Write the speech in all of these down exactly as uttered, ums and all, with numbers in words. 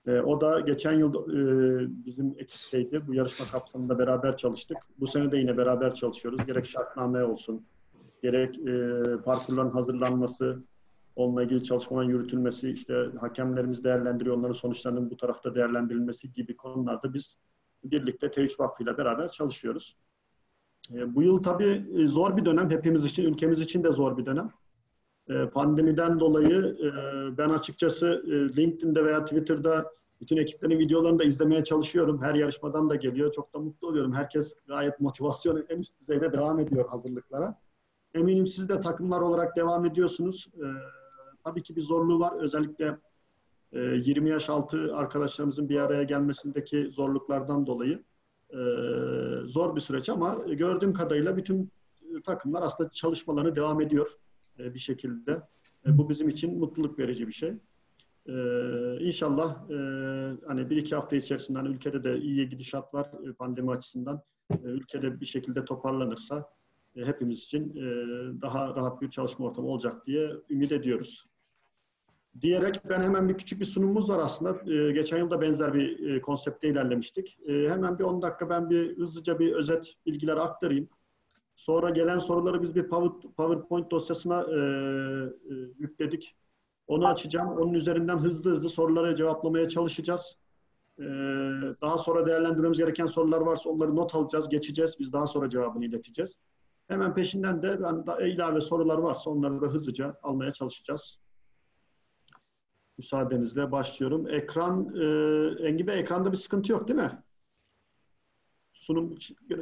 E, o da geçen yıl e, bizim ekipteydi. Bu yarışma kapsamında beraber çalıştık. Bu sene de yine beraber çalışıyoruz. Gerek şartname olsun, gerek e, parkurların hazırlanması, onunla ilgili çalışmaların yürütülmesi, işte hakemlerimiz değerlendiriyor, onların sonuçlarının bu tarafta değerlendirilmesi gibi konularda biz birlikte T üç Vakfı ile beraber çalışıyoruz. E, bu yıl tabii zor bir dönem. Hepimiz için, ülkemiz için de zor bir dönem. E, pandemiden dolayı e, ben açıkçası e, LinkedIn'de veya Twitter'da bütün ekiplerin videolarını da izlemeye çalışıyorum. Her yarışmadan da geliyor. Çok da mutlu oluyorum. Herkes gayet motivasyonu en üst düzeyde devam ediyor hazırlıklara. Eminim siz de takımlar olarak devam ediyorsunuz. E, tabii ki bir zorluğu var. Özellikle e, yirmi yaş altı arkadaşlarımızın bir araya gelmesindeki zorluklardan dolayı e, zor bir süreç ama gördüğüm kadarıyla bütün takımlar aslında çalışmalarını devam ediyor e, bir şekilde. E, bu bizim için mutluluk verici bir şey. E, İnşallah e, hani bir iki hafta içerisinde hani ülkede de iyi gidişat var e, pandemi açısından. E, ülkede bir şekilde toparlanırsa e, hepimiz için e, daha rahat bir çalışma ortamı olacak diye ümit ediyoruz. Diyerek ben hemen bir küçük bir sunumumuz var aslında. E, geçen yılda benzer bir e, konsepte ilerlemiştik. E, hemen bir on dakika ben bir hızlıca bir özet bilgiler aktarayım. Sonra gelen soruları biz bir PowerPoint dosyasına e, e, yükledik. Onu açacağım. Onun üzerinden hızlı hızlı soruları cevaplamaya çalışacağız. E, daha sonra değerlendirmemiz gereken sorular varsa onları not alacağız, geçeceğiz. Biz daha sonra cevabını ileteceğiz. Hemen peşinden de ben da ilave sorular varsa onları da hızlıca almaya çalışacağız. Müsaadenizle başlıyorum. Ekran, e, Engin Bey, ekranda bir sıkıntı yok değil mi? Sunum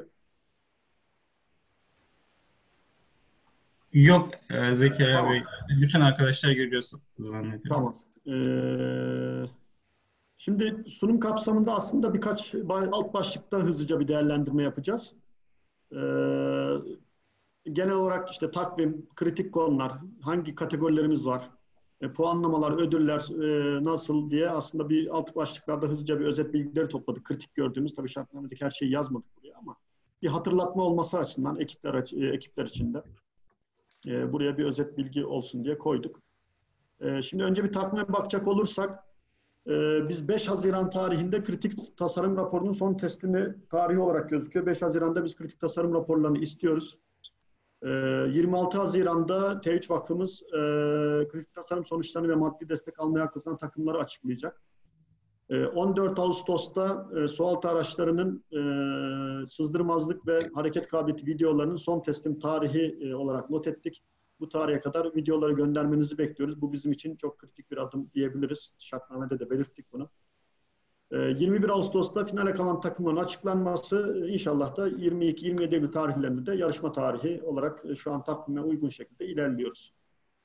Yok e, Zekeriya Bey. Tamam. Bütün arkadaşlar görüyor zannediyorum. Tamam. Ee, şimdi sunum kapsamında aslında birkaç alt başlıkta hızlıca bir değerlendirme yapacağız. Ee, genel olarak işte takvim, kritik konular, hangi kategorilerimiz var, e, puanlamalar, ödüller e, nasıl diye aslında bir alt başlıklarda hızlıca bir özet bilgileri topladık. Kritik gördüğümüz, tabii şartnamedeki her şeyi yazmadık buraya ama bir hatırlatma olması açısından ekipler, e, ekipler içinde e, buraya bir özet bilgi olsun diye koyduk. E, şimdi önce bir takvime bakacak olursak, Ee, biz beş Haziran tarihinde kritik tasarım raporunun son teslimi tarihi olarak gözüküyor. beş Haziran'da biz kritik tasarım raporlarını istiyoruz. Ee, yirmi altı Haziran'da T üç Vakfımız e, kritik tasarım sonuçlarını ve maddi destek almaya hak kazanan takımları açıklayacak. Ee, on dört Ağustos'ta e, sualtı araçlarının e, sızdırmazlık ve hareket kabiliyeti videolarının son teslim tarihi e, olarak not ettik. Bu tarihe kadar videoları göndermenizi bekliyoruz. Bu bizim için çok kritik bir adım diyebiliriz. Şartnamede de belirttik bunu. yirmi bir Ağustos'ta finale kalan takımların açıklanması, inşallah da yirmi iki yirmi yedi Eylül tarihlerinde de yarışma tarihi olarak şu an takvime uygun şekilde ilerliyoruz.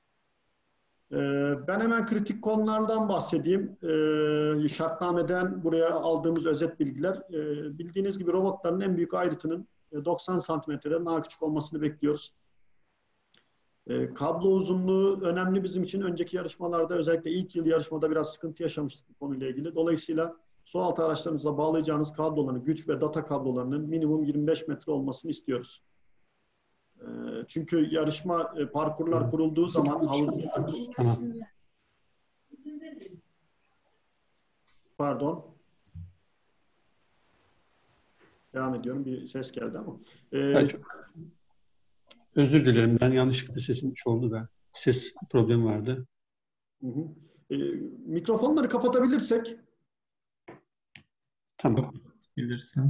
Ben hemen kritik konulardan bahsedeyim. Şartnameden buraya aldığımız özet bilgiler. Bildiğiniz gibi robotların en büyük ayrıtının doksan santimetreden daha küçük olmasını bekliyoruz. E, kablo uzunluğu önemli bizim için. Önceki yarışmalarda, özellikle ilk yıl yarışmada biraz sıkıntı yaşamıştık bu konuyla ilgili. Dolayısıyla sualtı araçlarınıza bağlayacağınız kabloların, güç ve data kablolarının minimum yirmi beş metre olmasını istiyoruz. E, çünkü yarışma e, parkurlar kurulduğu zaman havuz... Pardon. Devam ediyorum. Bir ses geldi ama. E, evet, çok... Özür dilerim. Ben yanlışlıkla sesim şey oldu da. Ses problemi vardı. Hı hı. E, mikrofonları kapatabilirsek. Tamam. Bilirsin.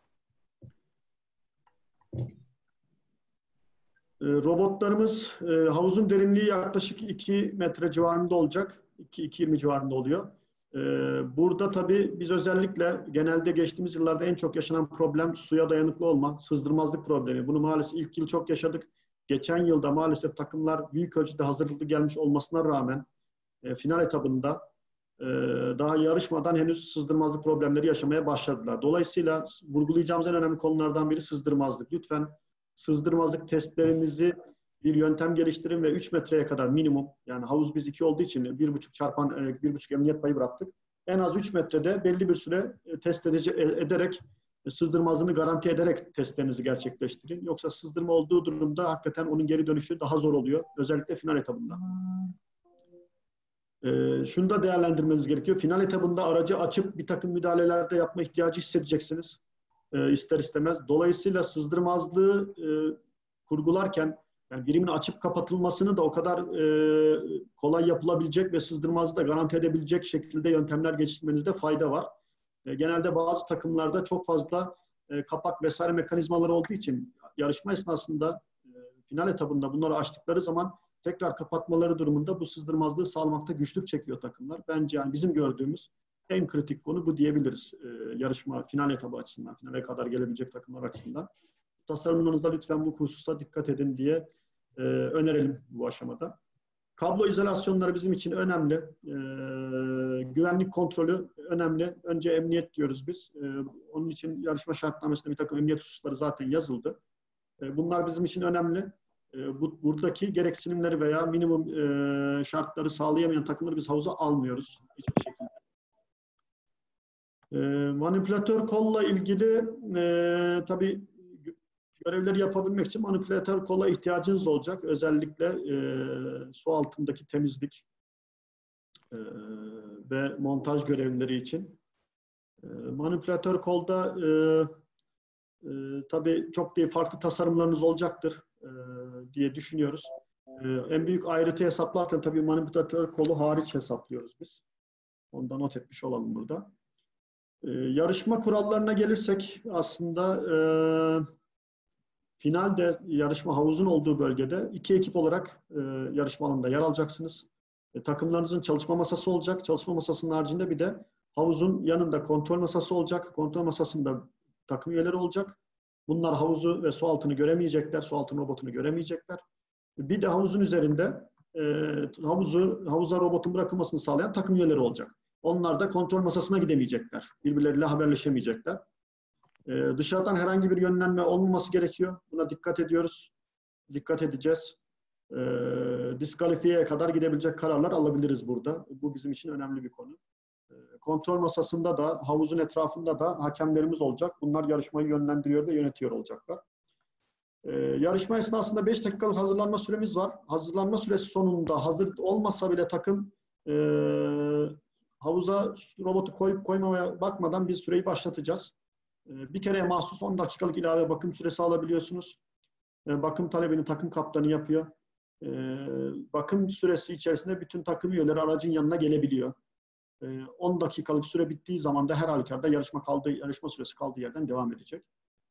E, robotlarımız e, havuzun derinliği yaklaşık iki metre civarında olacak. iki iki yirmi civarında oluyor. E, burada tabii biz özellikle genelde geçtiğimiz yıllarda en çok yaşanan problem suya dayanıklı olma, sızdırmazlık problemi. Bunu maalesef ilk yıl çok yaşadık. Geçen yılda maalesef takımlar büyük ölçüde hazırlıklı gelmiş olmasına rağmen e, final etabında e, daha yarışmadan henüz sızdırmazlık problemleri yaşamaya başladılar. Dolayısıyla vurgulayacağımız en önemli konulardan biri sızdırmazlık. Lütfen sızdırmazlık testlerinizi bir yöntem geliştirin ve üç metreye kadar minimum, yani havuz biz iki olduğu için bir buçuk çarpan bir buçuk emniyet payı bıraktık. En az üç metrede belli bir süre test edici, ederek, sızdırmazlığını garanti ederek testlerinizi gerçekleştirin. Yoksa sızdırma olduğu durumda hakikaten onun geri dönüşü daha zor oluyor. Özellikle final etabında. E, şunu da değerlendirmeniz gerekiyor. Final etabında aracı açıp bir takım müdahalelerde yapma ihtiyacı hissedeceksiniz. E, ister istemez. Dolayısıyla sızdırmazlığı e, kurgularken yani birimin açıp kapatılmasını da o kadar e, kolay yapılabilecek ve sızdırmazlığı da garanti edebilecek şekilde yöntemler geliştirmenizde fayda var. E, genelde bazı takımlarda çok fazla e, kapak vesaire mekanizmaları olduğu için yarışma esnasında e, final etabında bunları açtıkları zaman tekrar kapatmaları durumunda bu sızdırmazlığı sağlamakta güçlük çekiyor takımlar. Bence yani bizim gördüğümüz en kritik konu bu diyebiliriz. E, yarışma final etabı açısından, finale kadar gelebilecek takımlar açısından. Tasarımlarınızda lütfen bu hususa dikkat edin diye e, önerelim bu aşamada. Kablo izolasyonları bizim için önemli. E, güvenlik kontrolü önemli. Önce emniyet diyoruz biz. E, onun için yarışma şartnamesinde bir takım emniyet hususları zaten yazıldı. E, bunlar bizim için önemli. E, bu, buradaki gereksinimleri veya minimum e, şartları sağlayamayan takımları biz havuza almıyoruz hiçbir şekilde. E, manipülatör kolla ilgili e, tabii görevleri yapabilmek için manipülatör kola ihtiyacınız olacak. Özellikle e, su altındaki temizlik e, ve montaj görevleri için. E, manipülatör kolda e, e, tabii çok değil farklı tasarımlarınız olacaktır e, diye düşünüyoruz. E, en büyük ayrıtı hesaplarken tabii manipülatör kolu hariç hesaplıyoruz biz. Onu da not etmiş olalım burada. E, yarışma kurallarına gelirsek aslında e, finalde yarışma havuzun olduğu bölgede iki ekip olarak e, yarışma alanında yer alacaksınız. E, takımlarınızın çalışma masası olacak. Çalışma masasının haricinde bir de havuzun yanında kontrol masası olacak. Kontrol masasında takım üyeleri olacak. Bunlar havuzu ve su altını göremeyecekler. Su altı robotunu göremeyecekler. Bir de havuzun üzerinde e, havuzu, havuza robotun bırakılmasını sağlayan takım üyeleri olacak. Onlar da kontrol masasına gidemeyecekler. Birbirleriyle haberleşemeyecekler. Ee, dışarıdan herhangi bir yönlenme olmaması gerekiyor. Buna dikkat ediyoruz. Dikkat edeceğiz. Ee, diskalifiye kadar gidebilecek kararlar alabiliriz burada. Bu bizim için önemli bir konu. Ee, kontrol masasında da, havuzun etrafında da hakemlerimiz olacak. Bunlar yarışmayı yönlendiriyor ve yönetiyor olacaklar. Ee, yarışma esnasında beş dakikalık hazırlanma süremiz var. Hazırlanma süresi sonunda hazır olmasa bile takım e, havuza robotu koyup koymamaya bakmadan biz süreyi başlatacağız. Bir kereye mahsus on dakikalık ilave bakım süresi alabiliyorsunuz. Bakım talebini takım kaptanı yapıyor. Bakım süresi içerisinde bütün takım üyeleri aracın yanına gelebiliyor. on dakikalık süre bittiği zaman da her halükarda yarışma kaldığı, yarışma süresi kaldığı yerden devam edecek.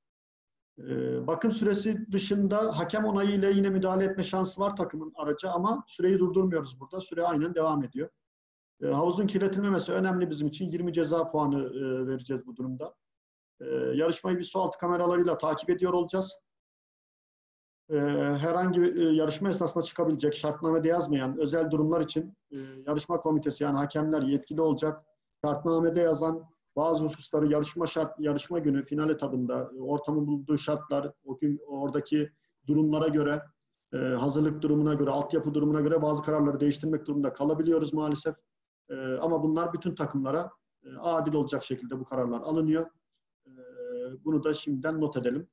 Bakım süresi dışında hakem onayıyla yine müdahale etme şansı var takımın araca ama süreyi durdurmuyoruz burada. Süre aynen devam ediyor. Havuzun kirletilmemesi önemli bizim için. yirmi ceza puanı vereceğiz bu durumda. Ee, yarışmayı bir sualtı kameralarıyla takip ediyor olacağız. Ee, herhangi bir e, yarışma esnasında çıkabilecek, şartnamede yazmayan özel durumlar için e, yarışma komitesi yani hakemler yetkili olacak. Şartnamede yazan bazı hususları yarışma şart, yarışma günü final etabında e, ortamın bulunduğu şartlar, o gün oradaki durumlara göre, e, hazırlık durumuna göre, altyapı durumuna göre bazı kararları değiştirmek durumunda kalabiliyoruz maalesef. E, ama bunlar bütün takımlara e, adil olacak şekilde bu kararlar alınıyor. Bunu da şimdiden not edelim.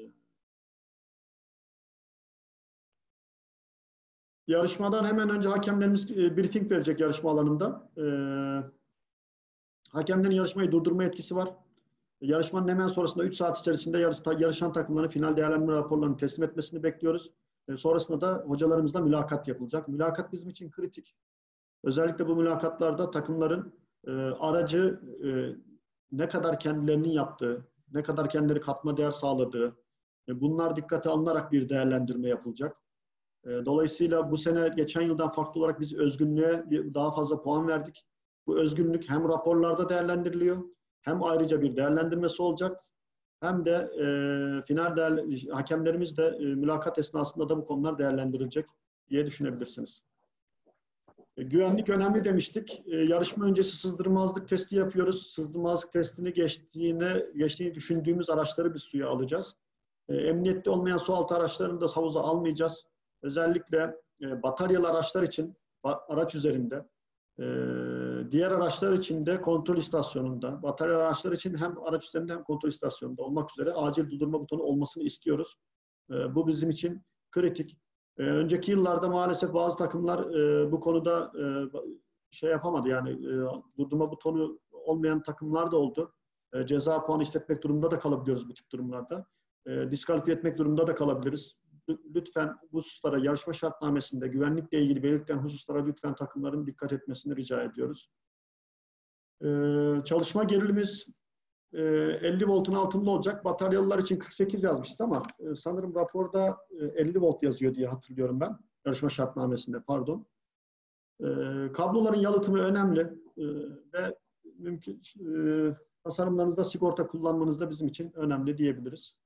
Yarışmadan hemen önce hakemlerimiz briefing verecek yarışma alanında. Hakemlerin yarışmayı durdurma etkisi var. Yarışmanın hemen sonrasında üç saat içerisinde yarışan takımların final değerlendirme raporlarını teslim etmesini bekliyoruz. Sonrasında da hocalarımızla mülakat yapılacak. Mülakat bizim için kritik. Özellikle bu mülakatlarda takımların aracı ne kadar kendilerinin yaptığı, ne kadar kendileri katma değer sağladığı, bunlar dikkate alınarak bir değerlendirme yapılacak. Dolayısıyla bu sene geçen yıldan farklı olarak biz özgünlüğe daha fazla puan verdik. Bu özgünlük hem raporlarda değerlendiriliyor, hem ayrıca bir değerlendirmesi olacak, hem de e, final değer, hakemlerimiz de e, mülakat esnasında da bu konular değerlendirilecek diye düşünebilirsiniz. E, güvenlik önemli demiştik. E, yarışma öncesi sızdırmazlık testi yapıyoruz. Sızdırmazlık testini geçtiğini, geçtiğini düşündüğümüz araçları biz suya alacağız. E, emniyetli olmayan su altı araçlarını da havuza almayacağız. Özellikle e, bataryalı araçlar için araç üzerinde, e, diğer araçlar için de kontrol istasyonunda, bataryalı araçlar için hem araç üzerinde hem kontrol istasyonunda olmak üzere acil durdurma butonu olmasını istiyoruz. E, bu bizim için kritik. E, önceki yıllarda maalesef bazı takımlar e, bu konuda e, şey yapamadı yani e, durdurma butonu olmayan takımlar da oldu. E, ceza puanı işletmek durumunda da kalabiliyoruz bu tip durumlarda. E, diskalifiye etmek durumunda da kalabiliriz. Lütfen bu hususlara yarışma şartnamesinde güvenlikle ilgili belirtilen hususlara lütfen takımların dikkat etmesini rica ediyoruz. E, çalışma gerilimimiz e, elli voltun altında olacak. Bataryalılar için kırk sekiz yazmışız ama e, sanırım raporda e, elli volt yazıyor diye hatırlıyorum ben. Yarışma şartnamesinde pardon. E, kabloların yalıtımı önemli e, ve mümkün e, tasarımlarınızda sigorta kullanmanız da bizim için önemli diyebiliriz.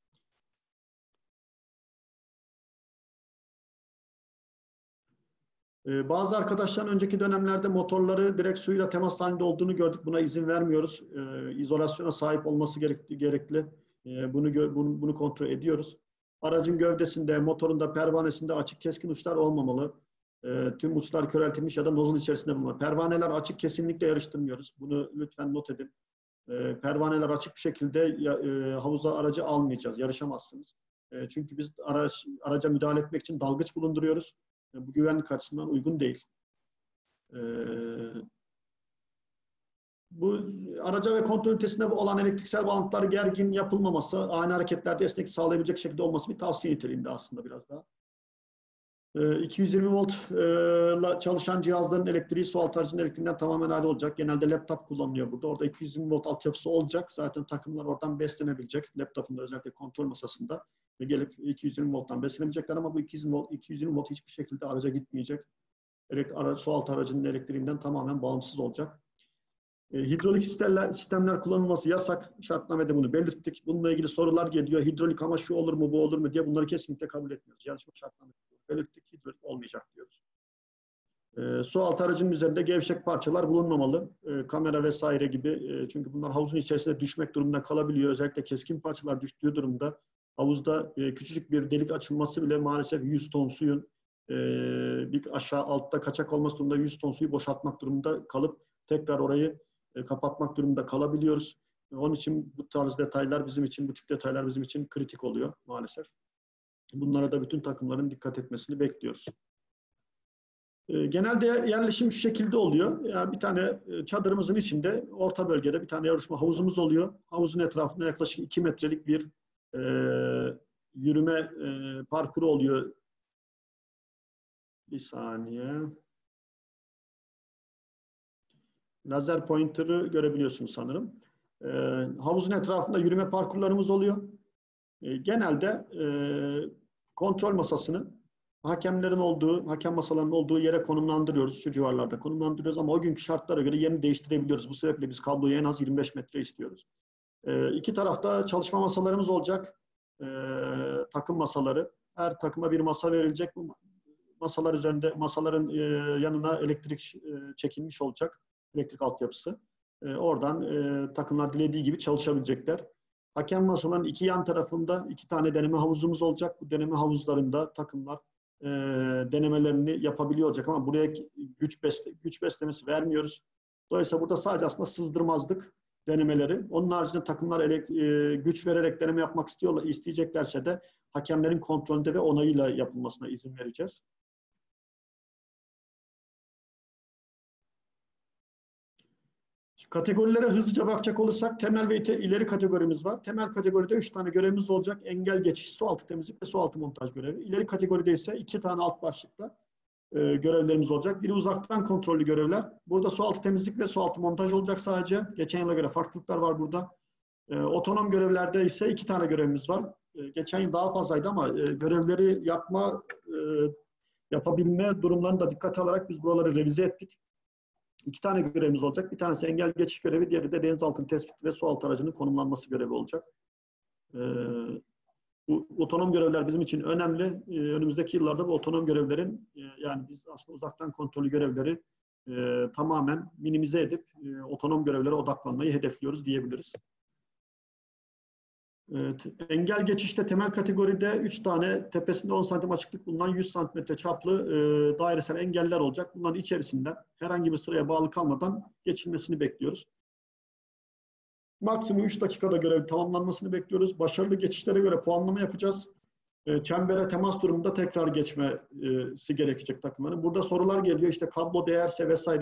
E, bazı arkadaşların önceki dönemlerde motorları direkt suyla temas halinde olduğunu gördük. Buna izin vermiyoruz. E, izolasyona sahip olması gerekli. gerekli. E, bunu, bunu, bunu kontrol ediyoruz. Aracın gövdesinde, motorunda, pervanesinde açık keskin uçlar olmamalı. E, tüm uçlar köreltilmiş ya da nozul içerisinde bulunmalı. Pervaneler açık kesinlikle yarıştırmıyoruz. Bunu lütfen not edin. E, pervaneler açık bir şekilde e, havuza aracı almayacağız. Yarışamazsınız. E, çünkü biz araç, araca müdahale etmek için dalgıç bulunduruyoruz. E, bu güvenlik açısından uygun değil. E, bu araca ve kontrol ünitesinde olan elektriksel bağlantılar gergin yapılmaması, ani hareketlerde esnek sağlayabilecek şekilde olması bir tavsiye niteliğinde aslında biraz daha. iki yüz yirmi voltla çalışan cihazların elektriği su altı aracının elektriğinden tamamen ayrı olacak. Genelde laptop kullanılıyor burada. Orada iki yüz yirmi volt altyapısı olacak. Zaten takımlar oradan beslenebilecek. Laptopunda özellikle kontrol masasında ve gelip iki yüz yirmi volttan beslenebilecekler ama bu iki yüz yirmi volt, iki yüz yirmi volt hiçbir şekilde araca gitmeyecek. Elektri, su altı aracının elektriğinden tamamen bağımsız olacak. E, hidrolik sistemler, sistemler kullanılması yasak. Şartnamede bunu belirttik. Bununla ilgili sorular geliyor. Hidrolik ama şu olur mu, bu olur mu diye bunları kesinlikle kabul etmiyoruz. Yarışma şartnamede belirttik. Hidrolik olmayacak diyoruz. E, su altı aracının üzerinde gevşek parçalar bulunmamalı. E, kamera vesaire gibi. E, çünkü bunlar havuzun içerisinde düşmek durumunda kalabiliyor. Özellikle keskin parçalar düştüğü durumda havuzda e, küçücük bir delik açılması bile maalesef yüz ton suyun e, bir aşağı altta kaçak olması durumunda yüz ton suyu boşaltmak durumunda kalıp tekrar orayı e, kapatmak durumunda kalabiliyoruz. E, onun için bu tarz detaylar bizim için, bu tip detaylar bizim için kritik oluyor maalesef. Bunlara da bütün takımların dikkat etmesini bekliyoruz. E, genelde yerleşim şu şekilde oluyor. Yani bir tane e, çadırımızın içinde orta bölgede bir tane yarışma havuzumuz oluyor. Havuzun etrafında yaklaşık iki metrelik bir e, yürüme e, parkuru oluyor. Bir saniye. Lazer pointer'ı görebiliyorsunuz sanırım. E, havuzun etrafında yürüme parkurlarımız oluyor. E, genelde e, kontrol masasını hakemlerin olduğu, hakem masalarının olduğu yere konumlandırıyoruz. Şu civarlarda konumlandırıyoruz ama o günkü şartlara göre yerini değiştirebiliyoruz. Bu sebeple biz kabloyu en az yirmi beş metre istiyoruz. E, iki tarafta çalışma masalarımız olacak. E, takım masaları. Her takıma bir masa verilecek. Bu masalar üzerinde, masaların e, yanına elektrik e, çekilmiş olacak. Elektrik altyapısı. E, oradan e, takımlar dilediği gibi çalışabilecekler. Hakem masalarının iki yan tarafında iki tane deneme havuzumuz olacak. Bu deneme havuzlarında takımlar e, denemelerini yapabiliyor olacak ama buraya güç, besle, güç beslemesi vermiyoruz. Dolayısıyla burada sadece aslında sızdırmazlık denemeleri. Onun haricinde takımlar elekt, e, güç vererek deneme yapmak istiyorlar, isteyeceklerse de hakemlerin kontrolünde ve onayıyla yapılmasına izin vereceğiz. Kategorilere hızlıca bakacak olursak temel ve ileri kategorimiz var. Temel kategoride üç tane görevimiz olacak. Engel geçiş, su altı temizlik ve su altı montaj görevi. İleri kategoride ise iki tane alt başlıkta e, görevlerimiz olacak. Biri uzaktan kontrollü görevler. Burada su altı temizlik ve su altı montaj olacak sadece. Geçen yıla göre farklılıklar var burada. E, otonom görevlerde ise iki tane görevimiz var. E, geçen yıl daha fazlaydı ama e, görevleri yapma, e, yapabilme durumlarını da dikkate alarak biz buraları revize ettik. İki tane görevimiz olacak. Bir tanesi engel geçiş görevi, diğeri de denizaltı tespiti ve su altı aracının konumlanması görevi olacak. Ee, bu otonom görevler bizim için önemli. Ee, önümüzdeki yıllarda bu otonom görevlerin, e, yani biz aslında uzaktan kontrollü görevleri e, tamamen minimize edip e, otonom görevlere odaklanmayı hedefliyoruz diyebiliriz. Evet, engel geçişte temel kategoride üç tane tepesinde on santim açıklık bulunan yüz santimetre çaplı e, dairesel engeller olacak. Bunların içerisinden herhangi bir sıraya bağlı kalmadan geçilmesini bekliyoruz. Maksimum üç dakikada görev tamamlanmasını bekliyoruz. Başarılı geçişlere göre puanlama yapacağız. E, çembere temas durumunda tekrar geçmesi gerekecek takımların. Burada sorular geliyor. İşte kablo değerse vesaire.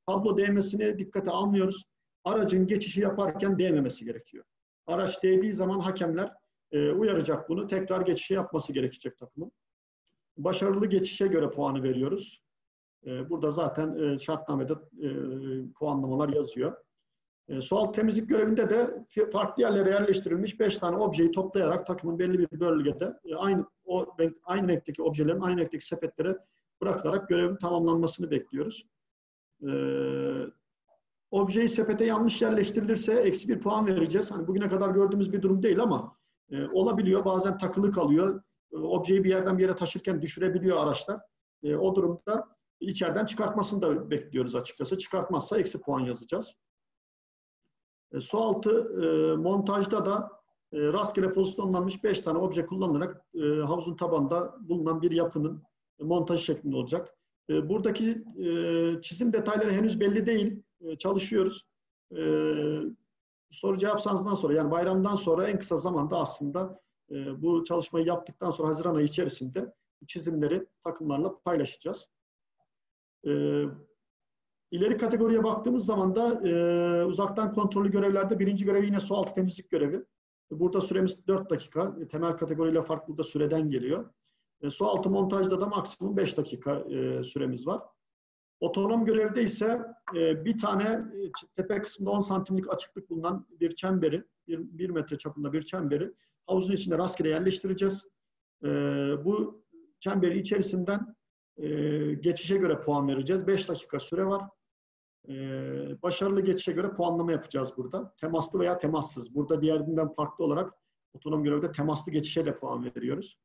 tablo değmesini dikkate almıyoruz. Aracın geçişi yaparken değmemesi gerekiyor. Araç değdiği zaman hakemler e, uyaracak bunu. Tekrar geçişi yapması gerekecek takımın. Başarılı geçişe göre puanı veriyoruz. E, burada zaten e, şartnamede e, puanlamalar yazıyor. E, su altı temizlik görevinde de farklı yerlere yerleştirilmiş beş tane objeyi toplayarak takımın belli bir bölgede e, aynı o renk, aynı renkteki objelerin aynı renkteki sepetlere bırakılarak görevin tamamlanmasını bekliyoruz. E, objeyi sepete yanlış yerleştirilirse eksi bir puan vereceğiz. Hani bugüne kadar gördüğümüz bir durum değil ama e, olabiliyor. Bazen takılı kalıyor. E, objeyi bir yerden bir yere taşırken düşürebiliyor araçlar. E, o durumda içeriden çıkartmasını da bekliyoruz açıkçası. Çıkartmazsa eksi puan yazacağız. E, su altı e, montajda da e, rastgele pozisyonlanmış beş tane obje kullanılarak e, havuzun tabanında bulunan bir yapının e, montajı şeklinde olacak. E, buradaki e, çizim detayları henüz belli değil. E, çalışıyoruz. E, soru cevap seansından sonra, yani bayramdan sonra en kısa zamanda aslında e, bu çalışmayı yaptıktan sonra Haziran ayı içerisinde çizimleri takımlarla paylaşacağız. E, İleri kategoriye baktığımız zaman da e, uzaktan kontrollü görevlerde birinci görev yine su altı temizlik görevi. Burada süremiz dört dakika. E, temel kategoriyle fark burada süreden geliyor. E, su altı montajda da maksimum beş dakika e, süremiz var. Otonom görevde ise e, bir tane e, tepe kısmında on santimlik açıklık bulunan bir çemberi, bir, bir metre çapında bir çemberi havuzun içinde rastgele yerleştireceğiz. E, bu çemberi içerisinden e, geçişe göre puan vereceğiz. beş dakika süre var. Ee, başarılı geçişe göre puanlama yapacağız burada. Temaslı veya temassız. Burada diğerinden farklı olarak otonom görevde temaslı geçişe de puan veriyoruz.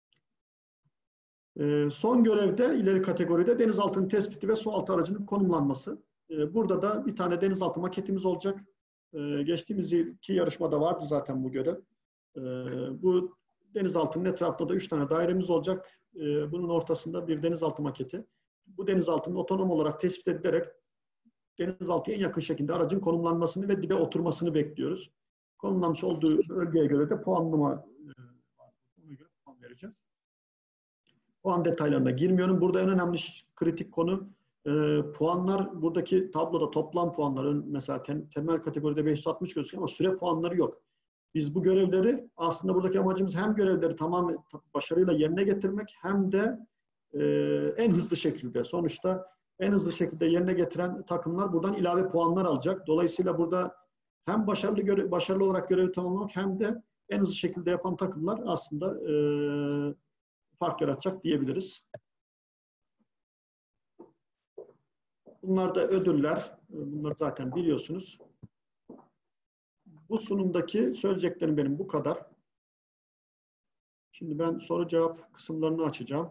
Ee, son görevde ileri kategoride denizaltının tespiti ve su altı aracının konumlanması. Ee, burada da bir tane denizaltı maketimiz olacak. Ee, geçtiğimiz yılki yarışmada vardı zaten bu görev. Ee, bu denizaltının etrafında da üç tane dairemiz olacak. Ee, bunun ortasında bir denizaltı maketi. Bu denizaltının otonom olarak tespit edilerek denizaltıya en yakın şekilde aracın konumlanmasını ve dibe oturmasını bekliyoruz. Konumlanmış olduğu bölgeye göre de puanlama ona göre puan vereceğiz. Puan detaylarına girmiyorum. Burada en önemli kritik konu e, puanlar. Buradaki tabloda toplam puanlar mesela tem, temel kategoride beş yüz altmış gözüküyor ama süre puanları yok. Biz bu görevleri aslında buradaki amacımız hem görevleri tamamen başarıyla yerine getirmek hem de e, en hızlı şekilde sonuçta en hızlı şekilde yerine getiren takımlar buradan ilave puanlar alacak. Dolayısıyla burada hem başarılı görev, başarılı olarak görevi tamamlamak hem de en hızlı şekilde yapan takımlar aslında e, fark yaratacak diyebiliriz. Bunlar da ödüller. Bunları zaten biliyorsunuz. Bu sunumdaki söyleyeceklerim benim bu kadar. Şimdi ben soru cevap kısımlarını açacağım.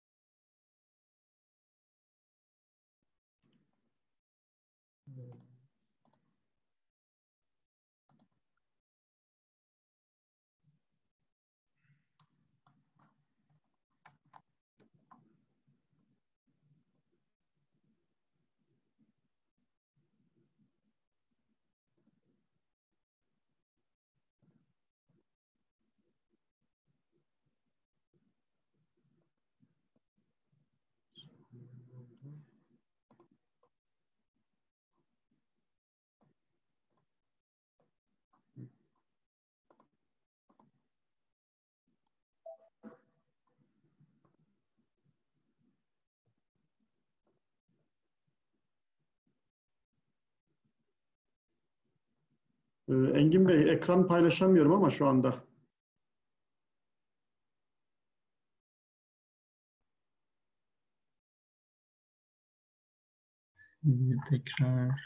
Ee, Engin Bey, ekran paylaşamıyorum ama şu anda. Şimdi tekrar.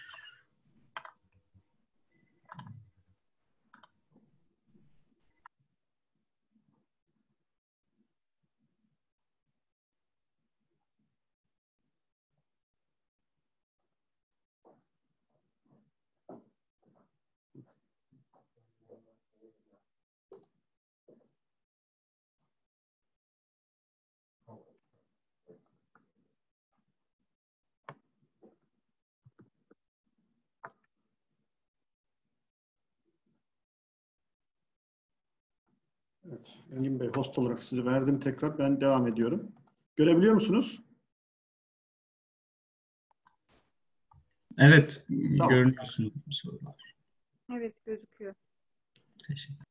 Evet, Engin Bey, host olarak sizi verdim tekrar. Ben devam ediyorum. Görebiliyor musunuz? Evet, Tamam. görünüyorsunuz bu sorular. Evet, gözüküyor. Teşekkür.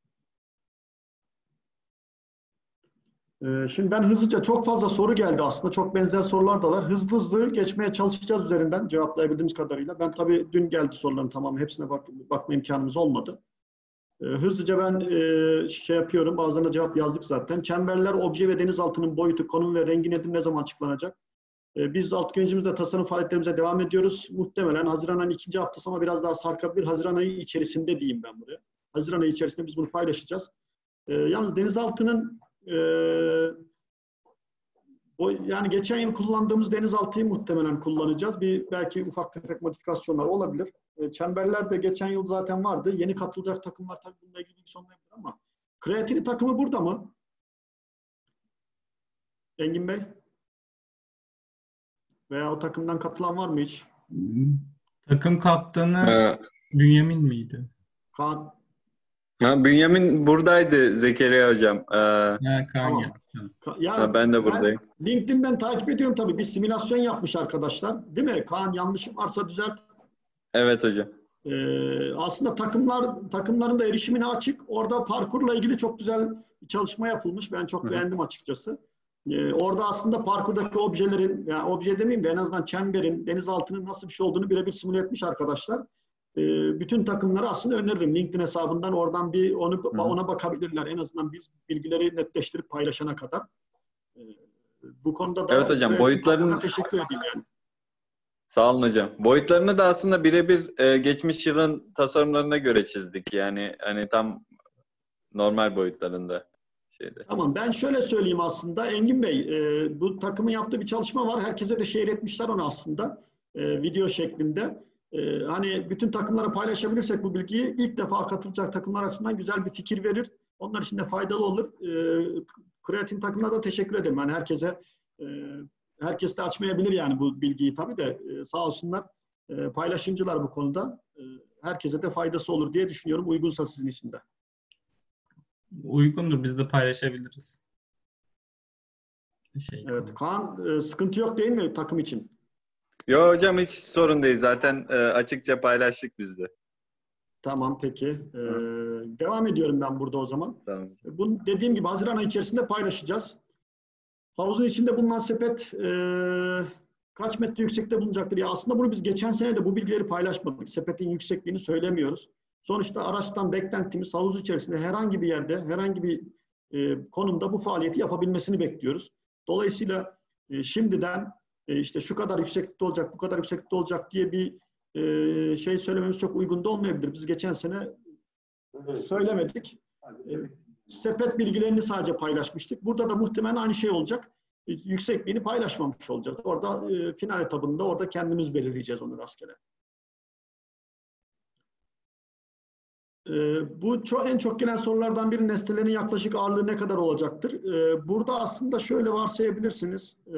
Ee, Şimdi ben hızlıca, çok fazla soru geldi aslında. Çok benzer sorular da var. Hızlı hızlı geçmeye çalışacağız üzerinden cevaplayabildiğimiz kadarıyla. Ben tabii dün geldi soruların tamamı. Hepsine bak, bakma imkanımız olmadı. Ee, Hızlıca ben e, şey yapıyorum. Bazılarına cevap yazdık zaten. Çemberler, obje ve denizaltının boyutu, konum ve rengi nedir, ne zaman açıklanacak? Ee, Biz alt güncümüzde tasarım faaliyetlerimize devam ediyoruz. Muhtemelen Haziran ayının ikinci haftası ama biraz daha sarkabilir. Haziran ayı içerisinde diyeyim ben buraya. Haziran ayı içerisinde biz bunu paylaşacağız. Ee, yalnız denizaltının e, o, yani geçen yıl kullandığımız denizaltıyı muhtemelen kullanacağız. Bir belki ufak tefek modifikasyonlar olabilir. E, çemberler de geçen yıl zaten vardı. Yeni katılacak takımlar tabii bununla ilgili bilgisi olmayabilir ama Kreatini takımı burada mı? Engin Bey? Veya o takımdan katılan var mı hiç? Takım kaptanı Ha, Bünyamin miydi? Kaan. ha, Bünyamin buradaydı Zekeriya hocam. Ee, Ha, Kaan Tamam. yaptı. Ka- Ya ha, ben de buradayım. ben LinkedIn'den takip ediyorum tabii. Bir simülasyon yapmış arkadaşlar. Değil mi? Kaan, yanlışım varsa düzelt. Evet hocam. Ee, aslında takımlar takımların da erişimine açık. Orada parkurla ilgili çok güzel bir çalışma yapılmış. Ben çok Hı hı. beğendim açıkçası. Ee, orada aslında parkurdaki objelerin, yani obje demeyeyim de en azından çemberin, denizaltının nasıl bir şey olduğunu birebir simüle etmiş arkadaşlar. Ee, bütün takımları aslında öneririm. LinkedIn hesabından oradan bir onu Hı hı. ona bakabilirler. En azından biz bilgileri netleştirip paylaşana kadar. Ee, bu konuda da Evet hocam, Kreatin boyutların- takımına teşekkür edeyim yani. Sağ olun hocam. Boyutlarını da aslında birebir e, geçmiş yılın tasarımlarına göre çizdik. Yani hani tam normal boyutlarında şeyde. Tamam, ben şöyle söyleyeyim aslında Engin Bey, e, bu takımın yaptığı bir çalışma var. Herkese de share etmişler onu aslında e, video şeklinde. E, hani bütün takımlara paylaşabilirsek bu bilgiyi ilk defa katılacak takımlar açısından güzel bir fikir verir. Onlar için de faydalı olur. E, Kreatin takımına da teşekkür ederim. Yani herkese e, herkes de açmayabilir yani bu bilgiyi tabii de e, sağ olsunlar e, paylaşımcılar bu konuda. E, herkese de faydası olur diye düşünüyorum. Uygunsa sizin için de. Uygundur, biz de paylaşabiliriz. Şey, Evet, Kaan, e, sıkıntı yok değil mi takım için? Yo hocam, hiç sorun değil. Zaten e, açıkça paylaştık biz de. Tamam, peki. Ee, devam ediyorum ben burada o zaman. Tamam. Bunu dediğim gibi Haziran ayı içerisinde paylaşacağız. Havuzun içinde bulunan sepet e, kaç metre yüksekte bulunacaktır? Ya aslında bunu biz geçen sene de bu bilgileri paylaşmadık. Sepetin yüksekliğini söylemiyoruz. Sonuçta araçtan beklentimiz havuz içerisinde herhangi bir yerde, herhangi bir e, konumda bu faaliyeti yapabilmesini bekliyoruz. Dolayısıyla e, şimdiden e, işte şu kadar yükseklikte olacak, bu kadar yükseklikte olacak diye bir e, şey söylememiz çok uygun da olmayabilir. Biz geçen sene söylemedik. E, sepet bilgilerini sadece paylaşmıştık. Burada da muhtemelen aynı şey olacak. E, yüksekliğini paylaşmamış olacağız. Orada e, final etabında orada kendimiz belirleyeceğiz onu rastgele. E, bu çok, en çok gelen sorulardan biri nesnelerin yaklaşık ağırlığı ne kadar olacaktır? E, burada aslında şöyle varsayabilirsiniz. E,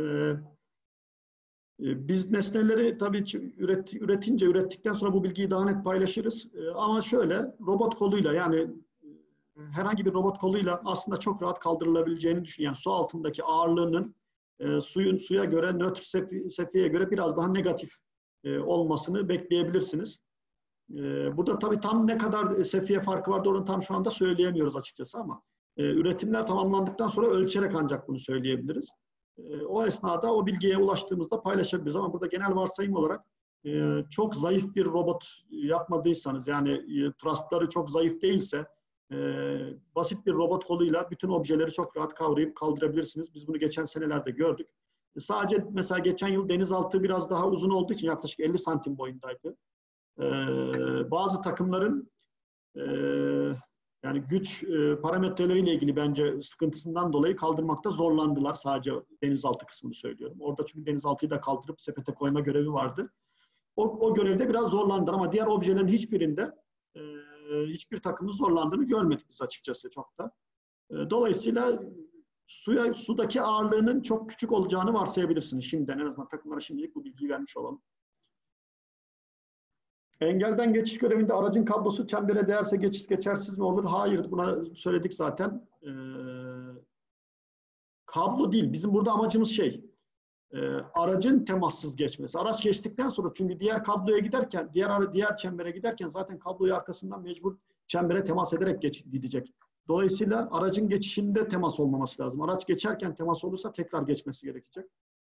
e, biz nesneleri tabii üret, üretince, ürettikten sonra bu bilgiyi daha net paylaşırız. E, ama şöyle robot koluyla yani herhangi bir robot koluyla aslında çok rahat kaldırılabileceğini düşünüyorum. Yani su altındaki ağırlığının e, suyun suya göre, nötr sefi, sefiyeye göre biraz daha negatif e, olmasını bekleyebilirsiniz. E, burada tabii tam ne kadar sefiye farkı vardı onu tam şu anda söyleyemiyoruz açıkçası ama e, üretimler tamamlandıktan sonra ölçerek ancak bunu söyleyebiliriz. E, o esnada o bilgiye ulaştığımızda paylaşabiliriz ama burada genel varsayım olarak e, çok zayıf bir robot yapmadıysanız yani e, thrustları çok zayıf değilse Ee, basit bir robot koluyla bütün objeleri çok rahat kavrayıp kaldırabilirsiniz. Biz bunu geçen senelerde gördük. E, sadece mesela geçen yıl denizaltı biraz daha uzun olduğu için yaklaşık elli santim boyundaydı. Ee, bazı takımların e, yani güç e, parametreleriyle ilgili bence sıkıntısından dolayı kaldırmakta zorlandılar. Sadece denizaltı kısmını söylüyorum. Orada çünkü denizaltıyı da kaldırıp sepete koyma görevi vardı. O, o görevde biraz zorlandılar ama diğer objelerin hiçbirinde e, hiçbir takımın zorlandığını görmedik biz açıkçası çok da. Dolayısıyla suya, sudaki ağırlığının çok küçük olacağını varsayabilirsiniz şimdiden. En azından takımlara şimdilik bu bilgiyi vermiş olalım. Engelden geçiş görevinde aracın kablosu çembere değerse geçiş geçersiz mi olur? Hayır, buna söyledik zaten. Ee, kablo değil. Bizim burada amacımız şey, e, aracın temassız geçmesi. Araç geçtikten sonra çünkü diğer kabloya giderken, diğer diğer çembere giderken zaten kabloyu arkasından mecbur çembere temas ederek geç, gidecek. Dolayısıyla aracın geçişinde temas olmaması lazım. Araç geçerken temas olursa tekrar geçmesi gerekecek.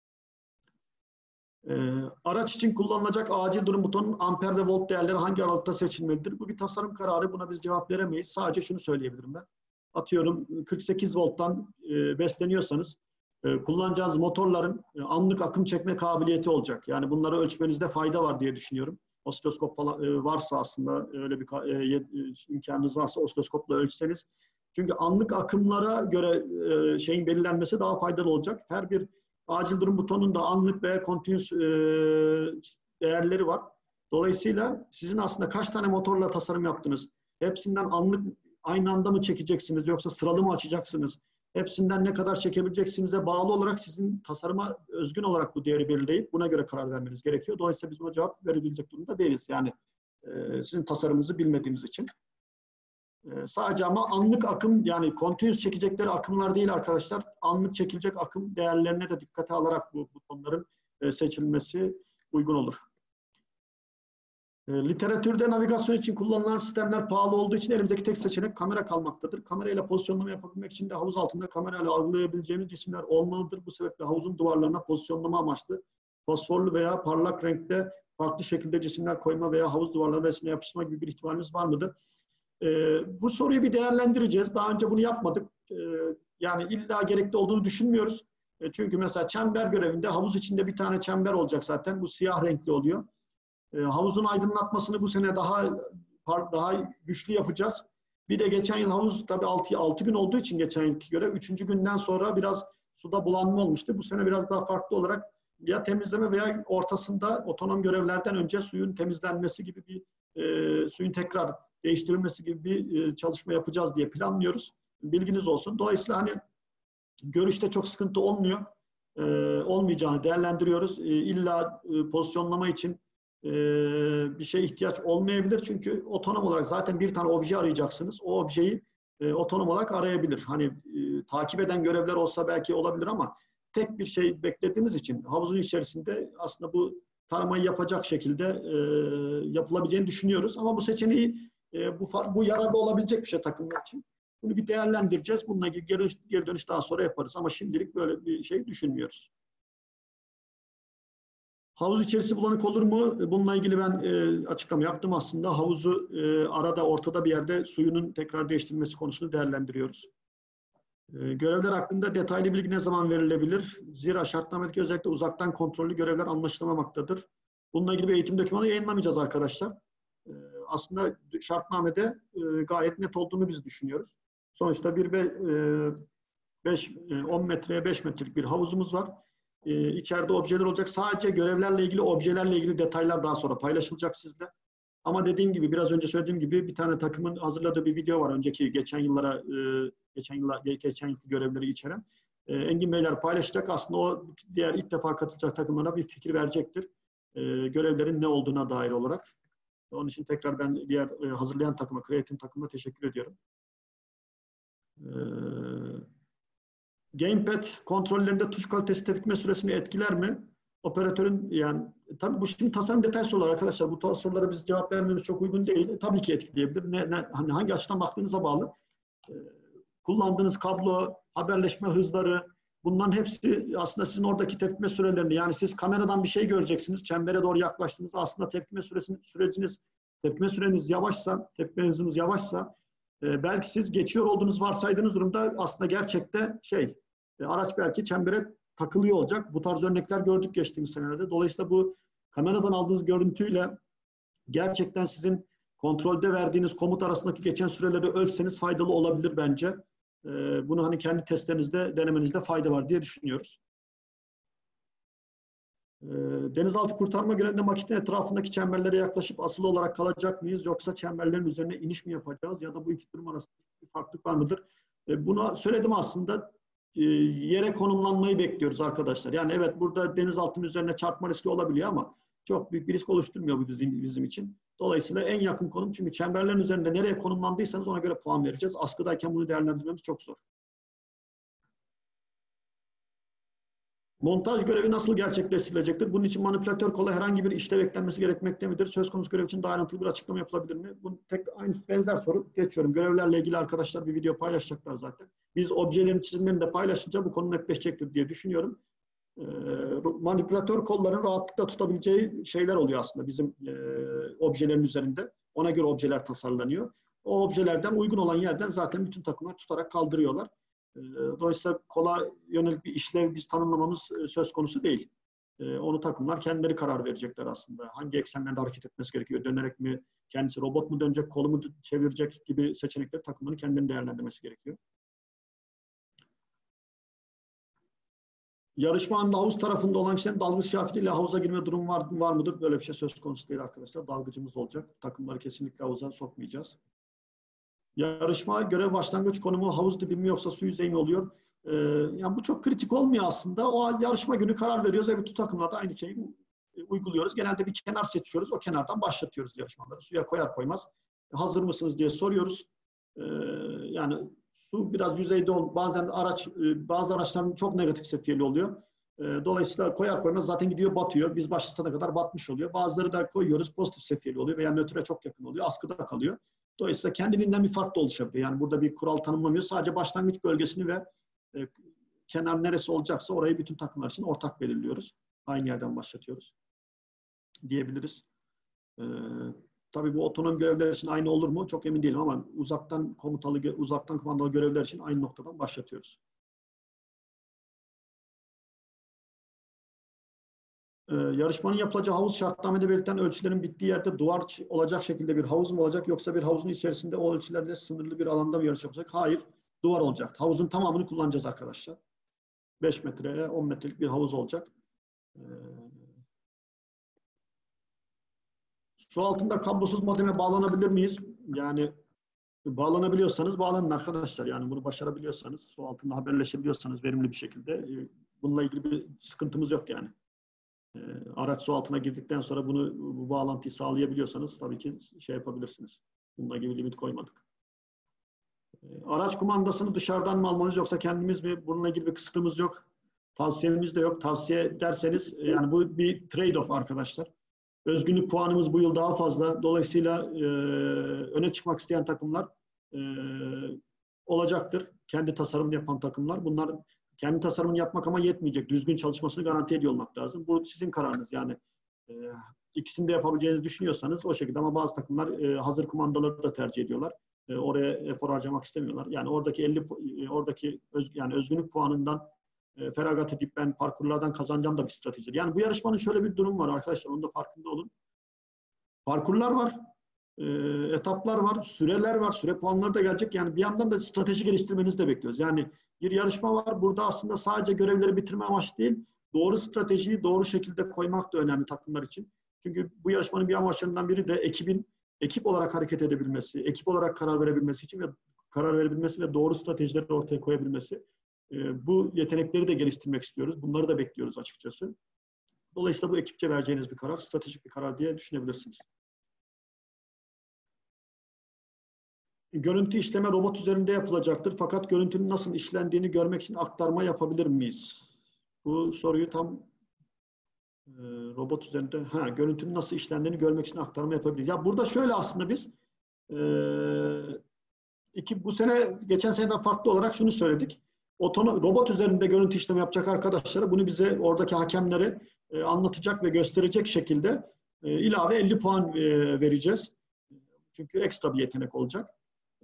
Ee, araç için kullanılacak acil durum butonunun amper ve volt değerleri hangi aralıkta seçilmelidir? Bu bir tasarım kararı. Buna biz cevap veremeyiz. Sadece şunu söyleyebilirim ben. Atıyorum kırk sekiz volttan e, besleniyorsanız e, kullanacağınız motorların e, anlık akım çekme kabiliyeti olacak. Yani bunları ölçmenizde fayda var diye düşünüyorum. Osiloskop falan e, varsa aslında öyle bir e, e, imkanınız varsa osiloskopla ölçseniz. Çünkü anlık akımlara göre e, şeyin belirlenmesi daha faydalı olacak. Her bir acil durum butonunda anlık veya continuous e, değerleri var. Dolayısıyla sizin aslında kaç tane motorla tasarım yaptınız? Hepsinden anlık aynı anda mı çekeceksiniz yoksa sıralı mı açacaksınız? Hepsinden ne kadar çekebileceksinize bağlı olarak sizin tasarıma özgün olarak bu değeri belirleyip buna göre karar vermeniz gerekiyor. Dolayısıyla biz buna cevap verebilecek durumda değiliz. Yani e, sizin tasarımınızı bilmediğimiz için. E, sadece ama anlık akım yani continuous çekecekleri akımlar değil arkadaşlar. Anlık çekilecek akım değerlerine de dikkate alarak bu butonların e, seçilmesi uygun olur. E, literatürde navigasyon için kullanılan sistemler pahalı olduğu için elimizdeki tek seçenek kamera kalmaktadır. Kamerayla pozisyonlama yapabilmek için de havuz altında kamerayla algılayabileceğimiz cisimler olmalıdır. Bu sebeple havuzun duvarlarına pozisyonlama amaçlı fosforlu veya parlak renkte farklı şekilde cisimler koyma veya havuz duvarlarına resmine yapıştırma gibi bir ihtimalimiz var mıdır? E, bu soruyu bir değerlendireceğiz. Daha önce bunu yapmadık. E, yani illa gerekli olduğunu düşünmüyoruz. E, çünkü mesela çember görevinde havuz içinde bir tane çember olacak zaten. Bu siyah renkli oluyor. E, havuzun aydınlatmasını bu sene daha daha güçlü yapacağız. Bir de geçen yıl havuz tabii altı gün olduğu için geçen yılki göre üçüncü günden sonra biraz suda bulanma olmuştu. Bu sene biraz daha farklı olarak ya temizleme veya ortasında otonom görevlerden önce suyun temizlenmesi gibi bir e, suyun tekrar değiştirilmesi gibi bir e, çalışma yapacağız diye planlıyoruz. Bilginiz olsun. Dolayısıyla hani görüşte çok sıkıntı olmuyor. E, olmayacağını değerlendiriyoruz. E, illa e, pozisyonlama için e, bir şey ihtiyaç olmayabilir. Çünkü otonom olarak zaten bir tane obje arayacaksınız. O objeyi e, otonom olarak arayabilir. Hani e, takip eden görevler olsa belki olabilir ama tek bir şey beklediğimiz için havuzun içerisinde aslında bu taramayı yapacak şekilde e, yapılabileceğini düşünüyoruz. Ama bu seçeneği e, bu, bu yararlı olabilecek bir şey takımlar için. Bunu bir değerlendireceğiz. Bununla ilgili geri, geri dönüş daha sonra yaparız. Ama şimdilik böyle bir şey düşünmüyoruz. Havuz içerisi bulanık olur mu? Bununla ilgili ben e, açıklama yaptım aslında. Havuzu e, arada, ortada bir yerde suyunun tekrar değiştirilmesi konusunu değerlendiriyoruz. E, görevler hakkında detaylı bilgi ne zaman verilebilir? Zira şartnamedeki özellikle uzaktan kontrollü görevler anlaşılamamaktadır. Bununla ilgili bir eğitim dokümanı yayınlamayacağız arkadaşlar. E, aslında şartnamede e, gayet net olduğunu biz düşünüyoruz. Sonuçta bir beş on metreye beş metrelik bir havuzumuz var. Ee, içeride objeler olacak. Sadece görevlerle ilgili, objelerle ilgili detaylar daha sonra paylaşılacak sizle. Ama dediğim gibi, biraz önce söylediğim gibi bir tane takımın hazırladığı bir video var. Önceki, geçen yıllara, e, geçen yıllar, geçen yılki görevleri içeren. E, Engin Beyler paylaşacak. Aslında o diğer ilk defa katılacak takımlara bir fikir verecektir. E, görevlerin ne olduğuna dair olarak. Onun için tekrar ben diğer e, hazırlayan takıma, Creative takımına teşekkür ediyorum. E, Gamepad kontrollerinde tuş kalitesi tepkime süresini etkiler mi? Operatörün yani tabii bu şimdi tasarım detay soruları arkadaşlar. Bu tarz sorulara biz cevap vermemiz çok uygun değil. E, tabii ki etkileyebilir. Ne, ne, hani hangi açıdan baktığınıza bağlı. E, kullandığınız kablo, haberleşme hızları, bunların hepsi aslında sizin oradaki tepkime sürelerini, yani siz kameradan bir şey göreceksiniz. Çembere doğru yaklaştığınızda aslında tepkime süresini, süreciniz, tepkime süreniz yavaşsa, tepkime hızınız yavaşsa e, belki siz geçiyor olduğunuz varsaydığınız durumda aslında gerçekte şey, e, araç belki çembere takılıyor olacak. Bu tarz örnekler gördük geçtiğimiz senelerde. Dolayısıyla bu kameradan aldığınız görüntüyle gerçekten sizin kontrolde verdiğiniz komut arasındaki geçen süreleri ölçseniz faydalı olabilir bence. E, bunu hani kendi testlerinizde denemenizde fayda var diye düşünüyoruz. E, denizaltı kurtarma görevinde makinenin etrafındaki çemberlere yaklaşıp asılı olarak kalacak mıyız? Yoksa çemberlerin üzerine iniş mi yapacağız? Ya da bu iki durum arasında bir farklılık var mıdır? E, bunu söyledim aslında. E, yere konumlanmayı bekliyoruz arkadaşlar. Yani evet, burada denizaltının üzerine çarpma riski olabiliyor ama çok büyük bir risk oluşturmuyor bu bizim, bizim için. Dolayısıyla en yakın konum, çünkü çemberlerin üzerinde nereye konumlandıysanız ona göre puan vereceğiz. Askıdayken bunu değerlendirmemiz çok zor. Montaj görevi nasıl gerçekleştirilecektir? Bunun için manipülatör kola herhangi bir işlev eklenmesi gerekmekte midir? Söz konusu görev için daha ayrıntılı bir açıklama yapılabilir mi? Bu tek aynı benzer soru. Geçiyorum. Görevlerle ilgili arkadaşlar bir video paylaşacaklar zaten. Biz objelerin çizimlerini de paylaşınca bu konu netleşecektir diye düşünüyorum. Ee, manipülatör kolların rahatlıkla tutabileceği şeyler oluyor aslında bizim e, objelerin üzerinde. Ona göre objeler tasarlanıyor. O objelerden uygun olan yerden zaten bütün takımlar tutarak kaldırıyorlar. Dolayısıyla kola yönelik bir işlev biz tanımlamamız söz konusu değil. Onu takımlar kendileri karar verecekler aslında. Hangi eksenlerde hareket etmesi gerekiyor? Dönerek mi, kendisi robot mu dönecek, kolu mu çevirecek gibi seçenekleri takımların kendilerinin değerlendirmesi gerekiyor. Yarışma anında havuz tarafında olan kişilerin dalgıç kıyafetiyle havuza girme durumu var, var mıdır? Böyle bir şey söz konusu değil arkadaşlar. Dalgıcımız olacak. Takımları kesinlikle havuza sokmayacağız. Yarışma görev başlangıç konumu havuz dibi mi yoksa su yüzeyi mi oluyor? Ee, yani bu çok kritik olmuyor aslında. O yarışma günü karar veriyoruz ve bütün takımlarda aynı şeyi uyguluyoruz. Genelde bir kenar seçiyoruz. O kenardan başlatıyoruz yarışmaları. Suya koyar koymaz hazır mısınız diye soruyoruz. Ee, yani su biraz yüzeyde ol. Bazen araç, bazı araçların çok negatif sefiyeli oluyor. Ee, dolayısıyla koyar koymaz zaten gidiyor batıyor. Biz başlatana kadar batmış oluyor. Bazıları da koyuyoruz pozitif sefiyeli oluyor veya nötre çok yakın oluyor. Askıda kalıyor. Dolayısıyla kendiliğinden bir fark da oluşabiliyor. Yani burada bir kural tanımlamıyor. Sadece başlangıç bölgesini ve e, kenar neresi olacaksa orayı bütün takımlar için ortak belirliyoruz. Aynı yerden başlatıyoruz diyebiliriz. Ee, tabii bu otonom görevler için aynı olur mu? Çok emin değilim ama uzaktan komutalı, uzaktan kumandalı görevler için aynı noktadan başlatıyoruz. Ee, yarışmanın yapılacağı havuz şartnamede belirtilen ölçülerin bittiği yerde duvar olacak şekilde bir havuz mu olacak yoksa bir havuzun içerisinde o ölçülerde sınırlı bir alanda mı yarış yapacak? Hayır, duvar olacak. Havuzun tamamını kullanacağız arkadaşlar. beş metreye on metrelik bir havuz olacak. Ee, su altında kablosuz modeme bağlanabilir miyiz? Yani bağlanabiliyorsanız bağlanın arkadaşlar. Yani bunu başarabiliyorsanız, su altında haberleşebiliyorsanız verimli bir şekilde bununla ilgili bir sıkıntımız yok yani. Araç su altına girdikten sonra bunu bu bağlantıyı sağlayabiliyorsanız tabii ki şey yapabilirsiniz. Bununla ilgili limit koymadık. Araç kumandasını dışarıdan mı almanız yoksa kendimiz mi? Bununla ilgili bir kısıtımız yok. Tavsiyemiz de yok. Tavsiye derseniz yani bu bir trade-off arkadaşlar. Özgünlük puanımız bu yıl daha fazla. Dolayısıyla e, öne çıkmak isteyen takımlar e, olacaktır. Kendi tasarımını yapan takımlar. Bunlar kendi tasarımını yapmak ama yetmeyecek. Düzgün çalışmasını garanti ediyor olmak lazım. Bu sizin kararınız. Yani e, ikisini de yapabileceğinizi düşünüyorsanız o şekilde ama bazı takımlar e, hazır kumandaları da tercih ediyorlar. E, oraya efor harcamak istemiyorlar. Yani oradaki elli e, oradaki öz, yani özgünlük puanından e, feragat edip ben parkurlardan kazanacağım da bir stratejidir. Yani bu yarışmanın şöyle bir durum var arkadaşlar. Onun da farkında olun. Parkurlar var. E, etaplar var. Süreler var. Süre puanları da gelecek. Yani bir yandan da strateji geliştirmenizi de bekliyoruz. Yani bir yarışma var. Burada aslında sadece görevleri bitirme amaç değil, doğru stratejiyi doğru şekilde koymak da önemli takımlar için. Çünkü bu yarışmanın bir amaçlarından biri de ekibin ekip olarak hareket edebilmesi, ekip olarak karar verebilmesi için ve karar verebilmesi ve doğru stratejileri ortaya koyabilmesi. E, bu yetenekleri de geliştirmek istiyoruz. Bunları da bekliyoruz açıkçası. Dolayısıyla bu ekipçe vereceğiniz bir karar, stratejik bir karar diye düşünebilirsiniz. Görüntü işleme robot üzerinde yapılacaktır. Fakat görüntünün nasıl işlendiğini görmek için aktarma yapabilir miyiz? Bu soruyu tam e, robot üzerinde, ha, görüntünün nasıl işlendiğini görmek için aktarma yapabiliriz. Ya burada şöyle aslında biz e, iki, bu sene, geçen seneden farklı olarak şunu söyledik. Otonom, robot üzerinde görüntü işleme yapacak arkadaşlara bunu bize oradaki hakemlere e, anlatacak ve gösterecek şekilde e, ilave elli puan e, vereceğiz. Çünkü ekstra bir yetenek olacak. Ee,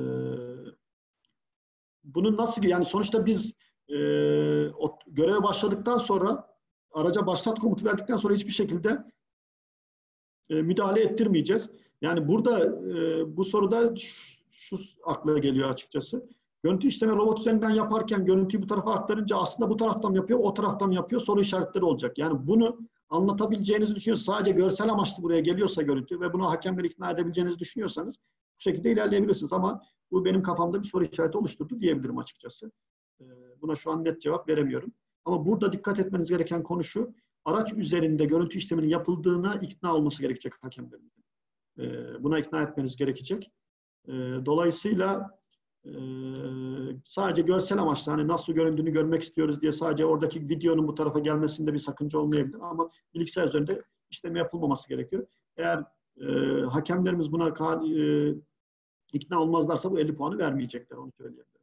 bunun nasıl yani sonuçta biz e, o, göreve başladıktan sonra araca başlat komutu verdikten sonra hiçbir şekilde e, müdahale ettirmeyeceğiz. Yani burada e, bu soruda şu, şu akla geliyor açıkçası. Görüntü işleme robot üzerinden yaparken görüntüyü bu tarafa aktarınca aslında bu taraftan mı yapıyor, o taraftan mı yapıyor soru işaretleri olacak. Yani bunu anlatabileceğinizi düşünüyorsanız, sadece görsel amaçlı buraya geliyorsa görüntü ve buna hakemleri ikna edebileceğinizi düşünüyorsanız bu şekilde ilerleyebilirsiniz ama bu benim kafamda bir soru işareti oluşturdu diyebilirim açıkçası. Buna şu an net cevap veremiyorum. Ama burada dikkat etmeniz gereken konu şu, araç üzerinde görüntü işleminin yapıldığına ikna olması gerekecek hakemlerin. Buna ikna etmeniz gerekecek. Dolayısıyla Ee, sadece görsel amaçlı hani nasıl göründüğünü görmek istiyoruz diye sadece oradaki videonun bu tarafa gelmesinde bir sakınca olmayabilir ama bilgisayar üzerinde işlemi yapılmaması gerekiyor. Eğer e, hakemlerimiz buna e, ikna olmazlarsa bu elli puanı vermeyecekler, onu söyleyebilirim.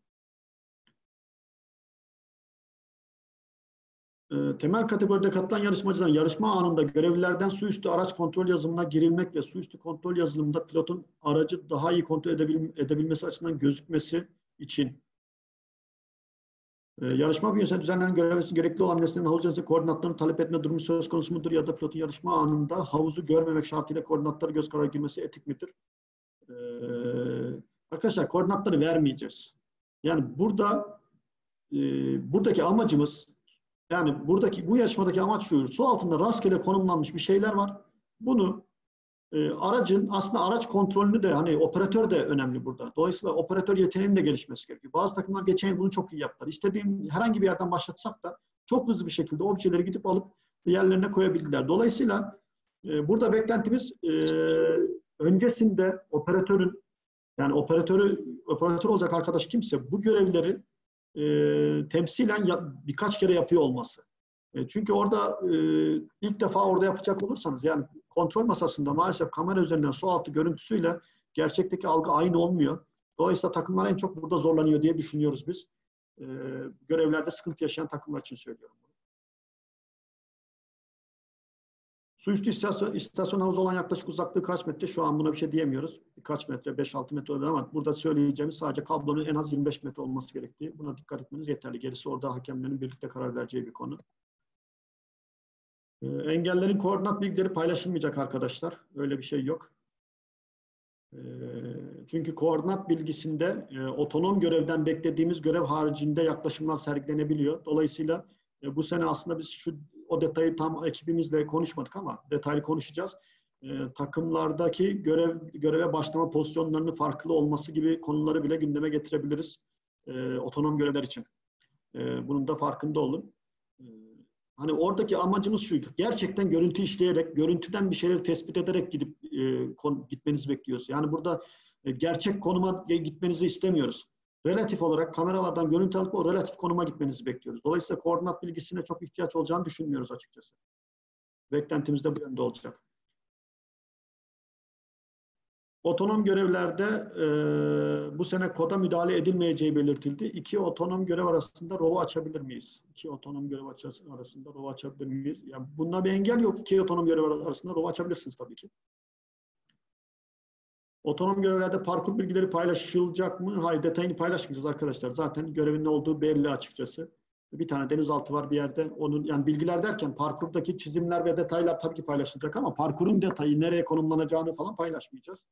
E, temel kategoride katılan yarışmacıların yarışma anında görevlilerden su üstü araç kontrol yazılımına girilmek ve su üstü kontrol yazılımında pilotun aracı daha iyi kontrol edebil edebilmesi açısından gözükmesi için Ee, yarışma bünyesinde düzenlenen görevler için gerekli olan nesnenin havuz üzerinde koordinatlarını talep etme durumu söz konusu mudur ya da pilotun yarışma anında havuzu görmemek şartıyla koordinatları göz kararı girmesi etik midir? Ee, arkadaşlar koordinatları vermeyeceğiz. Yani burada e, buradaki amacımız yani buradaki bu yarışmadaki amaç şu: su altında rastgele konumlanmış bir şeyler var. Bunu E, aracın aslında araç kontrolünü de hani operatör de önemli burada. Dolayısıyla operatör yeteneğinin de gelişmesi gerekiyor. Bazı takımlar geçen yıl bunu çok iyi yaptılar. İstediğim herhangi bir yerden başlatsak da çok hızlı bir şekilde objeleri gidip alıp yerlerine koyabildiler. Dolayısıyla e, burada beklentimiz e, öncesinde operatörün yani operatörü operatör olacak arkadaş kimse bu görevleri e, temsilen ya, birkaç kere yapıyor olması. E, çünkü orada e, ilk defa orada yapacak olursanız yani kontrol masasında maalesef kamera üzerinden su altı görüntüsüyle gerçekteki algı aynı olmuyor. Dolayısıyla takımlar en çok burada zorlanıyor diye düşünüyoruz biz. E, görevlerde sıkıntı yaşayan takımlar için söylüyorum. Su üstü istasyon, istasyon havuzu olan yaklaşık uzaklığı kaç metre? Şu an buna bir şey diyemiyoruz. Birkaç metre, beş altı metre olabilir ama burada söyleyeceğimiz sadece kablonun en az yirmi beş metre olması gerektiği. Buna dikkat etmeniz yeterli. Gerisi orada hakemlerin birlikte karar vereceği bir konu. E, engellerin koordinat bilgileri paylaşılmayacak arkadaşlar. Öyle bir şey yok. E, çünkü koordinat bilgisinde e, otonom görevden beklediğimiz görev haricinde yaklaşımlar sergilenebiliyor. Dolayısıyla e, bu sene aslında biz şu o detayı tam ekibimizle konuşmadık ama detaylı konuşacağız. E, takımlardaki görev göreve başlama pozisyonlarının farklı olması gibi konuları bile gündeme getirebiliriz. E, otonom görevler için. E, bunun da farkında olun. E, Hani oradaki amacımız şu: gerçekten görüntü işleyerek, görüntüden bir şeyleri tespit ederek gidip e, kon, gitmenizi bekliyoruz. Yani burada e, gerçek konuma gitmenizi istemiyoruz. Relatif olarak kameralardan görüntü alıp o relatif konuma gitmenizi bekliyoruz. Dolayısıyla koordinat bilgisine çok ihtiyaç olacağını düşünmüyoruz açıkçası. Beklentimiz de bu yönde olacak. Otonom görevlerde e, bu sene koda müdahale edilmeyeceği belirtildi. İki otonom görev arasında rovu açabilir miyiz? İki otonom görev arasında rovu açabilir miyiz? Yani bunda bir engel yok. İki otonom görev arasında rovu açabilirsiniz tabii ki. Otonom görevlerde parkur bilgileri paylaşılacak mı? Hayır, detayını paylaşmayacağız arkadaşlar. Zaten görevin ne olduğu belli açıkçası. Bir tane denizaltı var bir yerde. Onun yani bilgiler derken parkurdaki çizimler ve detaylar tabii ki paylaşılacak ama parkurun detayı, nereye konumlanacağını falan paylaşmayacağız.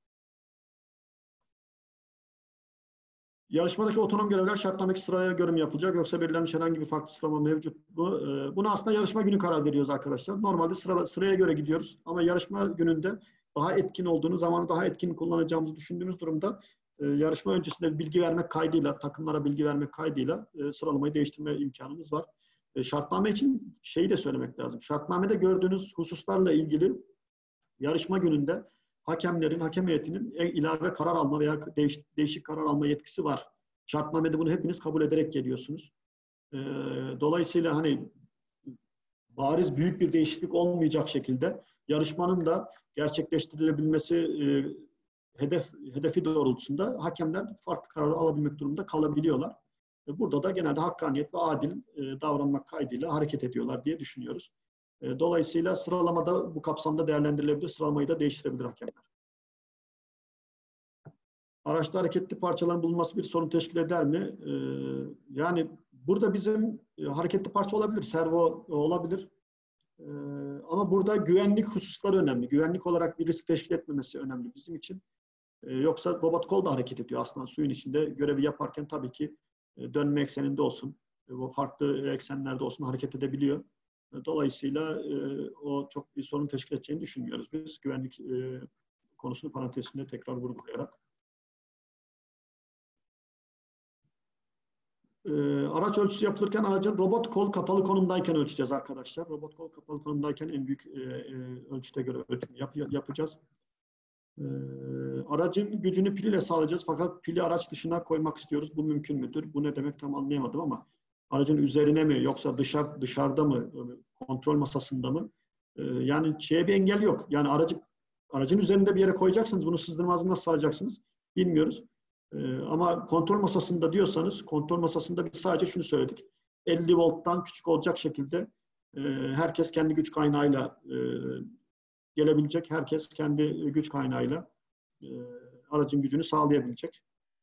Yarışmadaki otonom görevler şartnamedeki sıraya göre mi yapılacak yoksa belirlenmiş herhangi bir farklı sıralama mevcut mu? Buna aslında yarışma günü karar veriyoruz arkadaşlar. Normalde sıra, sıraya göre gidiyoruz ama yarışma gününde daha etkin olduğunu, zamanı daha etkin kullanacağımızı düşündüğümüz durumda e, yarışma öncesinde bilgi vermek kaydıyla, takımlara bilgi vermek kaydıyla e, sıralamayı değiştirme imkanımız var. E, şartname için şeyi de söylemek lazım. Şartnamede gördüğünüz hususlarla ilgili yarışma gününde hakemlerin, hakem heyetinin ilave karar alma veya değiş, değişik karar alma yetkisi var. Şartnamede bunu hepiniz kabul ederek geliyorsunuz. E, dolayısıyla hani bariz büyük bir değişiklik olmayacak şekilde yarışmanın da gerçekleştirilebilmesi e, hedef hedefi doğrultusunda hakemler farklı kararı alabilmek durumunda kalabiliyorlar. E, burada da genelde hakkaniyet ve adil e, davranmak kaydıyla hareket ediyorlar diye düşünüyoruz. E, dolayısıyla sıralamada bu kapsamda değerlendirilebilir, sıralamayı da değiştirebilir hakemler. Araçta hareketli parçaların bulunması bir sorun teşkil eder mi? E, yani burada bizim e, hareketli parça olabilir, servo olabilir. Ee, ama burada güvenlik hususları önemli. Güvenlik olarak bir risk teşkil etmemesi önemli bizim için. Ee, yoksa robot kol da hareket ediyor aslında suyun içinde. Görevi yaparken tabii ki e, dönme ekseninde olsun, e, o farklı eksenlerde olsun hareket edebiliyor. E, dolayısıyla e, o çok bir sorun teşkil edeceğini düşünmüyoruz biz. Güvenlik e, konusunu parantezinde tekrar vurgulayarak. Ee, araç ölçüsü yapılırken aracın robot kol kapalı konumdayken ölçeceğiz arkadaşlar. Robot kol kapalı konumdayken en büyük e, e, ölçüte göre ölçümü yap, yapacağız. Ee, aracın gücünü pil ile sağlayacağız fakat pili araç dışına koymak istiyoruz. Bu mümkün müdür? Bu ne demek tam anlayamadım ama aracın üzerine mi yoksa dışarı, dışarıda mı, kontrol masasında mı? Ee, yani şeye bir engel yok. Yani aracı aracın üzerinde bir yere koyacaksınız. Bunu sızdırmazı nasıl sağlayacaksınız? Bilmiyoruz. Ee, ama kontrol masasında diyorsanız kontrol masasında biz sadece şunu söyledik. elli volttan küçük olacak şekilde e, herkes kendi güç kaynağıyla e, gelebilecek. Herkes kendi güç kaynağıyla e, aracın gücünü sağlayabilecek.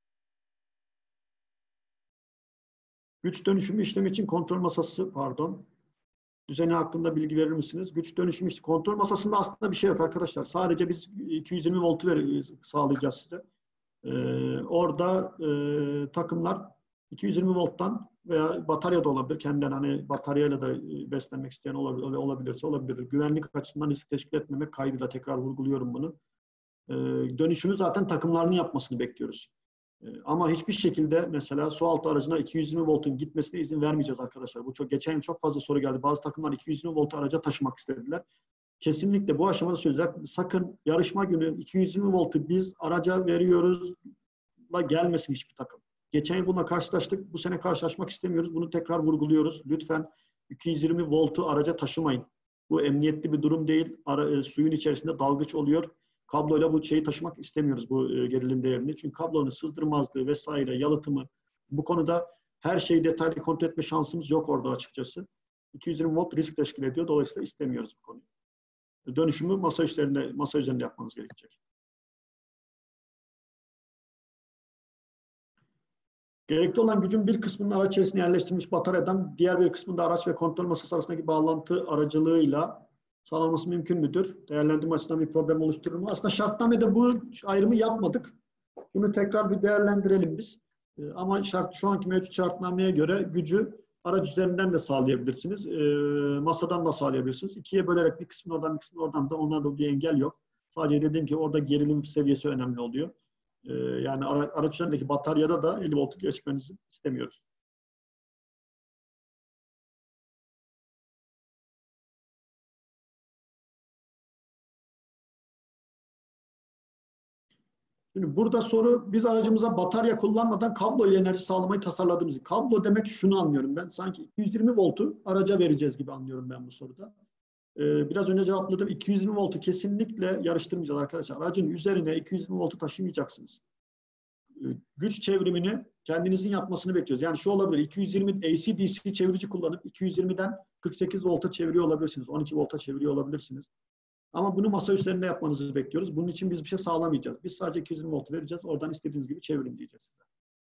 Güç dönüşümü işlemi için kontrol masası, pardon, düzeni hakkında bilgi verir misiniz? Güç dönüşümü işte kontrol masasında aslında bir şey yok arkadaşlar. Sadece biz iki yüz yirmi voltu ver, sağlayacağız size. Ee, orada e, takımlar iki yüz yirmi volttan veya batarya da olabilir. Kendinden hani bataryayla da beslenmek isteyen olabilir, olabilirse olabilir. Güvenlik açısından risk teşkil etmemek kaydıyla tekrar vurguluyorum bunu. Ee, dönüşümü zaten takımlarının yapmasını bekliyoruz. Ee, ama hiçbir şekilde mesela su altı aracına iki yüz yirmi voltun gitmesine izin vermeyeceğiz arkadaşlar. Bu çok geçen yıl çok fazla soru geldi. Bazı takımlar iki yüz yirmi voltu araca taşımak istediler. Kesinlikle bu aşamada söyleyecek. Sakın yarışma günü iki yüz yirmi voltu biz araca veriyoruzla gelmesin hiçbir takım. Geçen yıl bununla karşılaştık. Bu sene karşılaşmak istemiyoruz. Bunu tekrar vurguluyoruz. Lütfen iki yüz yirmi voltu araca taşımayın. Bu emniyetli bir durum değil. Ara, e, suyun içerisinde dalgıç oluyor. Kabloyla bu şeyi taşımak istemiyoruz, bu e, gerilim değerini. Çünkü kablonun sızdırmazlığı vesaire, yalıtımı, bu konuda her şeyi detaylı kontrol etme şansımız yok orada açıkçası. iki yüz yirmi volt risk teşkil ediyor. Dolayısıyla istemiyoruz bu konuyu. Dönüşümü masa üzerinde, masa üzerinde yapmanız gerekecek. Gerekli olan gücün bir kısmının araç içerisine yerleştirilmiş bataryadan, diğer bir kısmında araç ve kontrol masası arasındaki bağlantı aracılığıyla sağlanması mümkün müdür? Değerlendirme açısından bir problem oluşturur mu? Aslında şartnamede bu ayrımı yapmadık. Bunu tekrar bir değerlendirelim biz. Ama şart, şu anki mevcut şartnameye göre gücü araç üzerinden de sağlayabilirsiniz. E, masadan da sağlayabilirsiniz. İkiye bölerek bir kısmını oradan bir kısmını oradan da, onlarda bir engel yok. Sadece dediğim ki orada gerilim seviyesi önemli oluyor. E, yani ara, araç üzerindeki bataryada da elli voltu geçmenizi istemiyoruz. Şimdi burada soru, biz aracımıza batarya kullanmadan kablo ile enerji sağlamayı tasarladığımız. Kablo demek şunu anlıyorum ben. Sanki iki yüz yirmi voltu araca vereceğiz gibi anlıyorum ben bu soruda. Ee, biraz önce cevapladım. iki yüz yirmi voltu kesinlikle yarıştırmayacağız arkadaşlar. Aracın üzerine iki yüz yirmi voltu taşımayacaksınız. Ee, güç çevrimini kendinizin yapmasını bekliyoruz. Yani şu olabilir. iki yüz yirmi A C D C çevirici kullanıp iki yüz yirmiden kırk sekiz volta çeviriyor olabilirsiniz. on iki volta çeviriyor olabilirsiniz. Ama bunu masa üzerinde yapmanızı bekliyoruz. Bunun için biz bir şey sağlamayacağız. Biz sadece iki yüz yirmi voltu vereceğiz. Oradan istediğiniz gibi çevirin diyeceğiz size.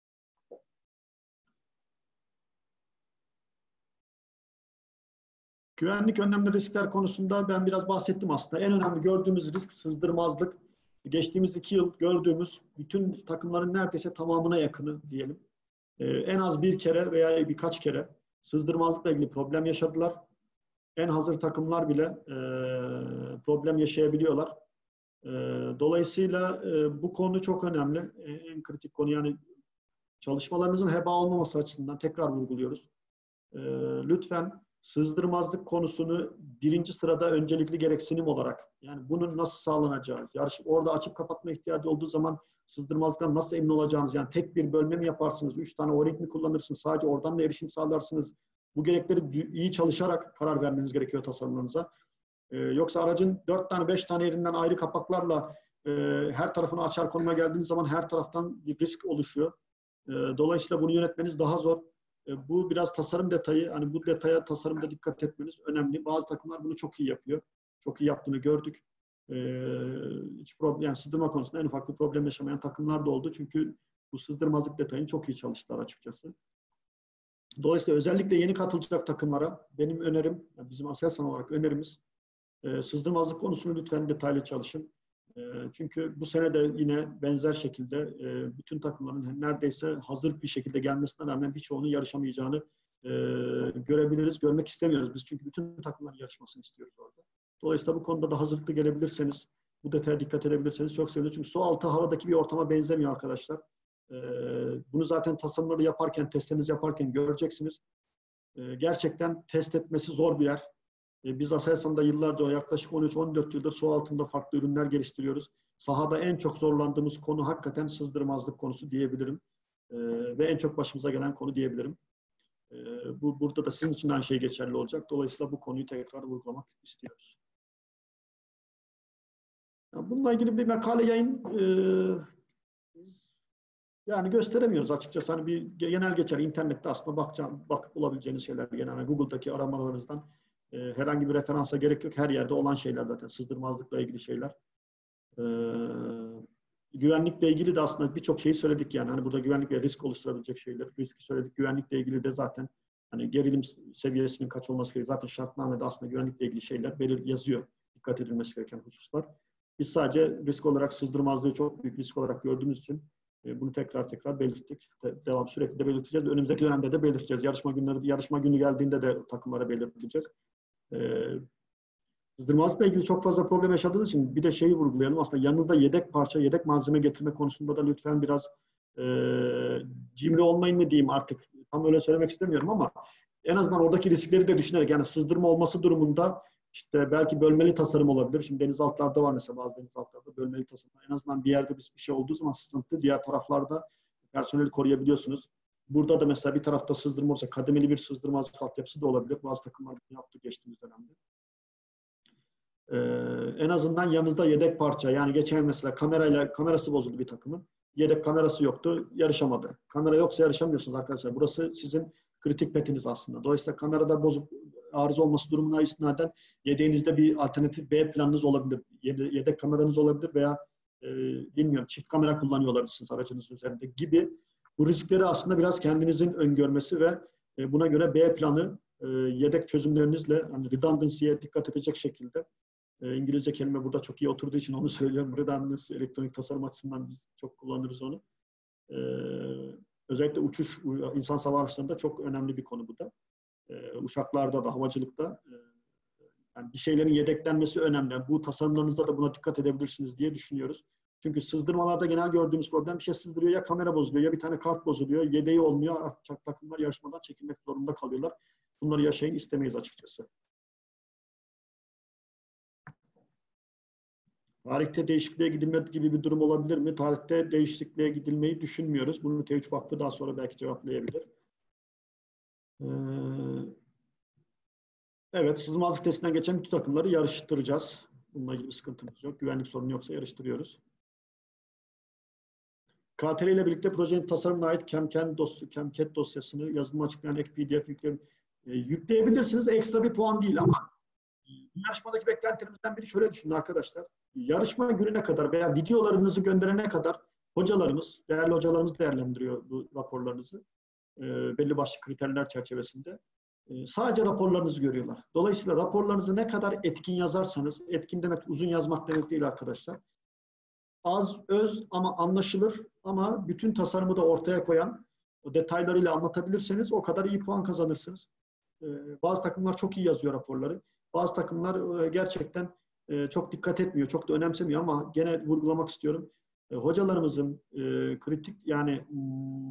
Güvenlik önlemleri, riskler konusunda ben biraz bahsettim aslında. En önemli gördüğümüz risk sızdırmazlık. Geçtiğimiz iki yıl gördüğümüz bütün takımların neredeyse tamamına yakını diyelim. Ee, en az bir kere veya birkaç kere sızdırmazlıkla ilgili problem yaşadılar. En hazır takımlar bile e, problem yaşayabiliyorlar. E, dolayısıyla e, bu konu çok önemli. E, en kritik konu, yani çalışmalarımızın heba olmaması açısından tekrar vurguluyoruz. E, lütfen sızdırmazlık konusunu birinci sırada öncelikli gereksinim olarak, yani bunun nasıl sağlanacağı, yarış, orada açıp kapatma ihtiyacı olduğu zaman sızdırmazlıktan nasıl emin olacağınız, yani tek bir bölme mi yaparsınız, üç tane o-ring mi kullanırsınız, sadece oradan mı erişim sağlarsınız? Bu gerekleri iyi çalışarak karar vermeniz gerekiyor tasarımlarınıza. Ee, yoksa aracın dört tane, beş tane yerinden ayrı kapaklarla e, her tarafını açar konuma geldiğiniz zaman her taraftan bir risk oluşuyor. E, dolayısıyla bunu yönetmeniz daha zor. E, bu biraz tasarım detayı. Hani bu detaya tasarımda dikkat etmeniz önemli. Bazı takımlar bunu çok iyi yapıyor. Çok iyi yaptığını gördük. E, hiç problem, yani sızdırma konusunda en ufak bir problem yaşamayan takımlar da oldu. Çünkü bu sızdırmazlık detayını çok iyi çalıştılar açıkçası. Dolayısıyla özellikle yeni katılacak takımlara benim önerim, yani bizim Aselsan olarak önerimiz, e, sızdırmazlık konusunu lütfen detaylı çalışın. E, çünkü bu sene de yine benzer şekilde e, bütün takımların neredeyse hazır bir şekilde gelmesine rağmen birçoğunun yarışamayacağını e, görebiliriz, görmek istemiyoruz. Biz çünkü bütün takımların yarışmasını istiyoruz orada. Dolayısıyla bu konuda da hazırlıklı gelebilirseniz, bu detaya dikkat edebilirseniz çok sevinirim. Çünkü su altı havadaki bir ortama benzemiyor arkadaşlar. Bunu zaten tasarımları yaparken, testlerinizi yaparken göreceksiniz. Gerçekten test etmesi zor bir yer. E, biz Aselsan'da yıllarca, yaklaşık on üç on dört yıldır su altında farklı ürünler geliştiriyoruz. Sahada en çok zorlandığımız konu hakikaten sızdırmazlık konusu diyebilirim. E, ve en çok başımıza gelen konu diyebilirim. E, bu burada da sizin için aynı şey geçerli olacak. Dolayısıyla bu konuyu tekrar vurgulamak istiyoruz. Yani bununla ilgili bir makale yayın e, yani gösteremiyoruz açıkçası. Hani bir genel geçer internette aslında bakacağım, bakıp bulabileceğiniz şeyler genelde Google'daki aramalarınızdan e, herhangi bir referansa gerek yok. Her yerde olan şeyler zaten sızdırmazlıkla ilgili şeyler. E, güvenlikle ilgili de aslında birçok şeyi söyledik yani. Hani burada güvenlik ve risk oluşturabilecek şeyler. Riski söyledik. Güvenlikle ilgili de zaten hani gerilim seviyesinin kaç olması gerekiyor. Zaten şartnamede aslında güvenlikle ilgili şeyler belir yazıyor. Dikkat edilmesi gereken hususlar. Biz sadece risk olarak sızdırmazlığı çok büyük risk olarak gördüğümüz için bunu tekrar tekrar belirttik. Devam sürekli de belirteceğiz. Önümüzdeki dönemde de belirteceğiz. Yarışma günleri, yarışma günü geldiğinde de takımlara belirteceğiz. Ee, sızdırmazlıkla ilgili çok fazla problem yaşadığınız için bir de şeyi vurgulayalım. Aslında yanınızda yedek parça, yedek malzeme getirme konusunda da lütfen biraz e, cimri olmayın mı diyeyim artık. Tam öyle söylemek istemiyorum ama en azından oradaki riskleri de düşünerek yani sızdırma olması durumunda İşte belki bölmeli tasarım olabilir. Şimdi denizaltılarda var mesela bazı denizaltılarda bölmeli tasarım. En azından bir yerde bir şey olduğu zaman sıkıntı diğer taraflarda personeli koruyabiliyorsunuz. Burada da mesela bir tarafta sızdırma olsa kademeli bir sızdırmazlık altyapısı da olabilir. Bazı takımlar bunu yaptı geçtiğimiz dönemde. Ee, en azından yanınızda yedek parça. Yani geçen mesela kamerayla kamerası bozuldu bir takımın. Yedek kamerası yoktu. Yarışamadı. Kamera yoksa yarışamıyorsunuz arkadaşlar. Burası sizin kritik petiniz aslında. Dolayısıyla kamerada bozuk arıza olması durumuna istinaden yedeğinizde bir alternatif B planınız olabilir. Yedek kameranız olabilir veya e, bilmiyorum çift kamera kullanıyor olabilirsiniz aracınızın üzerinde gibi. Bu riskleri aslında biraz kendinizin öngörmesi ve e, buna göre B planı e, yedek çözümlerinizle hani redundancy'ye dikkat edecek şekilde e, İngilizce kelime burada çok iyi oturduğu için onu söylüyorum. Redundancy elektronik tasarım açısından biz çok kullanırız onu. E, özellikle uçuş, insan hava araçlarında çok önemli bir konu bu da. Ee, uçaklarda da, havacılıkta e, yani bir şeylerin yedeklenmesi önemli. Yani bu tasarımlarınızda da buna dikkat edebilirsiniz diye düşünüyoruz. Çünkü sızdırmalarda genel gördüğümüz problem bir şey sızdırıyor ya kamera bozuluyor ya bir tane kart bozuluyor. Yedeği olmuyor. Çak takımlar yarışmadan çekilmek zorunda kalıyorlar. Bunları yaşayın istemeyiz açıkçası. Tarihte değişikliğe gidilme gibi bir durum olabilir mi? Tarihte değişikliğe gidilmeyi düşünmüyoruz. Bunu T üç Vakfı daha sonra belki cevaplayabilir. Ee, evet, sızmazlık testinden geçen bütün takımları yarıştıracağız. Bununla ilgili bir sıkıntımız yok. Güvenlik sorunu yoksa yarıştırıyoruz. K T R ile birlikte projenin tasarımına ait CAMCAT dosy CAMCAT dosyasını yazılımı açıklayan ek P D F yükle, e, yükleyebilirsiniz. Ekstra bir puan değil ama yarışmadaki beklentilerimizden biri şöyle düşünün arkadaşlar. Yarışma gününe kadar veya videolarınızı gönderene kadar hocalarımız, değerli hocalarımız değerlendiriyor bu raporlarınızı. E, belli başlı kriterler çerçevesinde. E, sadece raporlarınızı görüyorlar. Dolayısıyla raporlarınızı ne kadar etkin yazarsanız, etkin demek uzun yazmak demek değil arkadaşlar. Az, öz ama anlaşılır ama bütün tasarımı da ortaya koyan, o detaylarıyla anlatabilirseniz o kadar iyi puan kazanırsınız. E, bazı takımlar çok iyi yazıyor raporları. Bazı takımlar e, gerçekten e, çok dikkat etmiyor, çok da önemsemiyor ama gene vurgulamak istiyorum. E, hocalarımızın e, kritik yani hmm,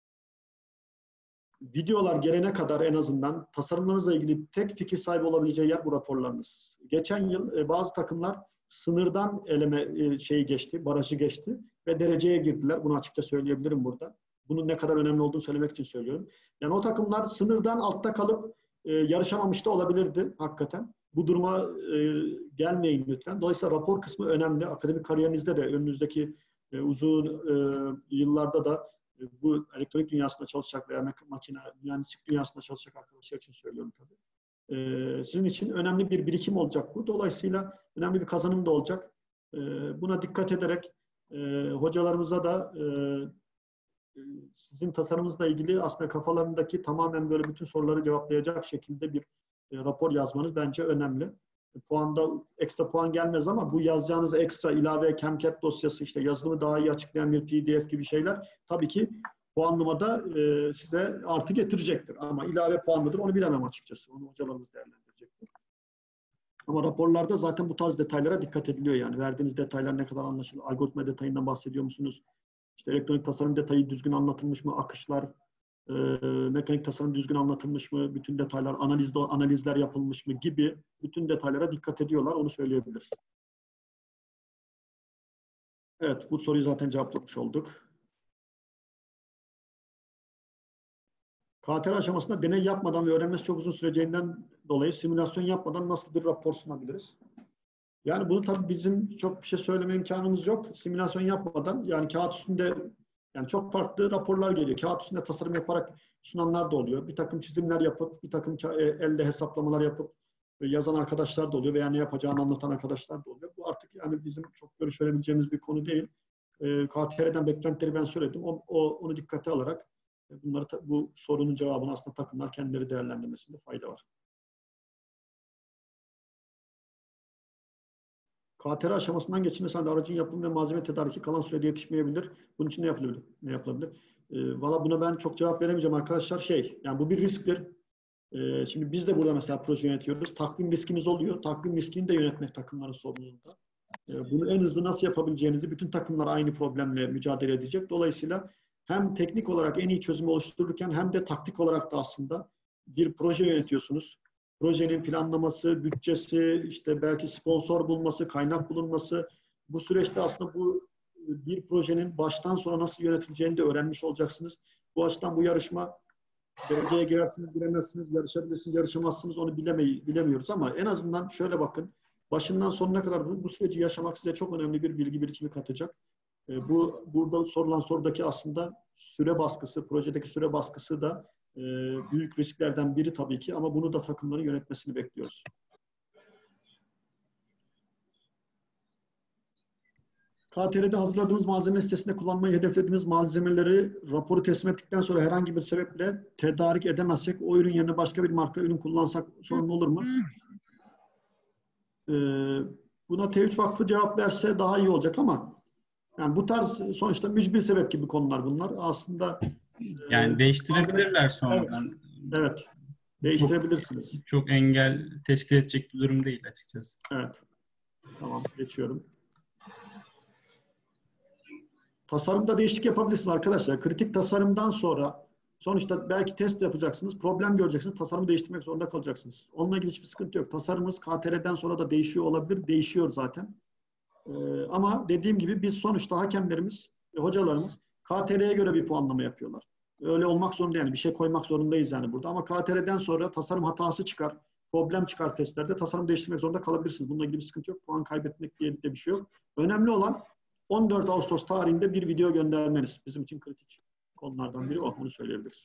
videolar gelene kadar en azından tasarımlarınızla ilgili tek fikir sahibi olabileceği yer bu raporlarınız. Geçen yıl e, bazı takımlar sınırdan eleme e, şeyi geçti, barajı geçti ve dereceye girdiler. Bunu açıkça söyleyebilirim burada. Bunun ne kadar önemli olduğunu söylemek için söylüyorum. Yani o takımlar sınırdan altta kalıp e, yarışamamış da olabilirdi hakikaten. Bu duruma e, gelmeyin lütfen. Dolayısıyla rapor kısmı önemli. Akademik kariyerinizde de önünüzdeki e, uzun e, yıllarda da e, bu elektronik dünyasında çalışacak veya makine, mühendislik dünyasında çalışacak arkadaşlar için söylüyorum tabii. E, sizin için önemli bir birikim olacak bu. Dolayısıyla önemli bir kazanım da olacak. E, buna dikkat ederek e, hocalarımıza da e, sizin tasarımınızla ilgili aslında kafalarındaki tamamen böyle bütün soruları cevaplayacak şekilde bir e, rapor yazmanız bence önemli. E, puanda ekstra puan gelmez ama bu yazacağınız ekstra ilave CAMCAT dosyası işte yazılımı daha iyi açıklayan bir P D F gibi şeyler tabii ki puanlamada e, size artı getirecektir. Ama ilave puan mıdır onu bilemem açıkçası. Onu hocalarımız değerlendirecektir. Ama raporlarda zaten bu tarz detaylara dikkat ediliyor yani. Verdiğiniz detaylar ne kadar anlaşılır? Algoritma detayından bahsediyor musunuz? İşte elektronik tasarım detayı düzgün anlatılmış mı? Akışlar, e, mekanik tasarım düzgün anlatılmış mı, bütün detaylar, analizde, analizler yapılmış mı gibi bütün detaylara dikkat ediyorlar. Onu söyleyebiliriz. Evet, bu soruyu zaten cevaplamış olduk. K T R aşamasında deney yapmadan ve öğrenmesi çok uzun süreceğinden dolayı simülasyon yapmadan nasıl bir rapor sunabiliriz? Yani bunu tabii bizim çok bir şey söyleme imkanımız yok. Simülasyon yapmadan, yani kağıt üstünde, yani çok farklı raporlar geliyor. Kağıt üstünde tasarım yaparak sunanlar da oluyor. Bir takım çizimler yapıp, bir takım elde hesaplamalar yapıp yazan arkadaşlar da oluyor veya ne yapacağını anlatan arkadaşlar da oluyor. Bu artık yani bizim çok görüş verebileceğimiz bir konu değil. K T R'den beklentileri ben söyledim. O, o, onu dikkate alarak bunları, bu sorunun cevabını aslında takımlar kendileri değerlendirmesinde fayda var. K T R aşamasından geçilmesi halinde aracın yapım ve malzeme tedariki kalan sürede yetişmeyebilir. Bunun için ne yapılabilir? Ne yapılabilir? E, Valla buna ben çok cevap veremeyeceğim arkadaşlar. Şey, yani bu bir risktir. E, şimdi biz de burada mesela proje yönetiyoruz. Takvim riskimiz oluyor. Takvim riskini de yönetmek takımların sorumluluğunda. E, bunu en hızlı nasıl yapabileceğinizi bütün takımlar aynı problemle mücadele edecek. Dolayısıyla hem teknik olarak en iyi çözümü oluştururken hem de taktik olarak da aslında bir proje yönetiyorsunuz. Projenin planlaması, bütçesi, işte belki sponsor bulması, kaynak bulunması, bu süreçte aslında bu bir projenin baştan sona nasıl yönetileceğini de öğrenmiş olacaksınız. Bu açıdan bu yarışma, dereceye girersiniz, giremezsiniz, yarışabilirsiniz, yarışamazsınız, onu bilemeyi, bilemiyoruz ama en azından şöyle bakın, başından sonuna kadar bu, bu süreci yaşamak size çok önemli bir bilgi birikimi katacak. E, bu burada sorulan sorudaki aslında süre baskısı, projedeki süre baskısı da e, büyük risklerden biri tabii ki ama bunu da takımların yönetmesini bekliyoruz. K T R'de hazırladığımız malzeme listesinde kullanmayı hedeflediğimiz malzemeleri raporu teslim ettikten sonra herhangi bir sebeple tedarik edemezsek o ürün yerine başka bir marka ürün kullansak sorun olur mu? Ee, buna T üç Vakfı cevap verse daha iyi olacak ama yani bu tarz sonuçta mücbir sebep gibi konular bunlar. Aslında Yani e, değiştirebilirler malzeme, sonradan. evet, evet, Çok, değiştirebilirsiniz. çok engel teşkil edecek bir durum değil açıkçası. Evet. Tamam, geçiyorum. Tasarımda değişiklik yapabilirsiniz arkadaşlar. Kritik tasarımdan sonra sonuçta belki test yapacaksınız, problem göreceksiniz, tasarımı değiştirmek zorunda kalacaksınız. Onunla ilgili hiçbir sıkıntı yok. Tasarımımız K T R'den sonra da değişiyor olabilir, değişiyor zaten. Ee, ama dediğim gibi biz sonuçta hakemlerimiz, hocalarımız K T R'ye göre bir puanlama yapıyorlar. Öyle olmak zorunda yani bir şey koymak zorundayız yani burada. Ama K T R'den sonra tasarım hatası çıkar, problem çıkar testlerde tasarım değiştirmek zorunda kalabilirsiniz. Bununla ilgili bir sıkıntı yok. Puan kaybetmek diye de bir şey yok. Önemli olan on dört Ağustos tarihinde bir video göndermeniz. Bizim için kritik konulardan biri o. Onu söyleyebiliriz.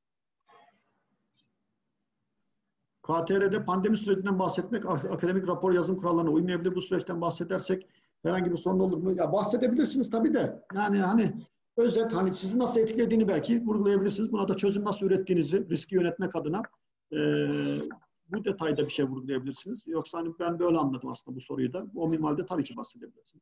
K T R'de pandemi sürecinden bahsetmek, akademik rapor yazım kurallarına uymayabilir. Bu süreçten bahsedersek herhangi bir sorun olur mu? Ya bahsedebilirsiniz tabii de. Yani hani özet, hani sizi nasıl etkilediğini belki vurgulayabilirsiniz. Buna da çözüm nasıl ürettiğinizi riski yönetmek adına e, bu detayda bir şey vurgulayabilirsiniz. Yoksa hani ben böyle anladım aslında bu soruyu da. O minvalde tabii ki bahsedebilirsiniz.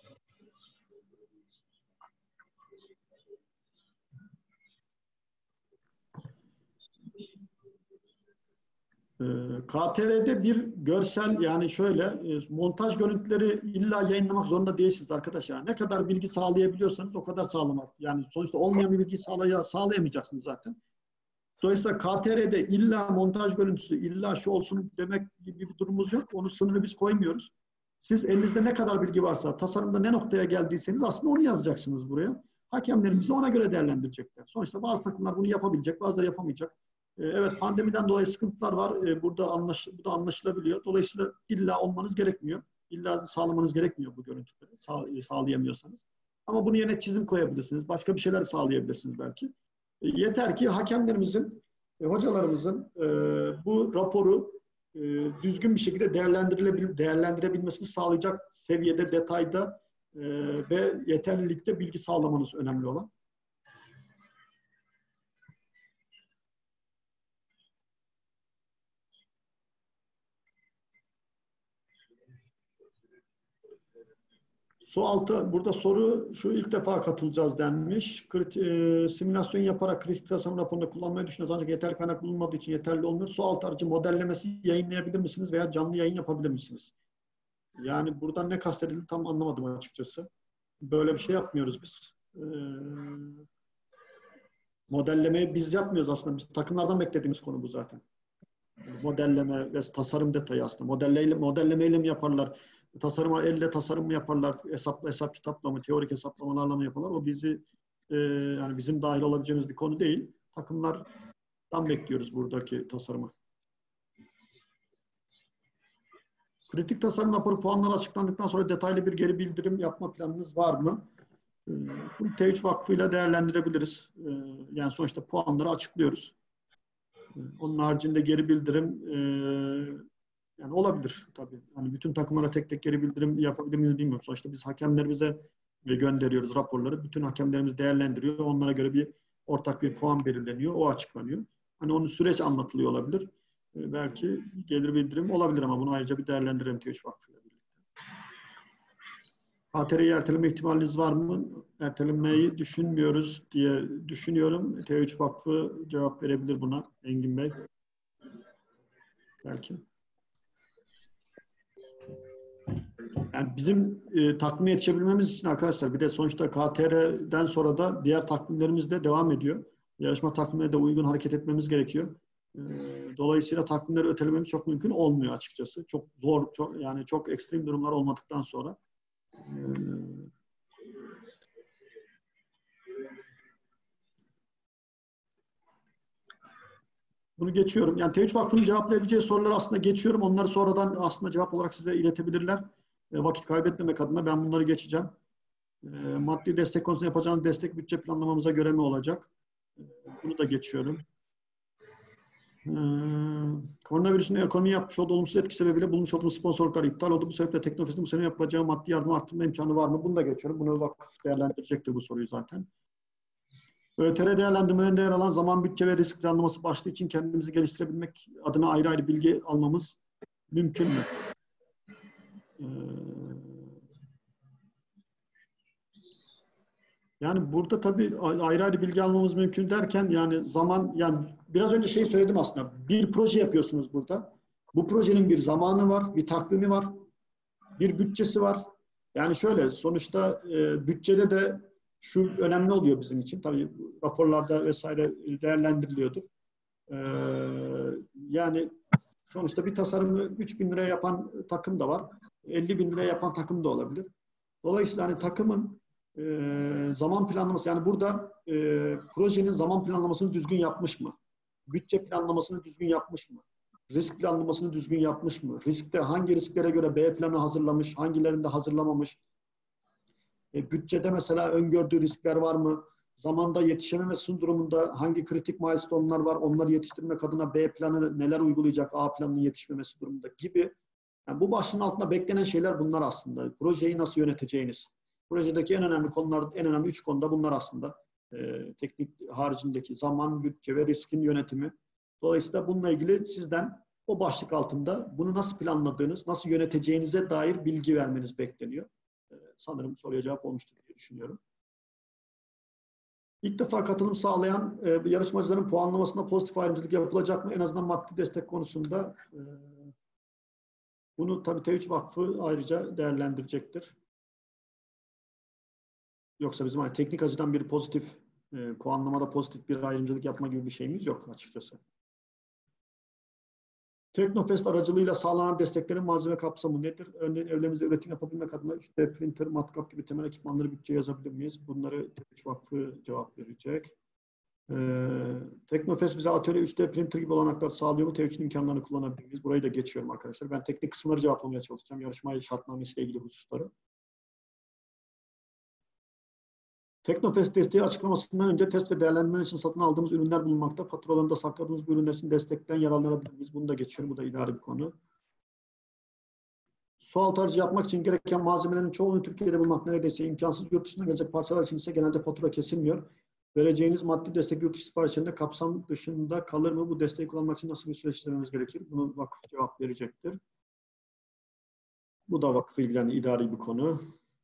K T R'de bir görsel, yani şöyle montaj görüntüleri illa yayınlamak zorunda değilsiniz arkadaşlar. Ne kadar bilgi sağlayabiliyorsanız o kadar sağlamak. Yani sonuçta olmayan bir bilgi sağlay sağlayamayacaksınız zaten. Dolayısıyla K T R'de illa montaj görüntüsü, illa şu olsun demek gibi bir durumumuz yok. Onu sınırı biz koymuyoruz. Siz elinizde ne kadar bilgi varsa, tasarımda ne noktaya geldiyseniz aslında onu yazacaksınız buraya. Hakemlerimiz de ona göre değerlendirecekler. Sonuçta bazı takımlar bunu yapabilecek, bazıları yapamayacak. Evet, pandemiden dolayı sıkıntılar var. Burada anlaş, bu da anlaşılabiliyor. Dolayısıyla illa olmanız gerekmiyor. İlla sağlamanız gerekmiyor bu görüntüleri. Sağ, sağlayamıyorsanız. Ama bunu yerine çizim koyabilirsiniz. Başka bir şeyler sağlayabilirsiniz belki. Yeter ki hakemlerimizin, hocalarımızın bu raporu düzgün bir şekilde değerlendirebil değerlendirebilmesini sağlayacak seviyede, detayda ve yeterlilikte bilgi sağlamanız önemli olan. Su altı, burada soru şu: ilk defa katılacağız denmiş. Kriti, e, simülasyon yaparak kritik tasarım raporunda kullanmayı düşünüyoruz ancak yeterli kaynak bulunmadığı için yeterli olmuyor. Su altı aracı modellemesi yayınlayabilir misiniz veya canlı yayın yapabilir misiniz? Yani buradan ne kastedildi tam anlamadım açıkçası. Böyle bir şey yapmıyoruz biz. Ee, modellemeyi biz yapmıyoruz aslında. Biz takımlardan beklediğimiz konu bu zaten. Modelleme ve tasarım detayı aslında. Modelleyle, modellemeyle mi yaparlar? Tasarım, elle tasarım mı yaparlar? Hesap, hesap kitapla mı? Teorik hesaplamalarla mı yaparlar? O bizi e, yani bizim dahil olabileceğimiz bir konu değil. Takımlardan bekliyoruz buradaki tasarımı. Kritik tasarım raporu puanları açıklandıktan sonra detaylı bir geri bildirim yapma planınız var mı? E, bunu T üç Vakfı ile değerlendirebiliriz. E, yani sonuçta puanları açıklıyoruz. Onun haricinde geri bildirim e, yani olabilir tabii. Yani bütün takımlara tek tek geri bildirim yapabilir miyiz bilmiyorum. Sonuçta biz hakemlerimize gönderiyoruz raporları. Bütün hakemlerimiz değerlendiriyor. Onlara göre bir ortak bir puan belirleniyor. O açıklanıyor. Hani onun süreç anlatılıyor olabilir. E, belki gelir bildirim olabilir ama bunu ayrıca bir değerlendirelim T üç Vakfı'yla birlikte. K T R'yi erteleme ihtimaliniz var mı? Ertelemeyi düşünmüyoruz diye düşünüyorum. T üç Vakfı cevap verebilir buna Engin Bey. Belki. Yani bizim e, takvime yetişebilmemiz için arkadaşlar bir de sonuçta K T R'den sonra da diğer takvimlerimiz de devam ediyor. Yarışma takvimine de uygun hareket etmemiz gerekiyor. E, dolayısıyla takvimleri ötelememiz çok mümkün olmuyor açıkçası. Çok zor, çok, yani çok ekstrem durumlar olmadıktan sonra. E, Bunu geçiyorum. Yani T üç Vakfı'nın cevaplayabileceği soruları aslında geçiyorum. Onları sonradan aslında cevap olarak size iletebilirler. E, vakit kaybetmemek adına ben bunları geçeceğim. E, maddi destek konusunda yapacağınız destek bütçe planlamamıza göre mi olacak? E, bunu da geçiyorum. E, koronavirüsün ekonomiye yapmış olduğu olumsuz etki sebebiyle bulmuş olduğumuz sponsorluklar iptal oldu. Bu sebeple Teknofest'in bu sene yapacağı maddi yardım arttırma imkanı var mı? Bunu da geçiyorum. Bunu vakıf değerlendirecektir bu soruyu zaten. ÖTR değerlendirmelerinde yer alan zaman, bütçe ve risk planlaması başlığı için kendimizi geliştirebilmek adına ayrı ayrı bilgi almamız mümkün mü? Ee, yani burada tabii ayrı ayrı bilgi almamız mümkün derken yani zaman, yani biraz önce şeyi söyledim aslında. Bir proje yapıyorsunuz burada. Bu projenin bir zamanı var, bir takvimi var, bir bütçesi var. Yani şöyle sonuçta e, bütçede de şu önemli oluyor bizim için. Tabii raporlarda vesaire değerlendiriliyordur. Ee, yani sonuçta bir tasarımı üç bin liraya yapan takım da var. elli bin liraya yapan takım da olabilir. Dolayısıyla hani takımın e, zaman planlaması, yani burada e, projenin zaman planlamasını düzgün yapmış mı? Bütçe planlamasını düzgün yapmış mı? Risk planlamasını düzgün yapmış mı? Riskte hangi risklere göre B planı hazırlamış, hangilerinde hazırlamamış? E, bütçede mesela öngördüğü riskler var mı? Zamanda yetişememesi durumunda hangi kritik milestone'lar var? Onları yetiştirmek adına B planı neler uygulayacak? A planının yetişmemesi durumunda gibi. Yani bu başlığın altında beklenen şeyler bunlar aslında. Projeyi nasıl yöneteceğiniz. Projedeki en önemli konular, en önemli üç konuda bunlar aslında. E, teknik haricindeki zaman, bütçe ve riskin yönetimi. Dolayısıyla bununla ilgili sizden o başlık altında bunu nasıl planladığınız, nasıl yöneteceğinize dair bilgi vermeniz bekleniyor. Sanırım soruya cevap olmuştur diye düşünüyorum. İlk defa katılım sağlayan e, yarışmacıların puanlamasında pozitif ayrımcılık yapılacak mı? En azından maddi destek konusunda e, bunu tabii T üç Vakfı ayrıca değerlendirecektir. Yoksa bizim hani teknik açıdan bir pozitif e, puanlamada pozitif bir ayrımcılık yapma gibi bir şeyimiz yok açıkçası. Teknofest aracılığıyla sağlanan desteklerin malzeme kapsamı nedir? Örneğin evlerimizde üretim yapabilmek adına üç D printer, matkap gibi temel ekipmanları bütçeye yazabilir miyiz? Bunları T üç Vakfı cevap verecek. Ee, Teknofest bize atölye üç D printer gibi olanaklar sağlıyor mu? T üçün imkanlarını kullanabilir miyiz? Burayı da geçiyorum arkadaşlar. Ben teknik kısımları cevaplamaya çalışacağım. Yarışma şartnamesiyle ilgili hususları. Teknofest desteği açıklamasından önce test ve değerlendirme için satın aldığımız ürünler bulunmakta. Faturalarında sakladığımız bu ürünler için destekten yararlanabilir miyiz? Bunu da geçiyorum. Bu da idari bir konu. Sualtı harcı yapmak için gereken malzemelerin çoğunu Türkiye'de bulmak neredeyse imkansız. Yurt dışından gelecek parçalar için ise genelde fatura kesilmiyor. Vereceğiniz maddi destek yurt dışı siparişlerinde kapsam dışında kalır mı? Bu desteği kullanmak için nasıl bir süreç izlememiz gerekir? Bunu vakıf cevap verecektir. Bu da vakıf ilgilen idari bir konu.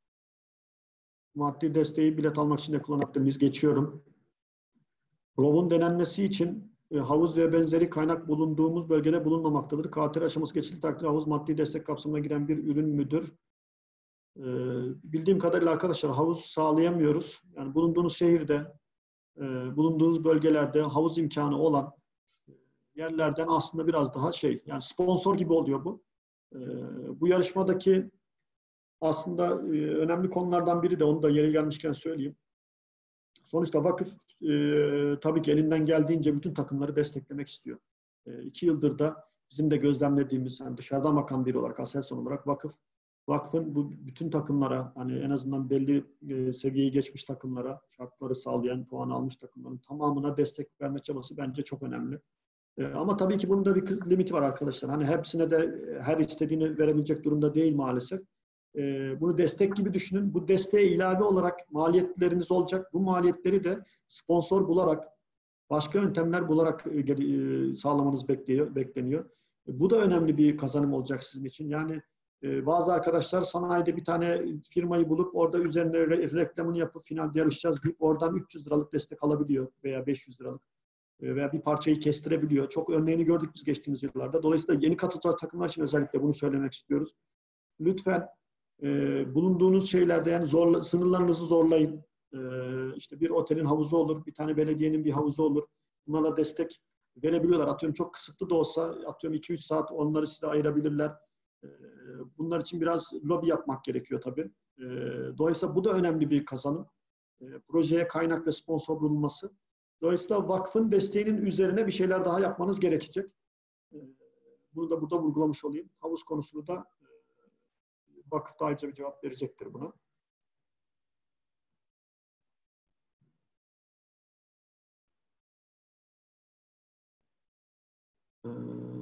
Maddi desteği bilet almak için de kullanabilir miyiz? Geçiyorum. Rov'un denenmesi için e, havuz ve benzeri kaynak bulunduğumuz bölgede bulunmamaktadır. K T R aşaması geçildiği takdirde havuz maddi destek kapsamına giren bir ürün müdür? E, bildiğim kadarıyla arkadaşlar havuz sağlayamıyoruz. Yani bulunduğunuz şehirde e, bulunduğunuz bölgelerde havuz imkanı olan yerlerden aslında biraz daha şey, yani sponsor gibi oluyor bu. E, bu yarışmadaki aslında e, önemli konulardan biri de, onu da yeri gelmişken söyleyeyim. Sonuçta vakıf e, tabii ki elinden geldiğince bütün takımları desteklemek istiyor. E, iki yıldır da bizim de gözlemlediğimiz, yani dışarıdan bakan biri olarak, Aselsan olarak vakıf, vakfın bu bütün takımlara, hani en azından belli e, seviyeyi geçmiş takımlara, şartları sağlayan, puan almış takımların tamamına destek verme çabası bence çok önemli. E, ama tabii ki bunun da bir limiti var arkadaşlar. Hani hepsine de her istediğini verebilecek durumda değil maalesef. E, bunu destek gibi düşünün. Bu desteğe ilave olarak maliyetleriniz olacak. Bu maliyetleri de sponsor bularak, başka yöntemler bularak e, sağlamanız bekliyor, bekleniyor. E, bu da önemli bir kazanım olacak sizin için. Yani e, bazı arkadaşlar sanayide bir tane firmayı bulup orada üzerine re reklamını yapıp finalde yarışacağız deyip oradan üç yüz liralık destek alabiliyor veya beş yüz liralık e, veya bir parçayı kestirebiliyor. Çok örneğini gördük biz geçtiğimiz yıllarda. Dolayısıyla yeni katılacak takımlar için özellikle bunu söylemek istiyoruz. Lütfen e, bulunduğunuz şeylerde, yani zorla, sınırlarınızı zorlayın. E, işte bir otelin havuzu olur, bir tane belediyenin bir havuzu olur. Bunlara destek verebiliyorlar. Atıyorum çok kısıtlı da olsa, atıyorum iki üç saat onları size ayırabilirler. E, bunlar için biraz lobi yapmak gerekiyor tabii. E, dolayısıyla bu da önemli bir kazanım. E, projeye kaynak ve sponsor bulunması. Dolayısıyla vakfın desteğinin üzerine bir şeyler daha yapmanız gerekecek. E, bunu da burada vurgulamış olayım. Havuz konusunu da vakıf da ayrıca bir cevap verecektir buna. Ee,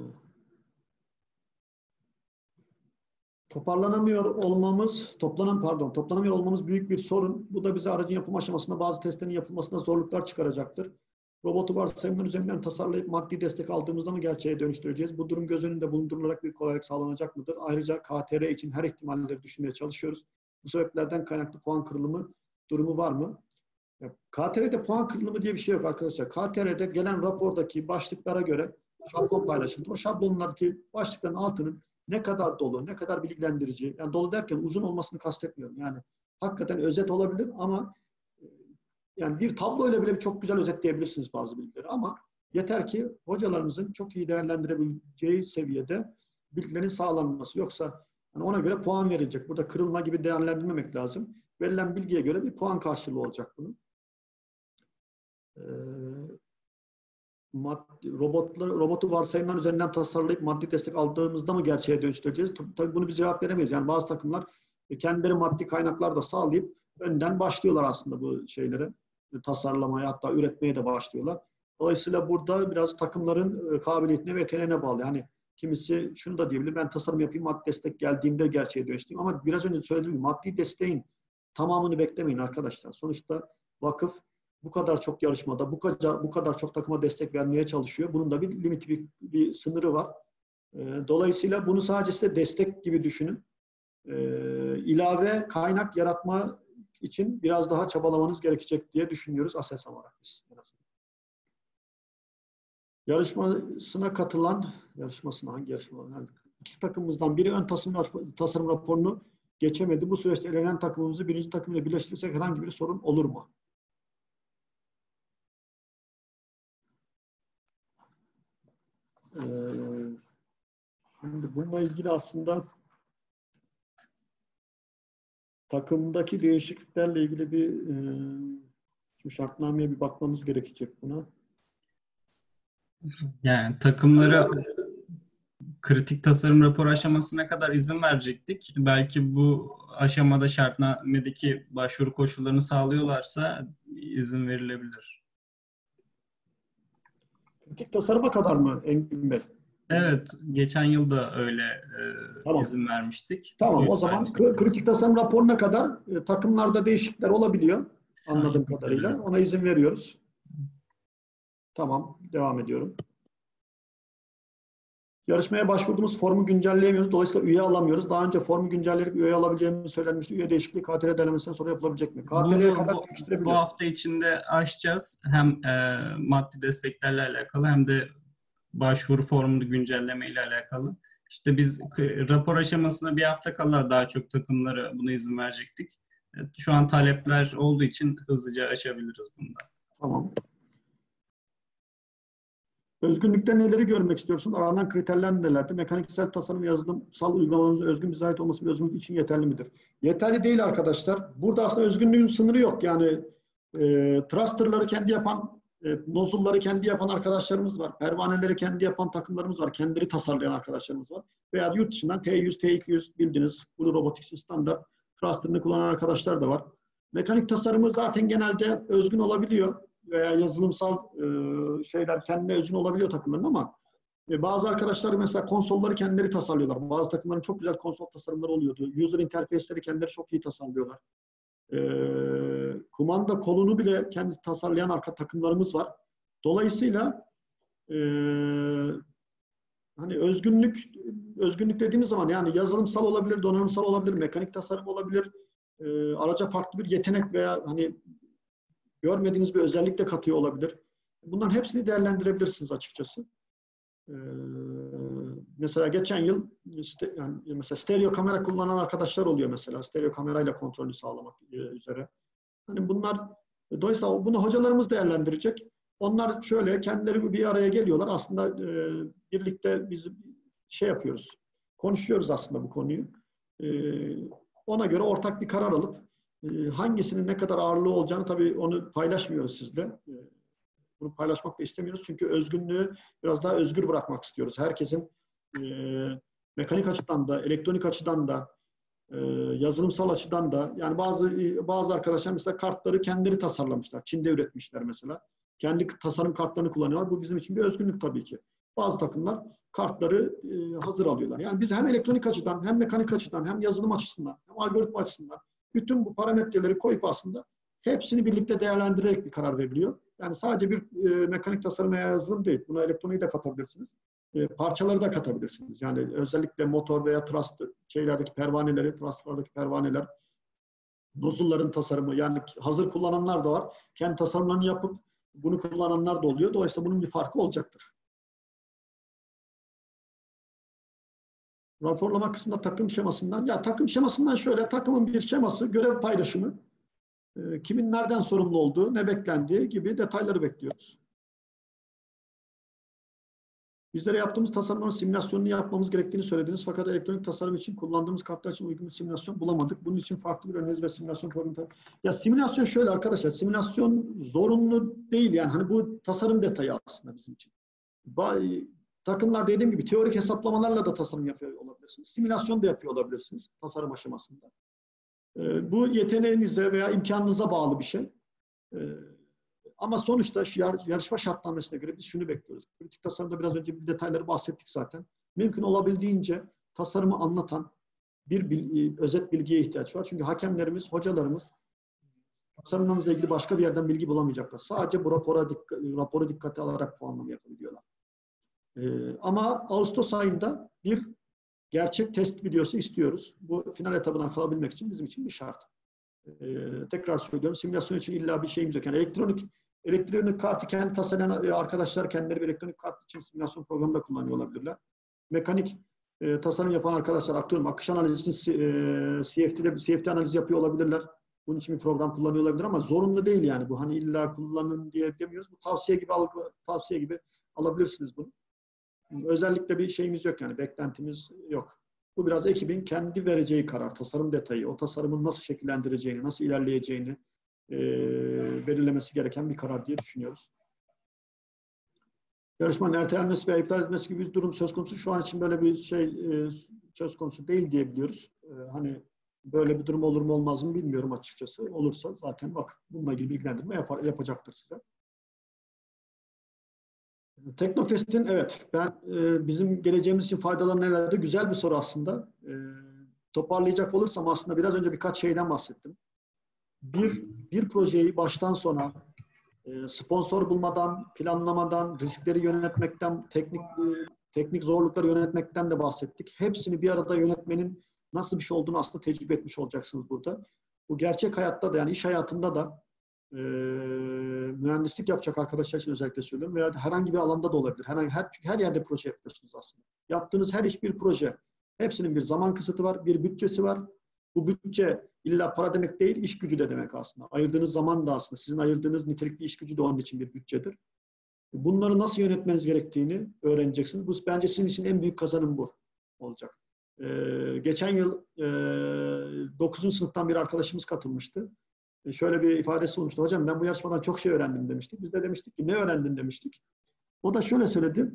toparlanamıyor olmamız, toplanan pardon, toplanamıyor olmamız büyük bir sorun. Bu da bize aracın yapım aşamasında bazı testlerin yapılmasında zorluklar çıkaracaktır. Robotu varsayımlar üzerinden tasarlayıp maddi destek aldığımızda mı gerçeğe dönüştüreceğiz? Bu durum göz önünde bulundurularak bir kolaylık sağlanacak mıdır? Ayrıca K T R için her ihtimalleri düşünmeye çalışıyoruz. Bu sebeplerden kaynaklı puan kırılımı durumu var mı? K T R'de puan kırılımı diye bir şey yok arkadaşlar. K T R'de gelen rapordaki başlıklara göre şablon paylaşıldı. O şablonlardaki başlıkların altının ne kadar dolu, ne kadar bilgilendirici, yani dolu derken uzun olmasını kastetmiyorum. Yani hakikaten özet olabilir ama yani bir tabloyla bile çok güzel özetleyebilirsiniz bazı bilgileri, ama yeter ki hocalarımızın çok iyi değerlendirebileceği seviyede bilgilerin sağlanması. Yoksa yani ona göre puan verilecek. Burada kırılma gibi değerlendirmemek lazım. Verilen bilgiye göre bir puan karşılığı olacak bunun. Ee, robotları, robotu varsayımlar üzerinden tasarlayıp maddi destek aldığımızda mı gerçeğe dönüştüreceğiz? Tabii bunu biz cevap veremeyiz. Yani bazı takımlar kendileri maddi kaynaklar da sağlayıp önden başlıyorlar aslında bu şeylere, tasarlamaya, hatta üretmeye de başlıyorlar. Dolayısıyla burada biraz takımların kabiliyetine ve yeteneğine bağlı. Yani kimisi şunu da diyebilir, ben tasarım yapayım, maddi destek geldiğimde gerçeğe dönüştüreyim. Ama biraz önce söylediğim gibi maddi desteğin tamamını beklemeyin arkadaşlar. Sonuçta vakıf bu kadar çok yarışmada, bu kadar bu kadar çok takıma destek vermeye çalışıyor. Bunun da bir limiti, bir, bir sınırı var. Dolayısıyla bunu sadece size destek gibi düşünün. İlave kaynak yaratma için biraz daha çabalamanız gerekecek diye düşünüyoruz Aselsan olarak biz. Yarışmasına katılan, yarışmasına hangi yarışma? Yani iki takımımızdan biri ön tasarım, tasarım raporunu geçemedi. Bu süreçte elenen takımımızı birinci takımıyla birleştirirsek herhangi bir sorun olur mu? Ee, şimdi bununla ilgili aslında takımdaki değişikliklerle ilgili bir e, şartnameye bir bakmamız gerekecek buna. Yani takımlara kritik tasarım raporu aşamasına kadar izin verecektik. Belki bu aşamada şartnamedeki başvuru koşullarını sağlıyorlarsa izin verilebilir. Kritik tasarıma kadar mı Engin Bey? Evet, geçen yıl da öyle e, Tamam. izin vermiştik. Tamam, o zaman kritik tasarım raporuna kadar e, takımlarda değişiklikler olabiliyor anladığım kadarıyla. Ona izin veriyoruz. Tamam, devam ediyorum. Yarışmaya başvurduğumuz formu güncelleyemiyoruz. Dolayısıyla üye alamıyoruz. Daha önce formu güncelleyip üye alabileceğimiz söylenmişti. Üye değişikliği K T R denemesinden sonra yapılabilecek mi? K T R'ye kadar bu, değiştirebiliyoruz. Bu hafta içinde açacağız. Hem e, maddi desteklerle alakalı hem de başvuru formunu güncelleme ile alakalı. İşte biz rapor aşamasına bir hafta kala daha çok takımlara buna izin verecektik. Şu an talepler olduğu için hızlıca açabiliriz bunu da. Tamam. Özgünlükte neleri görmek istiyorsun? Aranan kriterler nelerdir? Mekaniksel tasarım, yazılımsal uygulamalarımızın özgün bize ait olması bir özgünlük için yeterli midir? Yeterli değil arkadaşlar. Burada aslında özgünlüğün sınırı yok. Yani e, thruster'ları kendi yapan, e, nozzle'ları kendi yapan arkadaşlarımız var. Pervaneleri kendi yapan takımlarımız var. Kendileri tasarlayan arkadaşlarımız var. Veya yurt dışından T yüz, T iki yüz bildiğiniz Blue Robotics'in standart thruster'ını kullanan arkadaşlar da var. Mekanik tasarımı zaten genelde özgün olabiliyor veya yazılımsal e, şeyler kendine özgün olabiliyor takımların ama e, bazı arkadaşlar mesela konsolları kendileri tasarlıyorlar. Bazı takımların çok güzel konsol tasarımları oluyordu. User interface'leri kendileri çok iyi tasarlıyorlar. E, kumanda kolunu bile kendi tasarlayan arka takımlarımız var. Dolayısıyla e, hani özgünlük özgünlük dediğimiz zaman yani yazılımsal olabilir, donanımsal olabilir, mekanik tasarım olabilir. E, araca farklı bir yetenek veya hani görmediğiniz bir özellik de katıyor olabilir. Bunların hepsini değerlendirebilirsiniz açıkçası. Ee, mesela geçen yıl işte, yani mesela stereo kamera kullanan arkadaşlar oluyor mesela. Stereo kamerayla kontrolü sağlamak üzere. Hani bunlar dolayısıyla bunu hocalarımız değerlendirecek. Onlar şöyle kendileri bir araya geliyorlar. Aslında e, birlikte biz şey yapıyoruz. Konuşuyoruz aslında bu konuyu. E, ona göre ortak bir karar alıp hangisinin ne kadar ağırlığı olacağını tabii onu paylaşmıyoruz sizle. Bunu paylaşmak da istemiyoruz çünkü özgünlüğü biraz daha özgür bırakmak istiyoruz. Herkesin e, mekanik açıdan da, elektronik açıdan da, e, yazılımsal açıdan da yani bazı bazı arkadaşlar mesela kartları kendileri tasarlamışlar. Çin'de üretmişler mesela. Kendi tasarım kartlarını kullanıyorlar. Bu bizim için bir özgünlük tabii ki. Bazı takımlar kartları e, hazır alıyorlar. Yani biz hem elektronik açıdan, hem mekanik açıdan, hem yazılım açısından, hem algoritma açısından bütün bu parametreleri koyup aslında hepsini birlikte değerlendirerek bir karar veriliyor. Yani sadece bir e, mekanik tasarım veya yazılım değil. Buna elektroniği de katabilirsiniz. E, parçaları da katabilirsiniz. Yani özellikle motor veya trust şeylerdeki pervaneleri, trustlardaki pervaneler, nozzle'ların tasarımı yani hazır kullananlar da var. Kendi tasarımlarını yapıp bunu kullananlar da oluyor. Dolayısıyla bunun bir farkı olacaktır. Raporlama kısmında takım şemasından, ya takım şemasından şöyle, takımın bir şeması, görev paylaşımı, e, kimin nereden sorumlu olduğu, ne beklendiği gibi detayları bekliyoruz. Bizlere yaptığımız tasarımların simülasyonunu yapmamız gerektiğini söylediniz. Fakat elektronik tasarım için kullandığımız kartlar için uygun bir simülasyon bulamadık. Bunun için farklı bir öneriz ve simülasyon programı. Ya simülasyon şöyle arkadaşlar, simülasyon zorunlu değil yani. Hani bu tasarım detayı aslında bizim için. Takımlar dediğim gibi teorik hesaplamalarla da tasarım yapıyor olabilirsiniz. Simülasyon da yapıyor olabilirsiniz tasarım aşamasında. Ee, bu yeteneğinize veya imkanınıza bağlı bir şey. Ee, ama sonuçta yarışma şartnamesine göre biz şunu bekliyoruz. Kritik tasarımda biraz önce bir detayları bahsettik zaten. Mümkün olabildiğince tasarımı anlatan bir bilgi, özet bilgiye ihtiyaç var. Çünkü hakemlerimiz, hocalarımız tasarımlarınızla ilgili başka bir yerden bilgi bulamayacaklar. Sadece bu rapora, raporu dikkate alarak puanlama yapabiliyorlar. Ee, ama Ağustos ayında bir gerçek test videosu istiyoruz. Bu final etabına kalabilmek için bizim için bir şart. Ee, tekrar söylüyorum, simülasyon için illa bir şeyimiz yok. Yani elektronik elektronik kartı kendi tasarlayan arkadaşlar kendileri bir elektronik kart için simülasyon programı da kullanıyor olabilirler. Mekanik e, tasarım yapan arkadaşlar aktörüm akış analizi için e, C F T'de C F T analizi yapıyor olabilirler. Bunun için bir program kullanıyor olabilir ama zorunlu değil yani. Bu hani illa kullanın diye demiyoruz. Bu tavsiye gibi tavsiye gibi alabilirsiniz bunu. Özellikle bir şeyimiz yok yani beklentimiz yok. Bu biraz ekibin kendi vereceği karar, tasarım detayı, o tasarımın nasıl şekillendireceğini, nasıl ilerleyeceğini e, belirlemesi gereken bir karar diye düşünüyoruz. Yarışmanın ertelenmesi veya iptal edilmesi gibi bir durum söz konusu. Şu an için böyle bir şey e, söz konusu değil diyebiliyoruz. E, hani böyle bir durum olur mu olmaz mı bilmiyorum açıkçası. Olursa zaten bak bununla ilgili bilgilendirme yapar, yapacaktır size. Teknofest'in evet, ben e, bizim geleceğimiz için faydaları nelerdi? Güzel bir soru aslında. E, toparlayacak olursam aslında biraz önce birkaç şeyden bahsettim. Bir, bir projeyi baştan sona e, sponsor bulmadan, planlamadan, riskleri yönetmekten, teknik e, teknik zorlukları yönetmekten de bahsettik. Hepsini bir arada yönetmenin nasıl bir şey olduğunu aslında tecrübe etmiş olacaksınız burada. Bu gerçek hayatta da yani iş hayatında da e, mühendislik yapacak arkadaşlar için özellikle söylüyorum veya herhangi bir alanda da olabilir. Herhangi, her, her yerde proje yapıyorsunuz aslında. Yaptığınız her iş bir proje. Hepsinin bir zaman kısıtı var, bir bütçesi var. Bu bütçe illa para demek değil, iş gücü de demek aslında. Ayırdığınız zaman da aslında sizin ayırdığınız nitelikli iş gücü de onun için bir bütçedir. Bunları nasıl yönetmeniz gerektiğini öğreneceksiniz. Bu bence sizin için en büyük kazanım bu olacak. Ee, geçen yıl e, dokuzuncu sınıftan bir arkadaşımız katılmıştı. E, şöyle bir ifadesi olmuştu. Hocam ben bu yarışmadan çok şey öğrendim demiştik. Biz de demiştik ki ne öğrendin demiştik. O da şöyle söyledi.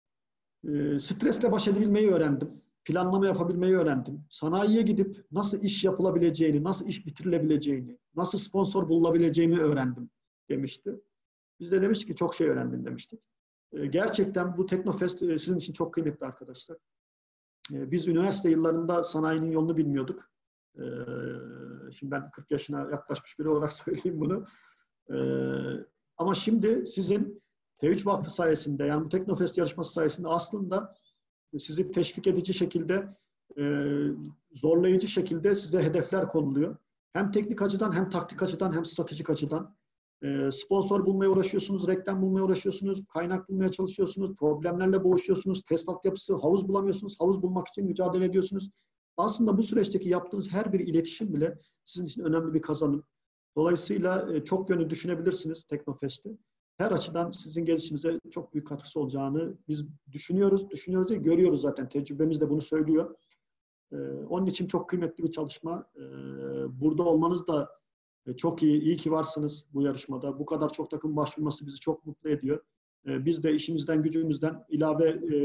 E, stresle baş edebilmeyi öğrendim. Planlama yapabilmeyi öğrendim. Sanayiye gidip nasıl iş yapılabileceğini, nasıl iş bitirilebileceğini, nasıl sponsor bulunabileceğimi öğrendim demişti. Biz de demiştik ki çok şey öğrendim demiştik. E, gerçekten bu Teknofest e, sizin için çok kıymetli arkadaşlar. E, biz üniversite yıllarında sanayinin yolunu bilmiyorduk. E, şimdi ben kırk yaşına yaklaşmış biri olarak söyleyeyim bunu. E, ama şimdi sizin T üç Vakfı sayesinde, yani bu Teknofest yarışması sayesinde aslında sizi teşvik edici şekilde, e, zorlayıcı şekilde size hedefler konuluyor. Hem teknik açıdan, hem taktik açıdan, hem stratejik açıdan. E, sponsor bulmaya uğraşıyorsunuz, reklam bulmaya uğraşıyorsunuz, kaynak bulmaya çalışıyorsunuz, problemlerle boğuşuyorsunuz, test altyapısı, havuz bulamıyorsunuz, havuz bulmak için mücadele ediyorsunuz. Aslında bu süreçteki yaptığınız her bir iletişim bile sizin için önemli bir kazanım. Dolayısıyla e, çok yönlü düşünebilirsiniz Teknofest'i. Her açıdan sizin gelişimize çok büyük katkısı olacağını biz düşünüyoruz. Düşünüyoruz ve görüyoruz zaten. Tecrübemiz de bunu söylüyor. Ee, onun için çok kıymetli bir çalışma. Ee, burada olmanız da çok iyi. İyi ki varsınız bu yarışmada. Bu kadar çok takım başvurması bizi çok mutlu ediyor. Ee, biz de işimizden, gücümüzden ilave e,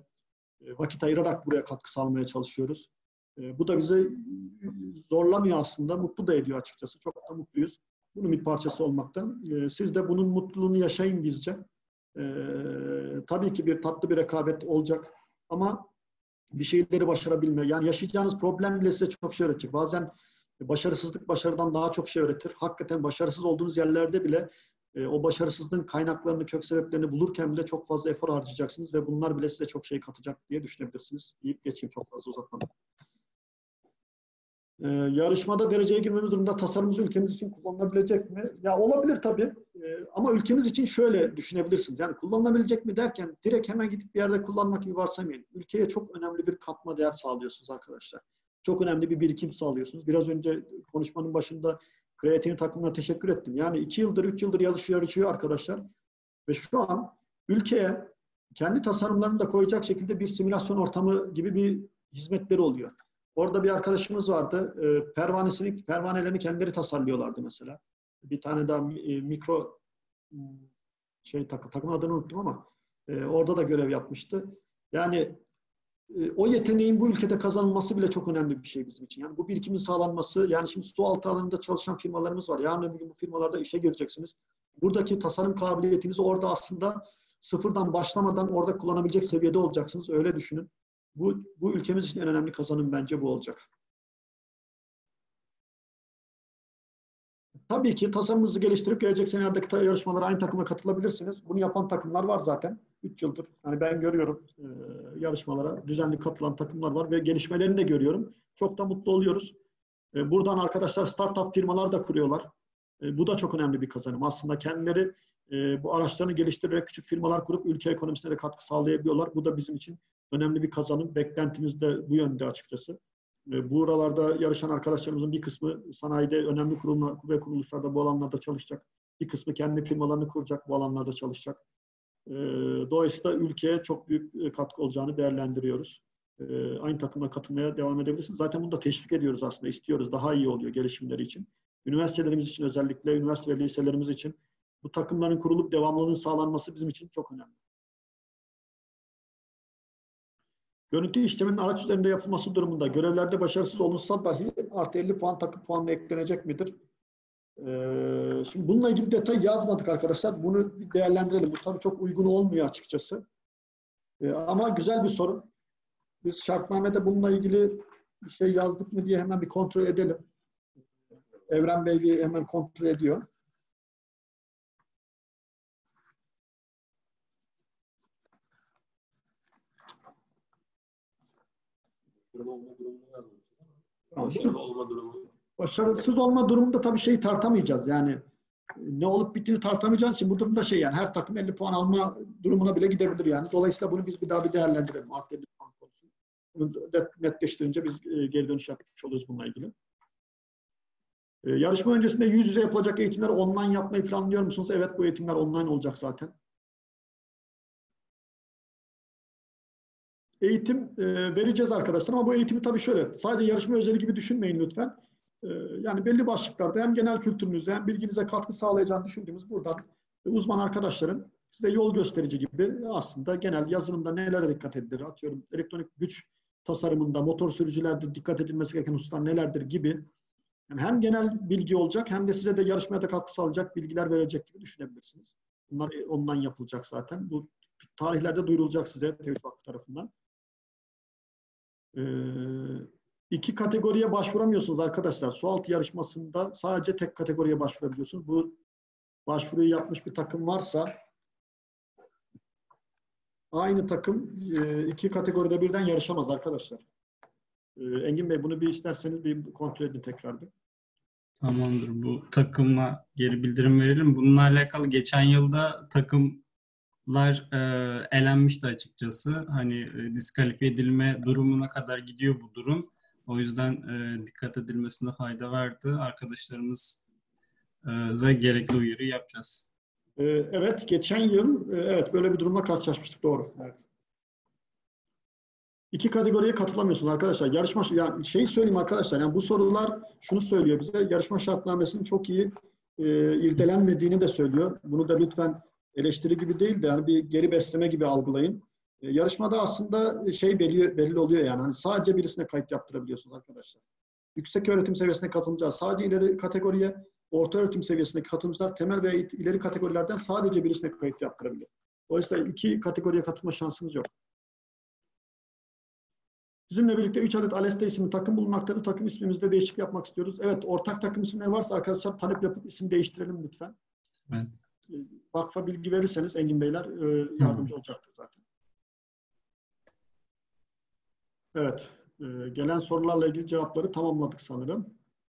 vakit ayırarak buraya katkı sağlamaya çalışıyoruz. Ee, bu da bizi zorlamıyor aslında. Mutlu da ediyor açıkçası. Çok da mutluyuz. Bunun bir parçası olmaktan. Ee, siz de bunun mutluluğunu yaşayın bizce. Ee, tabii ki bir tatlı bir rekabet olacak. Ama bir şeyleri başarabilme, yani yaşayacağınız problem bile size çok şey öğretecek. Bazen başarısızlık başarıdan daha çok şey öğretir. Hakikaten başarısız olduğunuz yerlerde bile e, o başarısızlığın kaynaklarını, kök sebeplerini bulurken bile çok fazla efor harcayacaksınız ve bunlar bile size çok şey katacak diye düşünebilirsiniz. Deyip geçeyim, çok fazla uzatmadım. Ee, yarışmada dereceye girmemiz durumunda tasarımımız ülkemiz için kullanılabilecek mi? Ya olabilir tabii. Ee, ama ülkemiz için şöyle düşünebilirsiniz. Yani kullanılabilecek mi derken direkt hemen gidip bir yerde kullanmak gibi varsaymayın. Ülkeye çok önemli bir katma değer sağlıyorsunuz arkadaşlar. Çok önemli bir birikim sağlıyorsunuz. Biraz önce konuşmanın başında Kreatin takımına teşekkür ettim. Yani iki yıldır, üç yıldır yarışıyor, yarışıyor arkadaşlar. Ve şu an ülkeye kendi tasarımlarını da koyacak şekilde bir simülasyon ortamı gibi bir hizmetleri oluyor. Orada bir arkadaşımız vardı. E, pervanesini, pervanelerini kendileri tasarlıyorlardı mesela. Bir tane daha e, mikro şey takım, takım adını unuttum ama e, orada da görev yapmıştı. Yani e, o yeteneğin bu ülkede kazanılması bile çok önemli bir şey bizim için. Yani bu birikimin sağlanması, yani şimdi su altı alanında çalışan firmalarımız var. Yarın öbür gün bu firmalarda işe gireceksiniz. Buradaki tasarım kabiliyetinizi orada aslında sıfırdan başlamadan orada kullanabilecek seviyede olacaksınız. Öyle düşünün. Bu, bu ülkemiz için en önemli kazanım bence bu olacak. Tabii ki tasarımınızı geliştirip gelecek senelerdeki yarışmalara aynı takıma katılabilirsiniz. Bunu yapan takımlar var zaten. üç yıldır. Yani ben görüyorum e, yarışmalara düzenli katılan takımlar var ve gelişmelerini de görüyorum. Çok da mutlu oluyoruz. E, buradan arkadaşlar startup firmalar da kuruyorlar. E, bu da çok önemli bir kazanım. Aslında kendileri e, bu araçlarını geliştirerek küçük firmalar kurup ülke ekonomisine de katkı sağlayabiliyorlar. Bu da bizim için önemli bir kazanım. Beklentimiz de bu yönde açıkçası. Bu aralarda yarışan arkadaşlarımızın bir kısmı sanayide önemli kurumlar ve kuruluşlarda bu alanlarda çalışacak. Bir kısmı kendi firmalarını kuracak, bu alanlarda çalışacak. Dolayısıyla ülkeye çok büyük katkı olacağını değerlendiriyoruz. Aynı takımla katılmaya devam edebilirsiniz. Zaten bunu da teşvik ediyoruz aslında, istiyoruz. Daha iyi oluyor gelişimleri için. Üniversitelerimiz için, özellikle üniversite ve liselerimiz için bu takımların kurulup devamlılığının sağlanması bizim için çok önemli. Görüntü işleminin araç üzerinde yapılması durumunda görevlerde başarısız olunsa dahi artı elli puan takım puanına eklenecek midir? Ee, şimdi bununla ilgili detay yazmadık arkadaşlar. Bunu bir değerlendirelim. Bu tabii çok uygun olmuyor açıkçası. Ee, ama güzel bir sorun. Biz şartnamede bununla ilgili bir şey yazdık mı diye hemen bir kontrol edelim. Evren Bey bir hemen kontrol ediyor. Başarılı olma durumu. Başarısız olma durumunda tabii şeyi tartamayacağız. Yani ne olup bittiğini tartamayacağız için bu durumda şey, yani her takım elli puan alma durumuna bile gidebilir yani. Dolayısıyla bunu biz bir daha bir değerlendirelim. Artı elli puan konusunu. Bunu netleştirince biz geri dönüş yapmış oluruz bununla ilgili. Ee, yarışma öncesinde yüz yüze yapılacak eğitimleri online yapmayı planlıyor musunuz? Evet, bu eğitimler online olacak zaten. Eğitim e, vereceğiz arkadaşlar ama bu eğitimi tabii şöyle, sadece yarışma özeli gibi düşünmeyin lütfen. E, yani belli başlıklarda hem genel kültürünüze hem bilginize katkı sağlayacağını düşündüğümüz buradan uzman arkadaşların size yol gösterici gibi aslında genel yazılımda nelere dikkat edilir, atıyorum elektronik güç tasarımında, motor sürücülerde dikkat edilmesi gereken hususlar nelerdir gibi, yani hem genel bilgi olacak hem de size de yarışmaya da katkı sağlayacak bilgiler verecek gibi düşünebilirsiniz. Bunlar online yapılacak zaten. Bu tarihlerde duyurulacak size TEVİZ Vakfı tarafından. Ee, iki kategoriye başvuramıyorsunuz arkadaşlar. Sualtı yarışmasında sadece tek kategoriye başvurabiliyorsunuz. Bu başvuruyu yapmış bir takım varsa aynı takım e, iki kategoride birden yarışamaz arkadaşlar. Ee, Engin Bey, bunu bir isterseniz bir kontrol edin tekrar bir. Tamamdır. Bu takıma geri bildirim verelim. Bununla alakalı geçen yılda takımlar e, elenmişti açıkçası. Hani e, diskalifiye edilme durumuna kadar gidiyor bu durum. O yüzden e, dikkat edilmesine fayda vardı. Arkadaşlarımıza gerekli uyarı yapacağız. Ee, evet, geçen yıl e, evet böyle bir durumla karşılaşmıştık. Doğru. Evet. İki kategoriye katılamıyorsunuz arkadaşlar. Yarışma, yani şey söyleyeyim arkadaşlar, yani bu sorular şunu söylüyor bize, yarışma şartnamesinin çok iyi e, irdelenmediğini de söylüyor. Bunu da lütfen eleştiri gibi değil de yani bir geri besleme gibi algılayın. E, yarışmada aslında şey belli, belli oluyor yani. Hani sadece birisine kayıt yaptırabiliyorsunuz arkadaşlar. Yüksek öğretim seviyesine katılımcılar sadece ileri kategoriye, orta öğretim seviyesindeki katılımcılar temel ve ileri kategorilerden sadece birisine kayıt yaptırabiliyor. Dolayısıyla iki kategoriye katılma şansınız yok. Bizimle birlikte üç adet Aleste isimli takım bulunmaktadır. Takım ismimizde değişiklik yapmak istiyoruz. Evet, ortak takım isimleri varsa arkadaşlar talep yapıp isim değiştirelim lütfen. Evet. Vakfa bilgi verirseniz Engin Beyler yardımcı olacaktır zaten. Evet, gelen sorularla ilgili cevapları tamamladık sanırım.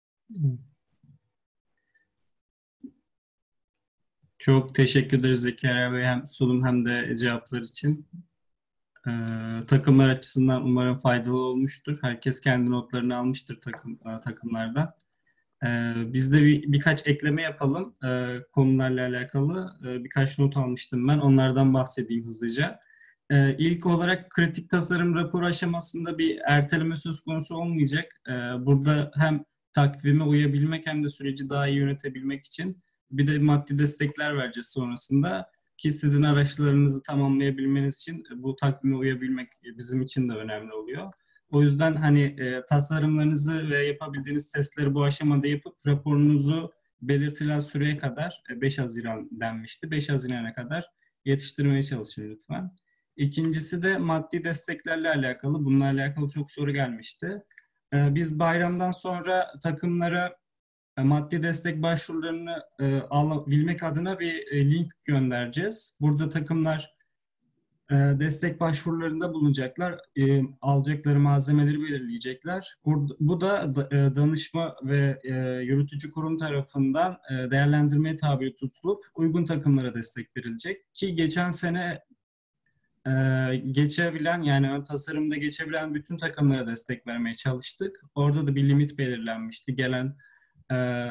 Çok teşekkür ederiz Zekeriya Bey hem sunum hem de cevaplar için. Ee, takımlar açısından umarım faydalı olmuştur. Herkes kendi notlarını almıştır takım takımlardan. Ee, biz de bir, birkaç ekleme yapalım ee, konularla alakalı. Ee, birkaç not almıştım ben. Onlardan bahsedeyim hızlıca. Ee, ilk olarak kritik tasarım raporu aşamasında bir erteleme söz konusu olmayacak. Ee, burada hem takvime uyabilmek hem de süreci daha iyi yönetebilmek için bir de maddi destekler vereceğiz sonrasında. Ki sizin araçlarınızı tamamlayabilmeniz için bu takvime uyabilmek bizim için de önemli oluyor. O yüzden hani e, tasarımlarınızı ve yapabildiğiniz testleri bu aşamada yapıp raporunuzu belirtilen süreye kadar e, beş Haziran denmişti. beş Haziran'a kadar yetiştirmeye çalışın lütfen. İkincisi de maddi desteklerle alakalı. Bununla alakalı çok soru gelmişti. E, biz bayramdan sonra takımlara maddi destek başvurularını e, alabilmek adına bir e, link göndereceğiz. Burada takımlar e, destek başvurularında bulunacaklar. E, alacakları malzemeleri belirleyecekler. Burada, bu da da e, danışma ve e, yürütücü kurum tarafından e, değerlendirmeye tabi tutulup uygun takımlara destek verilecek. Ki geçen sene e, geçebilen yani ön tasarımda geçebilen bütün takımlara destek vermeye çalıştık. Orada da bir limit belirlenmişti. Gelen e,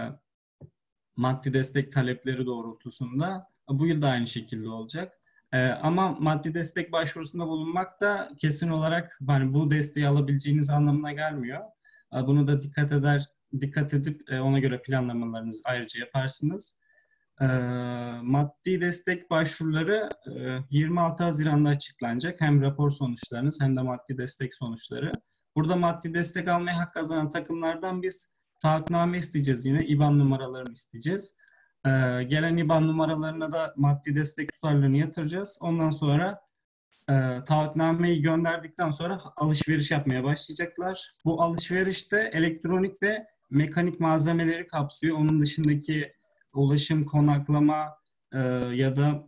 maddi destek talepleri doğrultusunda. Bu yıl da aynı şekilde olacak. E, ama maddi destek başvurusunda bulunmak da kesin olarak yani bu desteği alabileceğiniz anlamına gelmiyor. E, bunu da dikkat eder, dikkat edip e, ona göre planlamalarınızı ayrıca yaparsınız. E, maddi destek başvuruları e, yirmi altı Haziran'da açıklanacak. Hem rapor sonuçlarınız hem de maddi destek sonuçları. Burada maddi destek almaya hak kazanan takımlardan biz taahhütname isteyeceğiz yine. İ B A N numaralarını isteyeceğiz. Ee, gelen İ B A N numaralarına da maddi destek tutarlarını yatıracağız. Ondan sonra e, taahhütnameyi gönderdikten sonra alışveriş yapmaya başlayacaklar. Bu alışverişte elektronik ve mekanik malzemeleri kapsıyor. Onun dışındaki ulaşım, konaklama e, ya da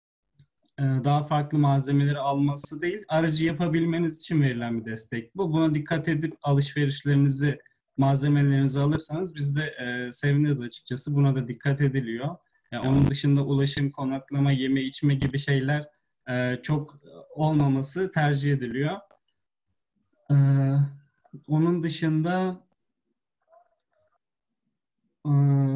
e, daha farklı malzemeleri alması değil, aracı yapabilmeniz için verilen bir destek bu. Buna dikkat edip alışverişlerinizi, malzemelerinizi alırsanız biz de e, seviniriz açıkçası. Buna da dikkat ediliyor. Yani onun dışında ulaşım, konaklama, yeme, içme gibi şeyler e, çok olmaması tercih ediliyor. E, onun dışında Ee,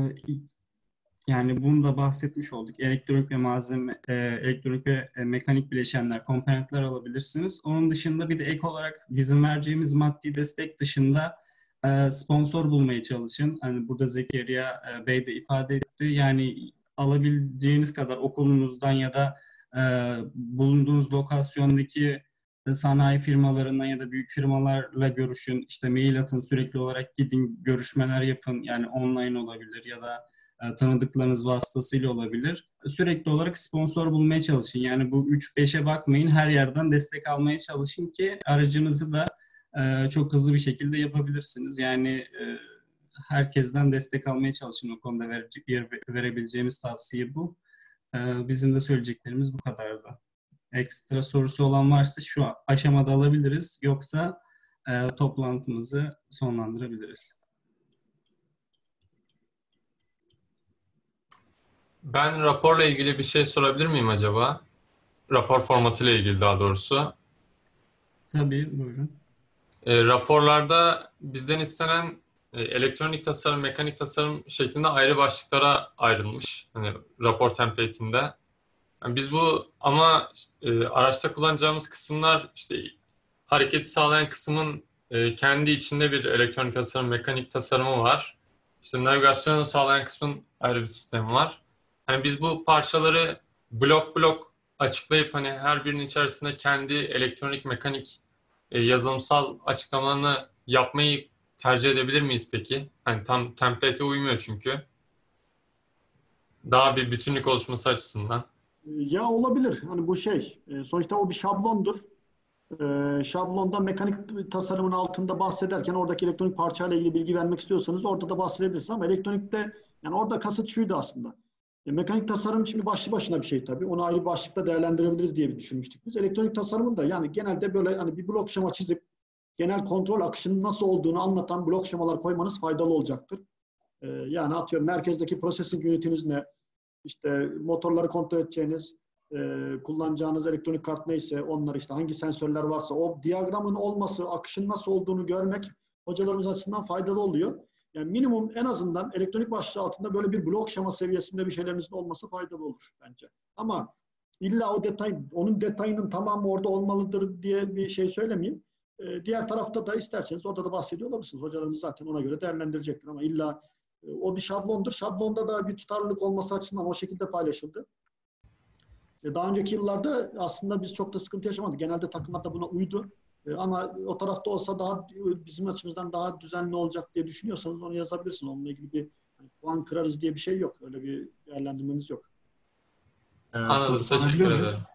Yani bunu da bahsetmiş olduk. Elektronik ve malzeme, e, elektronik ve e, mekanik bileşenler, komponentler alabilirsiniz. Onun dışında bir de ek olarak bizim vereceğimiz maddi destek dışında e, sponsor bulmaya çalışın. Hani burada Zekeriya e, Bey de ifade etti. Yani alabileceğiniz kadar okulunuzdan ya da e, bulunduğunuz lokasyondaki e, sanayi firmalarından ya da büyük firmalarla görüşün. İşte mail atın, sürekli olarak gidin, görüşmeler yapın. Yani online olabilir ya da e, tanıdıklarınız vasıtasıyla olabilir. Sürekli olarak sponsor bulmaya çalışın. Yani bu üç beşe bakmayın. Her yerden destek almaya çalışın ki aracınızı da e, çok hızlı bir şekilde yapabilirsiniz. Yani e, herkesten destek almaya çalışın. O konuda vere- verebileceğimiz tavsiye bu. E, bizim de söyleyeceklerimiz bu kadardı. Ekstra sorusu olan varsa şu aşamada alabiliriz. Yoksa e, toplantımızı sonlandırabiliriz. Ben raporla ilgili bir şey sorabilir miyim acaba? Rapor formatıyla ilgili daha doğrusu. Tabii, buyurun. E, raporlarda bizden istenen e, elektronik tasarım, mekanik tasarım şeklinde ayrı başlıklara ayrılmış. Hani rapor template'inde. Yani biz bu ama e, araçta kullanacağımız kısımlar işte hareketi sağlayan kısmın e, kendi içinde bir elektronik tasarım, mekanik tasarımı var. İşte navigasyonu sağlayan kısmın ayrı bir sistemi var. Hani biz bu parçaları blok blok açıklayıp hani her birinin içerisinde kendi elektronik, mekanik, e, yazılımsal açıklamalarını yapmayı tercih edebilir miyiz peki? Hani tam template'e uymuyor çünkü. Daha bir bütünlük oluşması açısından. Ya olabilir. Hani bu şey, e, sonuçta o bir şablondur. E, şablonda mekanik tasarımın altında bahsederken oradaki elektronik parçayla ilgili bilgi vermek istiyorsanız orada da bahsedebilirsiniz. Ama elektronikte, yani orada kasıt şuydu aslında. E, mekanik tasarım şimdi başlı başına bir şey tabii. Onu ayrı bir başlıkta değerlendirebiliriz diye bir düşünmüştük biz. Elektronik tasarımın da yani genelde böyle hani bir blok şema çizip genel kontrol akışının nasıl olduğunu anlatan blok şemalar koymanız faydalı olacaktır. E, yani atıyorum merkezdeki processing unitiniz ne? İşte motorları kontrol edeceğiniz, e, kullanacağınız elektronik kart neyse onlar, işte hangi sensörler varsa o diyagramın olması, akışın nasıl olduğunu görmek hocalarımız açısından faydalı oluyor. Yani minimum en azından elektronik başlığı altında böyle bir blok şema seviyesinde bir şeylerinizin olması faydalı olur bence. Ama illa o detay, onun detayının tamamı orada olmalıdır diye bir şey söylemeyeyim. E, diğer tarafta da isterseniz orada da bahsediyor olabilirsiniz. Hocalarımız zaten ona göre değerlendirecektir ama illa o bir şablondur. Şablonda da bir tutarlılık olması açısından o şekilde paylaşıldı. Daha önceki yıllarda aslında biz çok da sıkıntı yaşamadık. Genelde takımlar da buna uydu. Ama o tarafta olsa daha bizim açımızdan daha düzenli olacak diye düşünüyorsanız onu yazabilirsiniz. Onunla ilgili bir hani, puan kırarız diye bir şey yok. Öyle bir değerlendirmeniz yok. Ee, soru Anladım. sorabiliyor Teşekkür muyuz? ederim.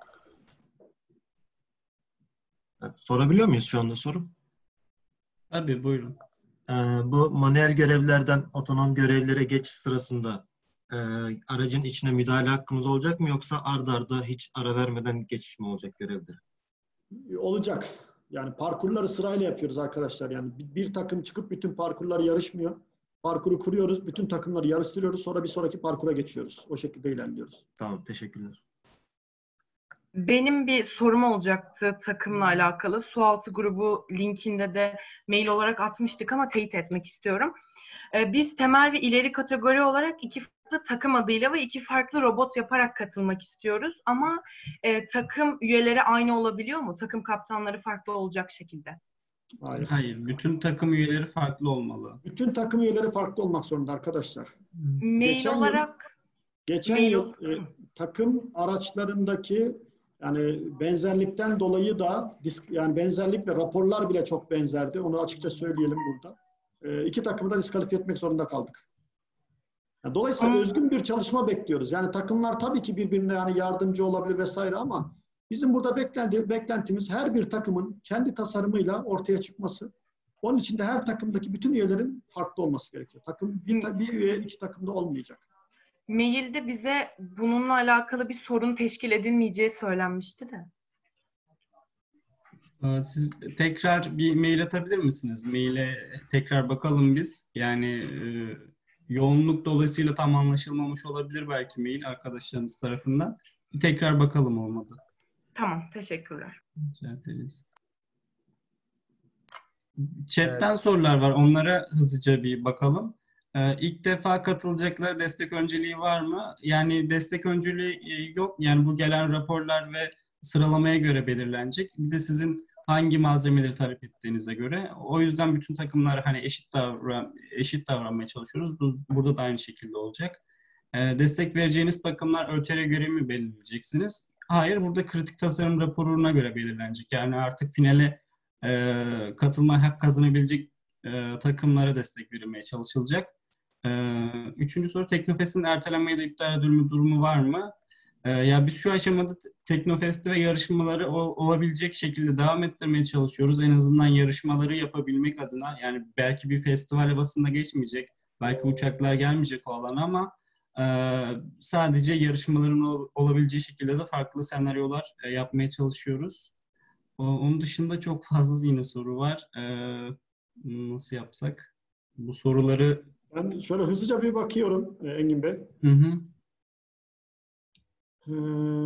Evet, sorabiliyor muyuz şu anda soru? Tabii, buyurun. Ee, bu manuel görevlerden otonom görevlere geçiş sırasında e, aracın içine müdahale hakkımız olacak mı yoksa ard arda hiç ara vermeden geçiş mi olacak görevlere? Olacak. Yani parkurları sırayla yapıyoruz arkadaşlar. Yani bir, bir takım çıkıp bütün parkurları yarışmıyor. Parkuru kuruyoruz, bütün takımları yarıştırıyoruz. Sonra bir sonraki parkura geçiyoruz. O şekilde ilerliyoruz. Tamam, teşekkürler. Benim bir sorum olacaktı takımla alakalı. Sualtı grubu linkinde de mail olarak atmıştık ama teyit etmek istiyorum. Ee, biz temel ve ileri kategori olarak iki farklı takım adıyla ve iki farklı robot yaparak katılmak istiyoruz. Ama e, takım üyeleri aynı olabiliyor mu? Takım kaptanları farklı olacak şekilde. Hayır. Hayır, bütün takım üyeleri farklı olmalı. Bütün takım üyeleri farklı olmak zorunda arkadaşlar. Mail Geçen olarak yıl, geçen mail yıl e, takım araçlarındaki yani benzerlikten dolayı da disk, yani benzerlik ve raporlar bile çok benzerdi. Onu açıkça söyleyelim burada. E, iki takımı da diskalifiye etmek zorunda kaldık. Yani dolayısıyla Ama- özgün bir çalışma bekliyoruz. Yani takımlar tabii ki birbirine yani yardımcı olabilir vesaire ama bizim burada beklenti, beklentimiz her bir takımın kendi tasarımıyla ortaya çıkması. Onun için de her takımdaki bütün üyelerin farklı olması gerekiyor. Takım bir, bir üye iki takımda olmayacak. mailde bize bununla alakalı bir sorun teşkil edilmeyeceği söylenmişti de. Ee, Siz tekrar bir mail atabilir misiniz? Maile tekrar bakalım biz. Yani e, yoğunluk dolayısıyla tam anlaşılmamış olabilir belki mail arkadaşlarımız tarafından. Bir tekrar bakalım olmadı. Tamam, teşekkürler. Rica ederiz. Chat'ten sorular var. Onlara hızlıca bir bakalım. Ee, ilk defa katılacaklara destek önceliği var mı? Yani destek önceliği e, yok. Yani bu gelen raporlar ve sıralamaya göre belirlenecek. Bir de sizin hangi malzemeleri talep ettiğinize göre. O yüzden bütün takımlar hani eşit davran eşit davranmaya çalışıyoruz. Bu, burada da aynı şekilde olacak. Ee, destek vereceğiniz takımlar ÖTR göre mi belirleyeceksiniz? Hayır, burada kritik tasarım raporuna göre belirlenecek. Yani artık finale e, katılma hak kazanabilecek e, takımlara destek verilmeye çalışılacak. Ee, üçüncü soru, Teknofest'in ertelenme ya da iptal edilme durumu var mı? Ee, ya biz şu aşamada Teknofest'i ve yarışmaları ol, olabilecek şekilde devam ettirmeye çalışıyoruz. En azından yarışmaları yapabilmek adına. Yani belki bir festival havasında geçmeyecek. Belki uçaklar gelmeyecek o alana ama e, sadece yarışmaların ol, olabileceği şekilde de farklı senaryolar e, yapmaya çalışıyoruz. O, onun dışında çok fazla yine soru var. Ee, nasıl yapsak? Bu soruları Ben şöyle hızlıca bir bakıyorum e, Engin Bey. Hı hı. Ee,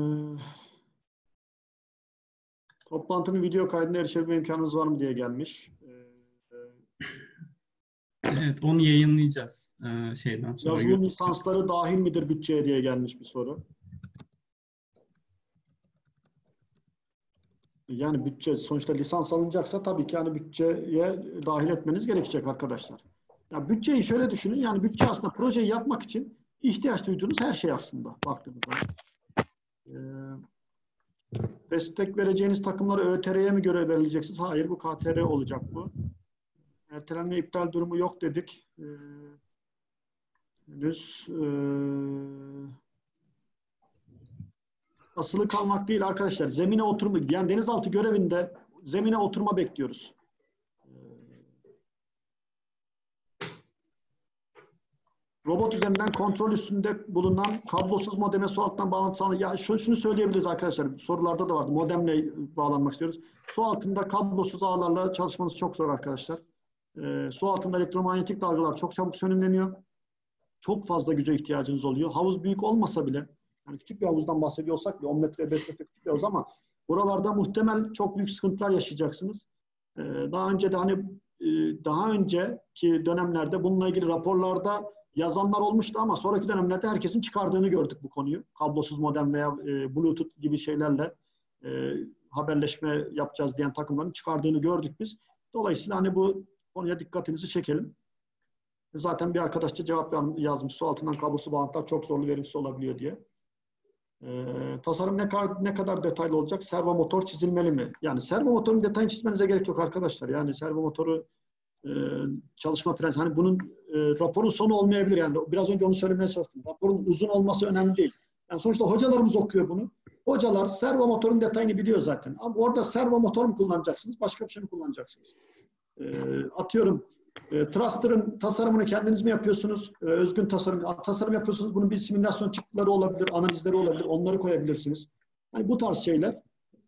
toplantının video kaydına erişebilme imkanınız var mı diye gelmiş. Ee, Evet, onu yayınlayacağız ee, şeyden sonra. yazılım lisansları dahil midir bütçeye diye gelmiş bir soru. Yani bütçe sonuçta lisans alınacaksa tabii ki yani bütçeye dahil etmeniz gerekecek arkadaşlar. Ya bütçeyi şöyle düşünün, yani bütçe aslında projeyi yapmak için ihtiyaç duyduğunuz her şey aslında baktığınız zaman. Ee, destek vereceğiniz takımları ÖTR'ye mi göre belirleyeceksiniz? Hayır, bu K T R olacak bu. Ertelenme iptal durumu yok dedik. Ee, henüz e, asılı kalmak değil arkadaşlar. Zemine oturma, yani denizaltı görevinde zemine oturma bekliyoruz. Robot üzerinden kontrol üstünde bulunan kablosuz modeme su altından bağlantı sağlayan, ya şunu, şunu söyleyebiliriz arkadaşlar, sorularda da vardı, modemle bağlanmak istiyoruz. Su altında kablosuz ağlarla çalışmanız çok zor arkadaşlar. Ee, su altında elektromanyetik dalgalar çok çabuk sönümleniyor. Çok fazla güce ihtiyacınız oluyor. Havuz büyük olmasa bile, yani küçük bir havuzdan bahsediyorsak, bir on metre, beş metre küçük bir havuz ama buralarda muhtemel çok büyük sıkıntılar yaşayacaksınız. Ee, daha önce de hani e, daha önceki dönemlerde bununla ilgili raporlarda yazanlar olmuştu ama sonraki dönemlerde herkesin çıkardığını gördük bu konuyu. Kablosuz modem veya e, Bluetooth gibi şeylerle e, haberleşme yapacağız diyen takımların çıkardığını gördük biz. Dolayısıyla hani bu konuya dikkatinizi çekelim. Zaten bir arkadaşça cevap yazmış. Su altından kablosuz bağlantılar çok zorlu, verimsiz olabiliyor diye. Ee, tasarım ne kadar, ne kadar detaylı olacak? Servo motor çizilmeli mi? Yani servo motorun detayını çizmenize gerek yok arkadaşlar. Yani servo motoru e, çalışma prensibi. Hani bunun e, raporun sonu olmayabilir. Yani biraz önce onu söylemeye çalıştım. Raporun uzun olması önemli değil. Yani sonuçta hocalarımız okuyor bunu. Hocalar servo motorun detayını biliyor zaten. Ama orada servo motor mu kullanacaksınız? Başka bir şey mi kullanacaksınız? E, atıyorum E, Thruster'ın tasarımını kendiniz mi yapıyorsunuz? E, özgün tasarım, tasarım yapıyorsunuz. Bunun bir simülasyon çıktıları olabilir, analizleri olabilir. Onları koyabilirsiniz. Hani bu tarz şeyler.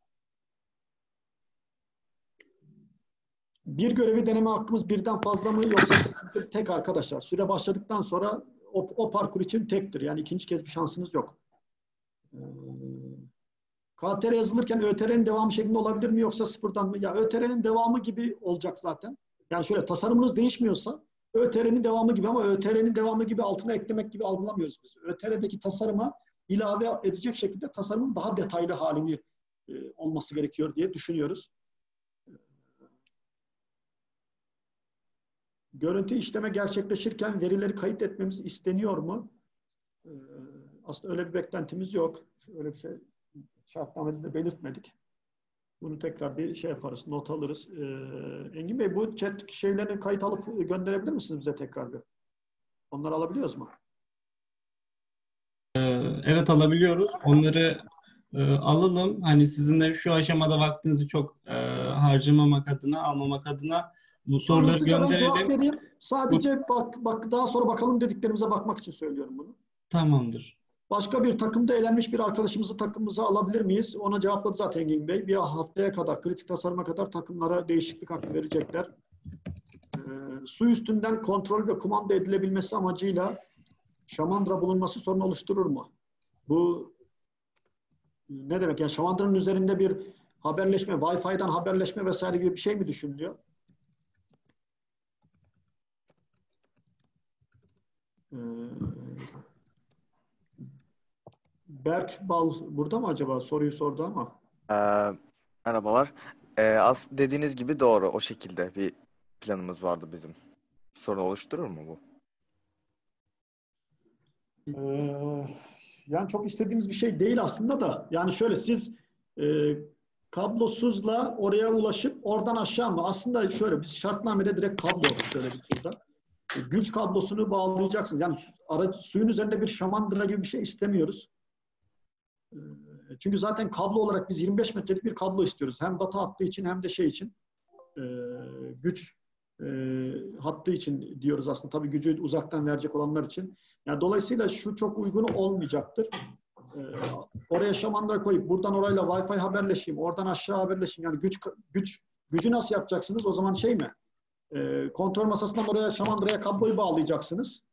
Bir görevi deneme hakkımız birden fazla mı yoksa tek arkadaşlar? Süre başladıktan sonra o, o parkur için tektir. Yani ikinci kez bir şansınız yok. E, K T R yazılırken ÖTR'nin devamı şeklinde olabilir mi yoksa sıfırdan mı? Ya ÖTR'nin devamı gibi olacak zaten. Yani şöyle, tasarımınız değişmiyorsa ÖTR'nin devamı gibi, ama ÖTR'nin devamı gibi altına eklemek gibi algılamıyoruz biz. ÖTR'deki tasarıma ilave edecek şekilde tasarımın daha detaylı halini e, olması gerekiyor diye düşünüyoruz. Görüntü işleme gerçekleşirken verileri kayıt etmemiz isteniyor mu? E, aslında öyle bir beklentimiz yok. Öyle bir şey şartnamede de belirtmedik. Bunu tekrar bir şey yaparız, not alırız. Ee, Engin Bey, bu chat şeylerini kayıt alıp gönderebilir misiniz bize tekrar bir? Onları alabiliyoruz mu? Evet, alabiliyoruz. Onları e, alalım. Hani sizin de şu aşamada vaktinizi çok e, harcamamak adına, almamak adına bu soruları Hızlıca ben cevap gönderelim. vereyim. Sadece bak, bak, daha sonra bakalım dediklerimize bakmak için söylüyorum bunu. Tamamdır. Başka bir takımda elenmiş bir arkadaşımızı takımımıza alabilir miyiz? Ona cevapladı zaten Engin Bey. Bir haftaya kadar, kritik tasarıma kadar takımlara değişiklik hakkı verecekler. Ee, su üstünden kontrol ve kumanda edilebilmesi amacıyla şamandıra bulunması sorun oluşturur mu? Bu ne demek? Yani şamandırın üzerinde bir haberleşme, Wi-Fi'den haberleşme vesaire gibi bir şey mi düşünülüyor? Berk Bal burada mı acaba? Soruyu sordu ama. Ee, merhabalar. Ee, as dediğiniz gibi doğru. O şekilde bir planımız vardı bizim. Sorun oluşturur mu bu? Ee, yani çok istediğimiz bir şey değil aslında da. Yani şöyle siz e, kablosuzla oraya ulaşıp oradan aşağı mı? Aslında şöyle biz şartnamede direkt kablo söyledik burada. E, güç kablosunu bağlayacaksınız. Yani araç, suyun üzerinde bir şamandıra gibi bir şey istemiyoruz. E, çünkü zaten kablo olarak biz yirmi beş metrelik bir kablo istiyoruz. Hem data hattı için hem de şey için. E, güç e, hattı için diyoruz aslında. Tabii gücü uzaktan verecek olanlar için. Yani dolayısıyla şu çok uygun olmayacaktır. Ee, oraya şamandıra koyup buradan orayla Wi-Fi haberleşeyim, oradan aşağı haberleşeyim. Yani güç güç gücü nasıl yapacaksınız? O zaman şey mi? Ee, kontrol masasından oraya şamandıraya kabloyu bağlayacaksınız.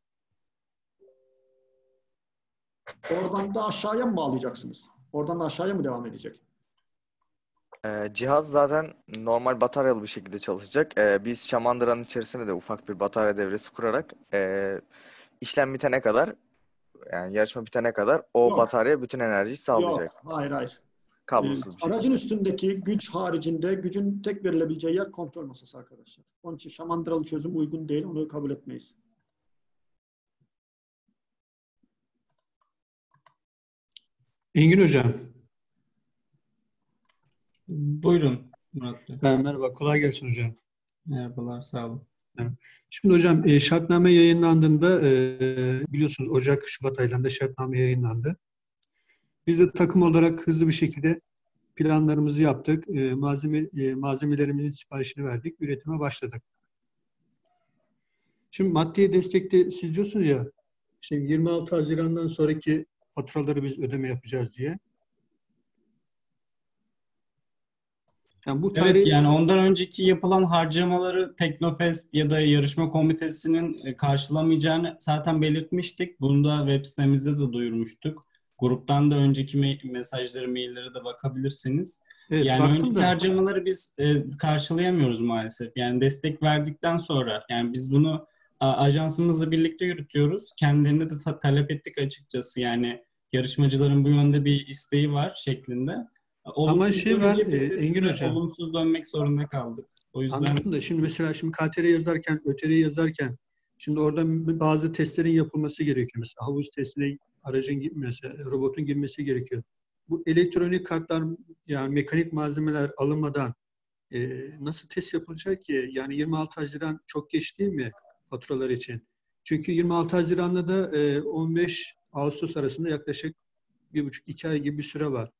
Oradan da aşağıya mı bağlayacaksınız? Oradan da aşağıya mı devam edecek? Ee, cihaz zaten normal bataryalı bir şekilde çalışacak. Ee, biz şamandıranın içerisine de ufak bir batarya devresi kurarak e, işlem bitene kadar, yani yarışma bitene kadar o Yok. batarya bütün enerjiyi sağlayacak. Yok, hayır hayır. Kablosuz Ee, bir şekilde. aracın üstündeki güç haricinde gücün tek verilebileceği yer kontrol masası arkadaşlar. Onun için şamandıralı çözüm uygun değil, onu kabul etmeyiz. Engin Hocam. Buyurun Murat Bey. Ha, merhaba, kolay gelsin hocam. Merhabalar, sağ olun. Şimdi hocam e, şartname yayınlandığında e, biliyorsunuz Ocak-Şubat aylarında şartname yayınlandı. Biz de takım olarak hızlı bir şekilde planlarımızı yaptık. E, malzeme e, malzemelerimizin siparişini verdik. Üretime başladık. Şimdi maddi destekte siz diyorsunuz ya, şimdi yirmi altı Haziran'dan sonraki faturaları biz ödeme yapacağız diye. Yani bu tarih... Evet, yani ondan önceki yapılan harcamaları Teknofest ya da yarışma komitesinin karşılamayacağını zaten belirtmiştik. Bunu da web sitemizde de duyurmuştuk. Gruptan da önceki me- mesajları, maillere de bakabilirsiniz. Evet, yani baktım önceki da. harcamaları biz e, karşılayamıyoruz maalesef. Yani destek verdikten sonra, yani biz bunu a, ajansımızla birlikte yürütüyoruz. Kendilerine de ta- talep ettik açıkçası. Yani yarışmacıların bu yönde bir isteği var şeklinde. Olumsuz Ama şey var, dönünce biz e, de Engin size Hocam. olumsuz dönmek zorunda kaldık. O yüzden Anladım da şimdi mesela şimdi K T R yazarken, Ö T R yazarken şimdi orada bazı testlerin yapılması gerekiyor. Mesela havuz testine aracın girmesi, robotun girmesi gerekiyor. Bu elektronik kartlar, yani mekanik malzemeler alınmadan e, nasıl test yapılacak ki? Yani yirmi altı Haziran çok geç değil mi faturalar için? Çünkü yirmi altı Haziran'da da e, on beş Ağustos arasında yaklaşık bir buçuk iki ay gibi bir süre var.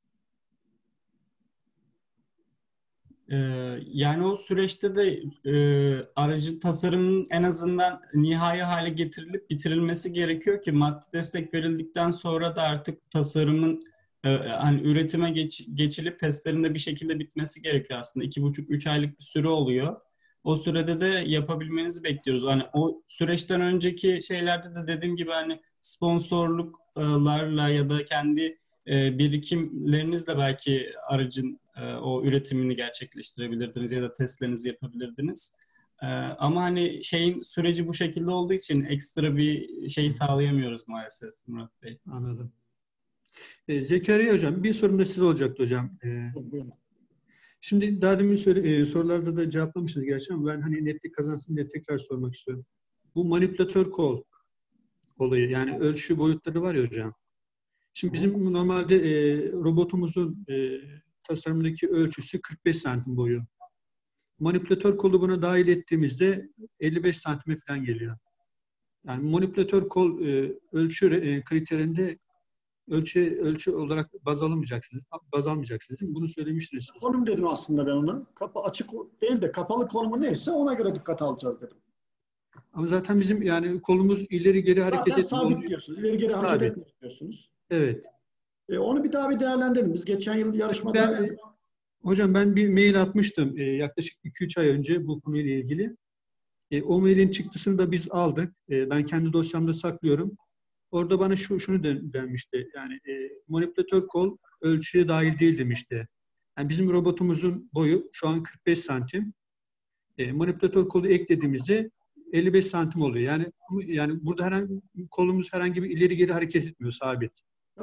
Ee, yani o süreçte de e, aracın tasarımının en azından nihai hale getirilip bitirilmesi gerekiyor ki maddi destek verildikten sonra da artık tasarımın e, hani üretime geç, geçilip testlerinde bir şekilde bitmesi gerekiyor aslında. İki buçuk, üç aylık bir süre oluyor. O sürede de yapabilmenizi bekliyoruz. Hani o süreçten önceki şeylerde de dediğim gibi hani sponsorluklarla ya da kendi e, birikimlerinizle belki aracın e, o üretimini gerçekleştirebilirdiniz ya da testlerinizi yapabilirdiniz. E, ama hani şeyin süreci bu şekilde olduğu için ekstra bir şey sağlayamıyoruz maalesef Murat Bey. Anladım. E, Zekeriya Hocam, bir sorum da size olacaktı hocam. E, Buyurun. Şimdi daha demin söyle, e, sorularda da cevaplamışsınız gerçi ama ben hani netlik kazansın diye tekrar sormak istiyorum. Bu manipülatör kol olayı, yani ölçü boyutları var ya hocam. Şimdi bizim normalde e, robotumuzun e, tasarımdaki ölçüsü kırk beş santim boyu. Manipülatör kolu buna dahil ettiğimizde elli beş santime falan geliyor. Yani manipülatör kol e, ölçü e, kriterinde ölçü ölçü olarak baz alamayacaksınız. Baz almayacaksınız değil mi? Bunu söylemiştiniz siz. Konum dedim aslında ben ona. Kapı açık değil de kapalı konumu neyse ona göre dikkat alacağız dedim. Ama zaten bizim yani kolumuz ileri geri hareket Zaten etmiyor. sabit diyorsunuz. İleri geri hareket Sabit. etmiyor diyorsunuz. Evet. E, onu bir daha bir değerlendirelim. Biz geçen yıl yarışmada... Ben, e, hocam ben bir mail atmıştım e, yaklaşık iki üç ay önce bu konuyla ilgili. E, o mailin çıktısını da biz aldık. E, ben kendi dosyamda saklıyorum. Orada bana şu şunu den, denmişti. Yani e, manipülatör kol ölçüye dahil değil demişti. Yani bizim robotumuzun boyu şu an kırk beş santim. E, manipülatör kolu eklediğimizde elli beş santim oluyor. Yani yani burada herhangi kolumuz herhangi bir ileri geri hareket etmiyor, sabit. Tamam.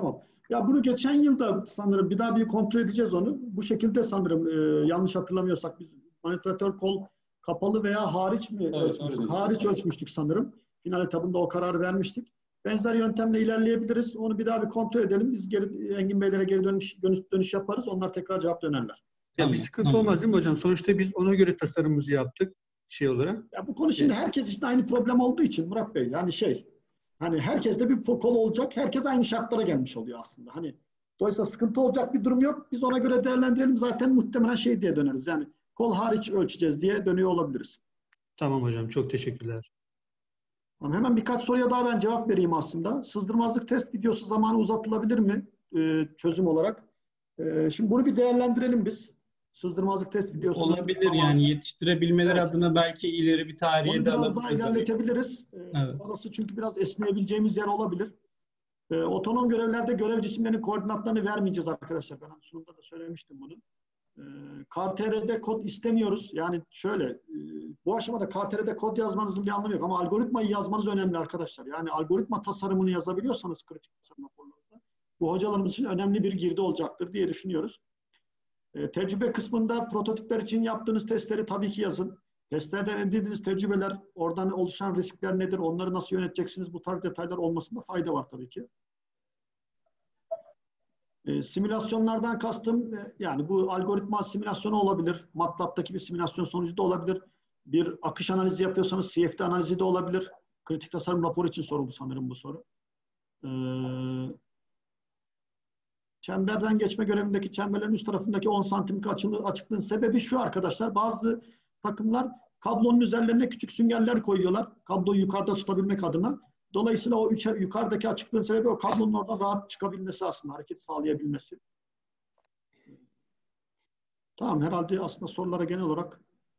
Ya bunu geçen yılda sanırım bir daha bir kontrol edeceğiz onu. Bu şekilde sanırım e, yanlış hatırlamıyorsak biz manipülatör kol kapalı veya hariç mi Evet, ölçmüştük? öyle. Hariç ölçmüştük sanırım. Final etabında o kararı vermiştik. Benzer yöntemle ilerleyebiliriz. Onu bir daha bir kontrol edelim. Biz geri, Engin Beylere geri dönüş, dönüş, dönüş yaparız. Onlar tekrar cevap dönerler. Ya bir Tamam, sıkıntı tamam. olmaz değil mi hocam? Sonuçta biz ona göre tasarımımızı yaptık şey olarak. Ya bu konu şimdi herkes için aynı problem olduğu için Murat Bey, yani şey, hani herkeste bir kol olacak, herkes aynı şartlara gelmiş oluyor aslında. Hani dolayısıyla sıkıntı olacak bir durum yok. Biz ona göre değerlendirelim. Zaten muhtemelen şey diye döneriz. Yani kol hariç ölçeceğiz diye dönüyor olabiliriz. Tamam hocam, çok teşekkürler. Tamam, hemen birkaç soruya daha ben cevap vereyim aslında. Sızdırmazlık test videosu zamanı uzatılabilir mi ee, çözüm olarak? Ee, şimdi bunu bir değerlendirelim biz. Sızdırmazlık test videosu. Olabilir yani yetiştirebilmeleri Evet. adına belki ileri bir tarihe Onu de biraz daha alabiliriz. tabii. ilerletebiliriz. Ee, Evet. Orası çünkü biraz esneyebileceğimiz yer olabilir. Ee, otonom görevlerde görev cisimlerinin koordinatlarını vermeyeceğiz arkadaşlar. Ben sunumda da söylemiştim bunu. Ee, K T R D'de kod istemiyoruz. Yani şöyle, e, bu aşamada K T R D'de kod yazmanızın bir anlamı yok ama algoritmayı yazmanız önemli arkadaşlar. Yani algoritma tasarımını yazabiliyorsanız kritik tasarım raporlarında bu hocalarımız için önemli bir girdi olacaktır diye düşünüyoruz. Ee, tecrübe kısmında prototipler için yaptığınız testleri tabii ki yazın. Testlerden elde ettiğiniz tecrübeler, oradan oluşan riskler nedir, onları nasıl yöneteceksiniz, bu tarz detaylar olmasında fayda var tabii ki. E, simülasyonlardan kastım, e, yani bu algoritma simülasyonu olabilir, MATLAB'daki bir simülasyon sonucu da olabilir. Bir akış analizi yapıyorsanız C F D analizi de olabilir. Kritik tasarım raporu için soruldu sanırım bu soru. E, çemberden geçme görevindeki çemberlerin üst tarafındaki on santimlik açılı, açıklığın sebebi şu arkadaşlar. Bazı takımlar kablonun üzerlerine küçük süngerler koyuyorlar. Kabloyu yukarıda tutabilmek adına. Dolayısıyla o üçe, yukarıdaki açıklığın sebebi o kablonun oradan rahat çıkabilmesi aslında, hareket sağlayabilmesi. Tamam, herhalde aslında sorulara genel olarak.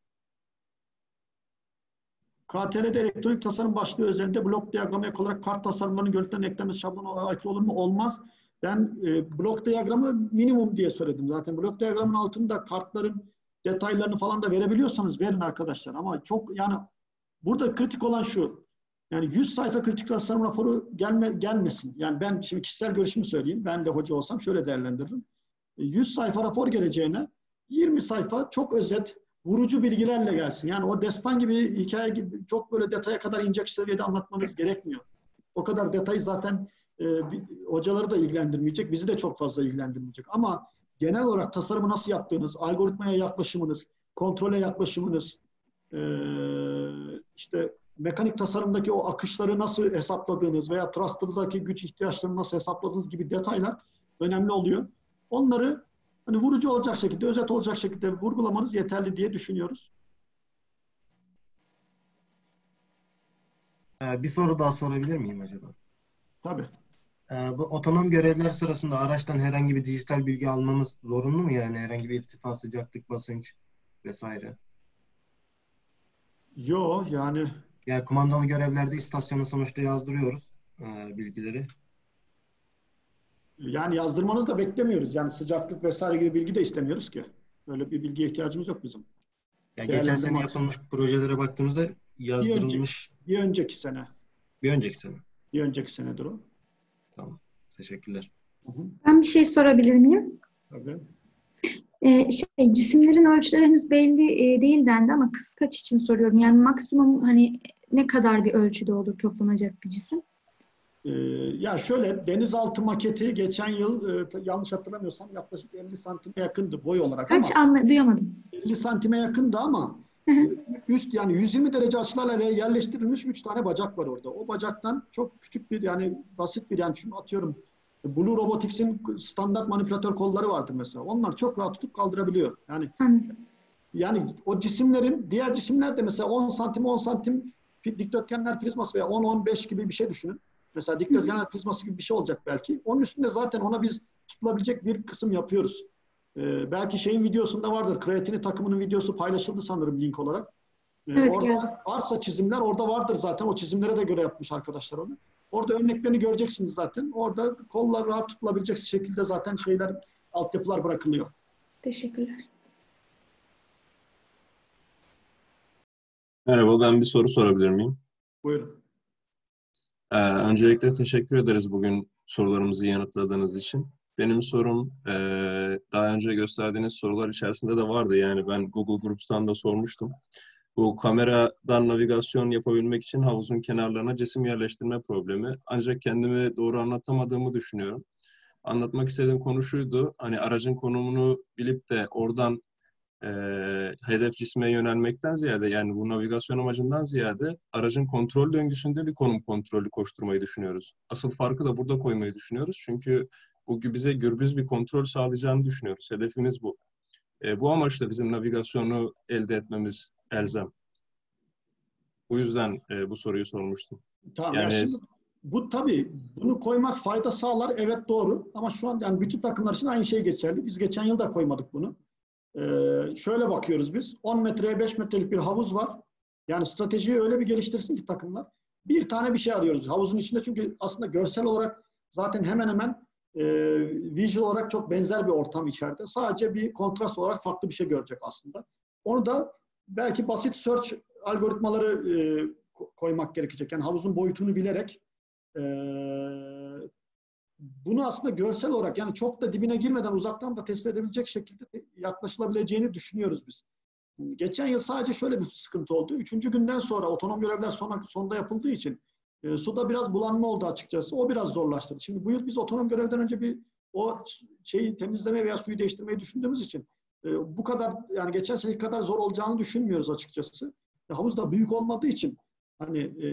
K T R D'de elektronik tasarım başlığı özelinde blok diyagramı ek olarak kart tasarımlarının görüntülerinin eklenmesi şablona aykırı olur mu? Olmaz. Ben e, blok diyagramı minimum diye söyledim. Zaten blok diyagramın altında kartların detaylarını falan da verebiliyorsanız verin arkadaşlar. Ama çok, yani burada kritik olan şu. Yani yüz sayfa kritik tasarım raporu gelme, gelmesin. Yani ben şimdi kişisel görüşümü söyleyeyim. Ben de hoca olsam şöyle değerlendiririm. yüz sayfa rapor geleceğine yirmi sayfa çok özet, vurucu bilgilerle gelsin. Yani o destan gibi, hikaye gibi çok böyle detaya kadar inecek seviyede anlatmanız gerekmiyor. O kadar detayı zaten e, hocaları da ilgilendirmeyecek, bizi de çok fazla ilgilendirmeyecek. Ama genel olarak tasarımı nasıl yaptığınız, algoritmaya yaklaşımınız, kontrole yaklaşımınız, e, işte mekanik tasarımdaki o akışları nasıl hesapladığınız veya thrusterdaki güç ihtiyaçlarını nasıl hesapladığınız gibi detaylar önemli oluyor. Onları hani vurucu olacak şekilde, özet olacak şekilde vurgulamanız yeterli diye düşünüyoruz. Ee, bir soru daha sorabilir miyim acaba? Tabii. Ee, bu otonom görevler sırasında araçtan herhangi bir dijital bilgi almamız zorunlu mu yani? Herhangi bir irtifa, sıcaklık, basınç vesaire. Yo, yani Yani kumandalı görevlerde istasyona sonuçta yazdırıyoruz e, bilgileri. yani yazdırmanızı da beklemiyoruz. Yani sıcaklık vesaire gibi bilgi de istemiyoruz ki. Öyle bir bilgiye ihtiyacımız yok bizim. Yani geçen sene yapılmış projelere baktığımızda Bir yazdırılmış önceki, bir önceki sene. bir önceki sene. Bir önceki senedir o. Tamam. Teşekkürler. Hı hı. Ben bir şey sorabilir miyim? Tabii. Ee, şey, cisimlerin ölçüleri henüz belli e, değil dendi ama kıskaç için soruyorum. Yani maksimum hani ne kadar bir ölçüde olur toplanacak bir cisim? Ee, ya şöyle, denizaltı maketi geçen yıl e, yanlış hatırlamıyorsam yaklaşık elli santime yakındı boy olarak. Kaç ama anla duyamadım. elli santime yakındı ama Hı hı. üst, yani yüz yirmi derece açılarla yerleştirilmiş üç tane bacak var orada. O bacaktan çok küçük bir, yani basit bir, yani şunu atıyorum, Blue Robotics'in standart manipülatör kolları vardır mesela. Onlar çok rahat tutup kaldırabiliyor. Yani Anladım. yani o cisimlerin, diğer cisimler de mesela on santim on santim dikdörtgenler prizması veya on on beş gibi bir şey düşünün. Mesela dikdörtgenler prizması gibi bir şey olacak belki. Onun üstünde zaten ona biz tutulabilecek bir kısım yapıyoruz. Ee, belki şeyin videosunda vardır. Kreatini takımının videosu paylaşıldı sanırım link olarak. Ee, Evet, orada geldi. varsa çizimler orada vardır zaten. O çizimlere de göre yapmış arkadaşlar onu. Orada örneklerini göreceksiniz zaten. Orada kollar rahat tutulabilecek şekilde zaten şeyler, altyapılar bırakılıyor. Teşekkürler. Merhaba, ben bir soru sorabilir miyim? Buyurun. Ee, öncelikle teşekkür ederiz bugün sorularımızı yanıtladığınız için. Benim sorum eee, daha önce gösterdiğiniz sorular içerisinde de vardı. Yani ben Google Groups'tan da sormuştum. Bu kameradan navigasyon yapabilmek için havuzun kenarlarına cisim yerleştirme problemi. Ancak kendimi doğru anlatamadığımı düşünüyorum. Anlatmak istediğim konu şuydu. Hani aracın konumunu bilip de oradan e, hedef cisme yönelmekten ziyade, yani bu navigasyon amacından ziyade aracın kontrol döngüsünde bir konum kontrolü koşturmayı düşünüyoruz. Asıl farkı da burada koymayı düşünüyoruz. Çünkü bu bize gürbüz bir kontrol sağlayacağını düşünüyoruz. Hedefimiz bu. E, bu amaçla bizim navigasyonu elde etmemiz elzem. Bu yüzden e, bu soruyu sormuştum. Tamam ya Yani şimdi bu tabii bunu koymak fayda sağlar. Evet doğru. Ama şu an yani bütün takımlar için aynı şey geçerli. Biz geçen yıl da koymadık bunu. Ee, şöyle bakıyoruz biz. on metreye beş metrelik bir havuz var. Yani stratejiyi öyle bir geliştirsin ki takımlar. Bir tane bir şey arıyoruz havuzun içinde. Çünkü aslında görsel olarak zaten hemen hemen e, visual olarak çok benzer bir ortam içeride. Sadece bir kontrast olarak farklı bir şey görecek aslında. Onu da belki basit search algoritmaları e, koymak gerekecek. Yani havuzun boyutunu bilerek e, bunu aslında görsel olarak yani çok da dibine girmeden uzaktan da tespit edebilecek şekilde yaklaşılabileceğini düşünüyoruz biz. Geçen yıl sadece şöyle bir sıkıntı oldu. Üçüncü günden sonra otonom görevler sona, sonda yapıldığı için e, suda biraz bulanma oldu açıkçası. O biraz zorlaştırdı. Şimdi bu yıl biz otonom görevden önce bir o şeyi temizleme veya suyu değiştirmeyi düşündüğümüz için e, bu kadar yani geçen sene kadar zor olacağını düşünmüyoruz açıkçası. E, havuz da büyük olmadığı için hani e,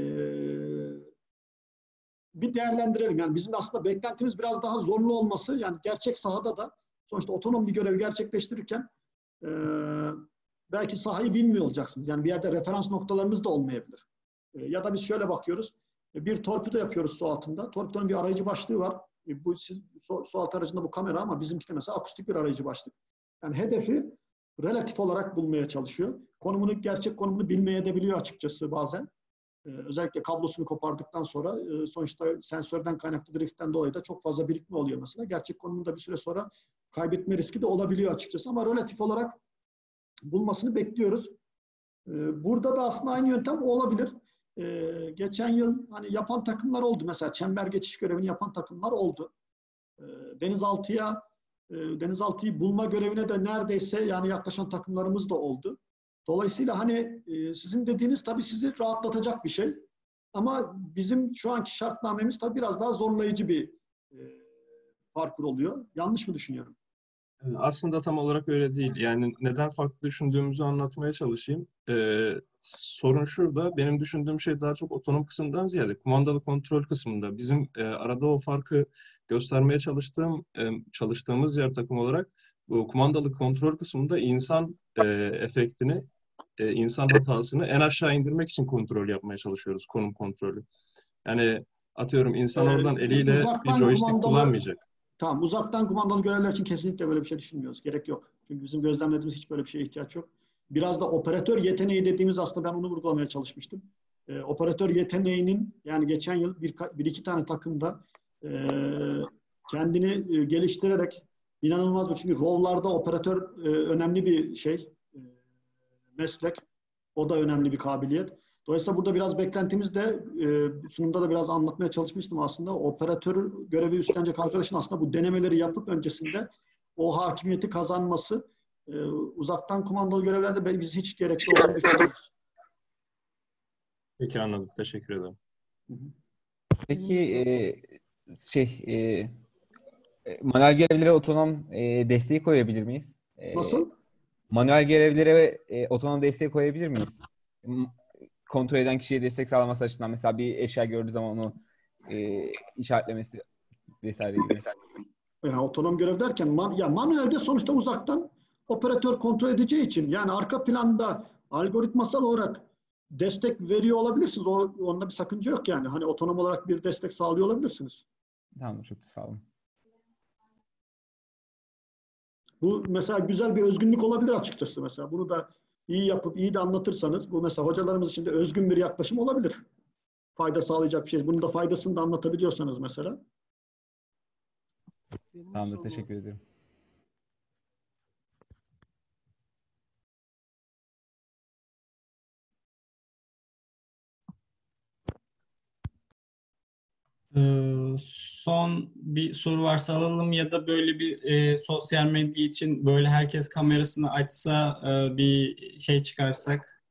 bir değerlendirelim. Yani bizim aslında beklentimiz biraz daha zorlu olması. Yani gerçek sahada da sonuçta otonom bir görevi gerçekleştirirken e, belki sahayı bilmiyor olacaksınız. Yani bir yerde referans noktalarınız da olmayabilir. E, ya da biz şöyle bakıyoruz. E, bir torpido yapıyoruz su altında. Torpidonun bir arayıcı başlığı var. E, bu siz, su, su altı aracında bu kamera ama bizimki de mesela akustik bir arayıcı başlık. Yani hedefi relatif olarak bulmaya çalışıyor. Konumunu, gerçek konumunu bilmeye de biliyor açıkçası bazen. Ee, özellikle kablosunu kopardıktan sonra e, sonuçta sensörden kaynaklı driftten dolayı da çok fazla birikme oluyor mesela. Gerçek konumunu da bir süre sonra kaybetme riski de olabiliyor açıkçası ama relatif olarak bulmasını bekliyoruz. Ee, burada da aslında aynı yöntem olabilir. Ee, geçen yıl hani yapan takımlar oldu. Mesela çember geçiş görevini yapan takımlar oldu. Ee, denizaltıya e, denizaltıyı bulma görevine de neredeyse yani yaklaşan takımlarımız da oldu. Dolayısıyla hani e, sizin dediğiniz tabii sizi rahatlatacak bir şey. Ama bizim şu anki şartnamemiz tabii biraz daha zorlayıcı bir e, parkur oluyor. Yanlış mı düşünüyorum? Aslında tam olarak öyle değil. Yani neden farklı düşündüğümüzü anlatmaya çalışayım. Ee, sorun şurada. Benim düşündüğüm şey daha çok otonom kısımdan ziyade kumandalı kontrol kısmında. Bizim e, arada o farkı göstermeye çalıştığım e, çalıştığımız yer takım olarak bu kumandalı kontrol kısmında insan e, efektini, e, insan hatasını en aşağı indirmek için kontrol yapmaya çalışıyoruz. Konum kontrolü. Yani atıyorum insan oradan Ee, eliyle bir uzaktan joystick kumandalı kullanmayacak. Tamam, uzaktan kumandalı görevler için kesinlikle böyle bir şey düşünmüyoruz. Gerek yok. Çünkü bizim gözlemlediğimiz hiç böyle bir şeye ihtiyaç yok. Biraz da operatör yeteneği dediğimiz aslında ben onu vurgulamaya çalışmıştım. Ee, operatör yeteneğinin yani geçen yıl bir, bir iki tane takımda e, kendini e, geliştirerek inanılmaz bir çünkü rolllarda operatör e, önemli bir şey e, meslek. O da önemli bir kabiliyet. Dolayısıyla burada biraz beklentimiz de e, sunumda da biraz anlatmaya çalışmıştım aslında. Operatör görevi üstlenecek arkadaşın aslında bu denemeleri yapıp öncesinde o hakimiyeti kazanması e, uzaktan kumandalı görevlerde biz hiç gerekli olduğunu düşünmüyoruz. Peki anladım. Teşekkür ederim. Hı hı. Peki e, şey e, e, manuel görevlere otonom e, desteği koyabilir miyiz? E, Nasıl? Manuel görevlere e, otonom desteği koyabilir miyiz? M- Kontrol eden kişiye destek sağlaması açısından mesela bir eşya gördüğü zaman onu e, işaretlemesi vesaire gibi. Yani otonom görev derken man, ya manuelde sonuçta uzaktan operatör kontrol edeceği için yani arka planda algoritmasal olarak destek veriyor olabilirsiniz. O, onda bir sakınca yok yani. Hani otonom olarak bir destek sağlıyor olabilirsiniz. Tamam, çok sağ olun. Bu mesela güzel bir özgünlük olabilir açıkçası mesela. Bunu da iyi yapıp iyi de anlatırsanız bu mesela hocalarımız için de özgün bir yaklaşım olabilir. Fayda sağlayacak bir şey. Bunun da faydasını da anlatabiliyorsanız mesela. Tamamdır, teşekkür ederim. Ee, son bir soru varsa alalım ya da böyle bir e, sosyal medya için böyle herkes kamerasını açsa e, bir şey çıkarsak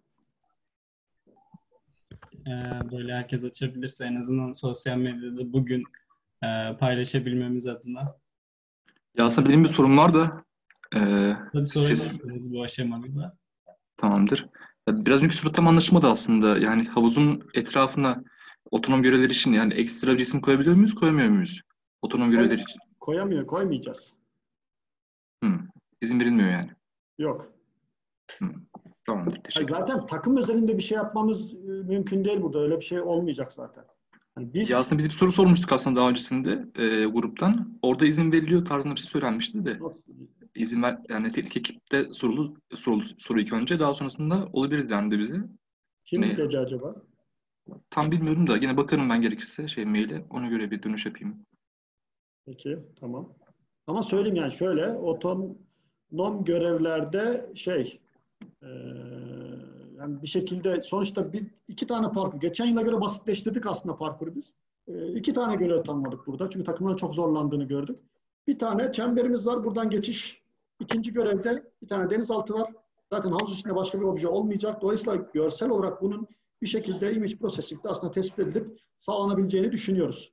e, böyle herkes açabilirse en azından sosyal medyada bugün e, paylaşabilmemiz adına. Ya aslında benim bir sorum var da e, Tabii siz sorabilirsiniz bu aşamada. tamamdır. Ya biraz önceki soru tam anlaşılmadı aslında. Yani havuzun etrafına otonom görevler için yani ekstra bir isim koyabiliyor muyuz, koyamıyor muyuz? Otonom görevler için. Koyamıyor, koymayacağız. Hı. İzin verilmiyor yani. Yok. Hı. Tamamdır. Hayır, Teşekkür ederim. zaten takım özelinde bir şey yapmamız e, mümkün değil burada. Öyle bir şey olmayacak zaten. Yani biz Ya aslında biz bir soru sormuştuk aslında daha öncesinde e, gruptan. Orada izin veriliyor tarzında bir şey söylenmişti de. nasıl- İzin ver, yani teknik ekipte sorulu, sorulu soru ilk önce daha sonrasında olabilir dendi bize. kim Ne? dedi acaba? Tam bilmiyorum da yine bakarım ben gerekirse şey maile ona göre bir dönüş yapayım. Peki, tamam. Ama söyleyeyim yani şöyle, otonom görevlerde şey, e, yani bir şekilde sonuçta bir iki tane parkur. Geçen yıla göre basitleştirdik aslında parkuru biz. E, iki tane görev tanımladık burada. Çünkü takımların çok zorlandığını gördük. Bir tane çemberimiz var. Buradan geçiş. İkinci görevde bir tane denizaltı var. Zaten havuz içinde başka bir obje olmayacak. Dolayısıyla görsel olarak bunun bir şekilde image processing'de aslında tespit edilip sağlanabileceğini düşünüyoruz.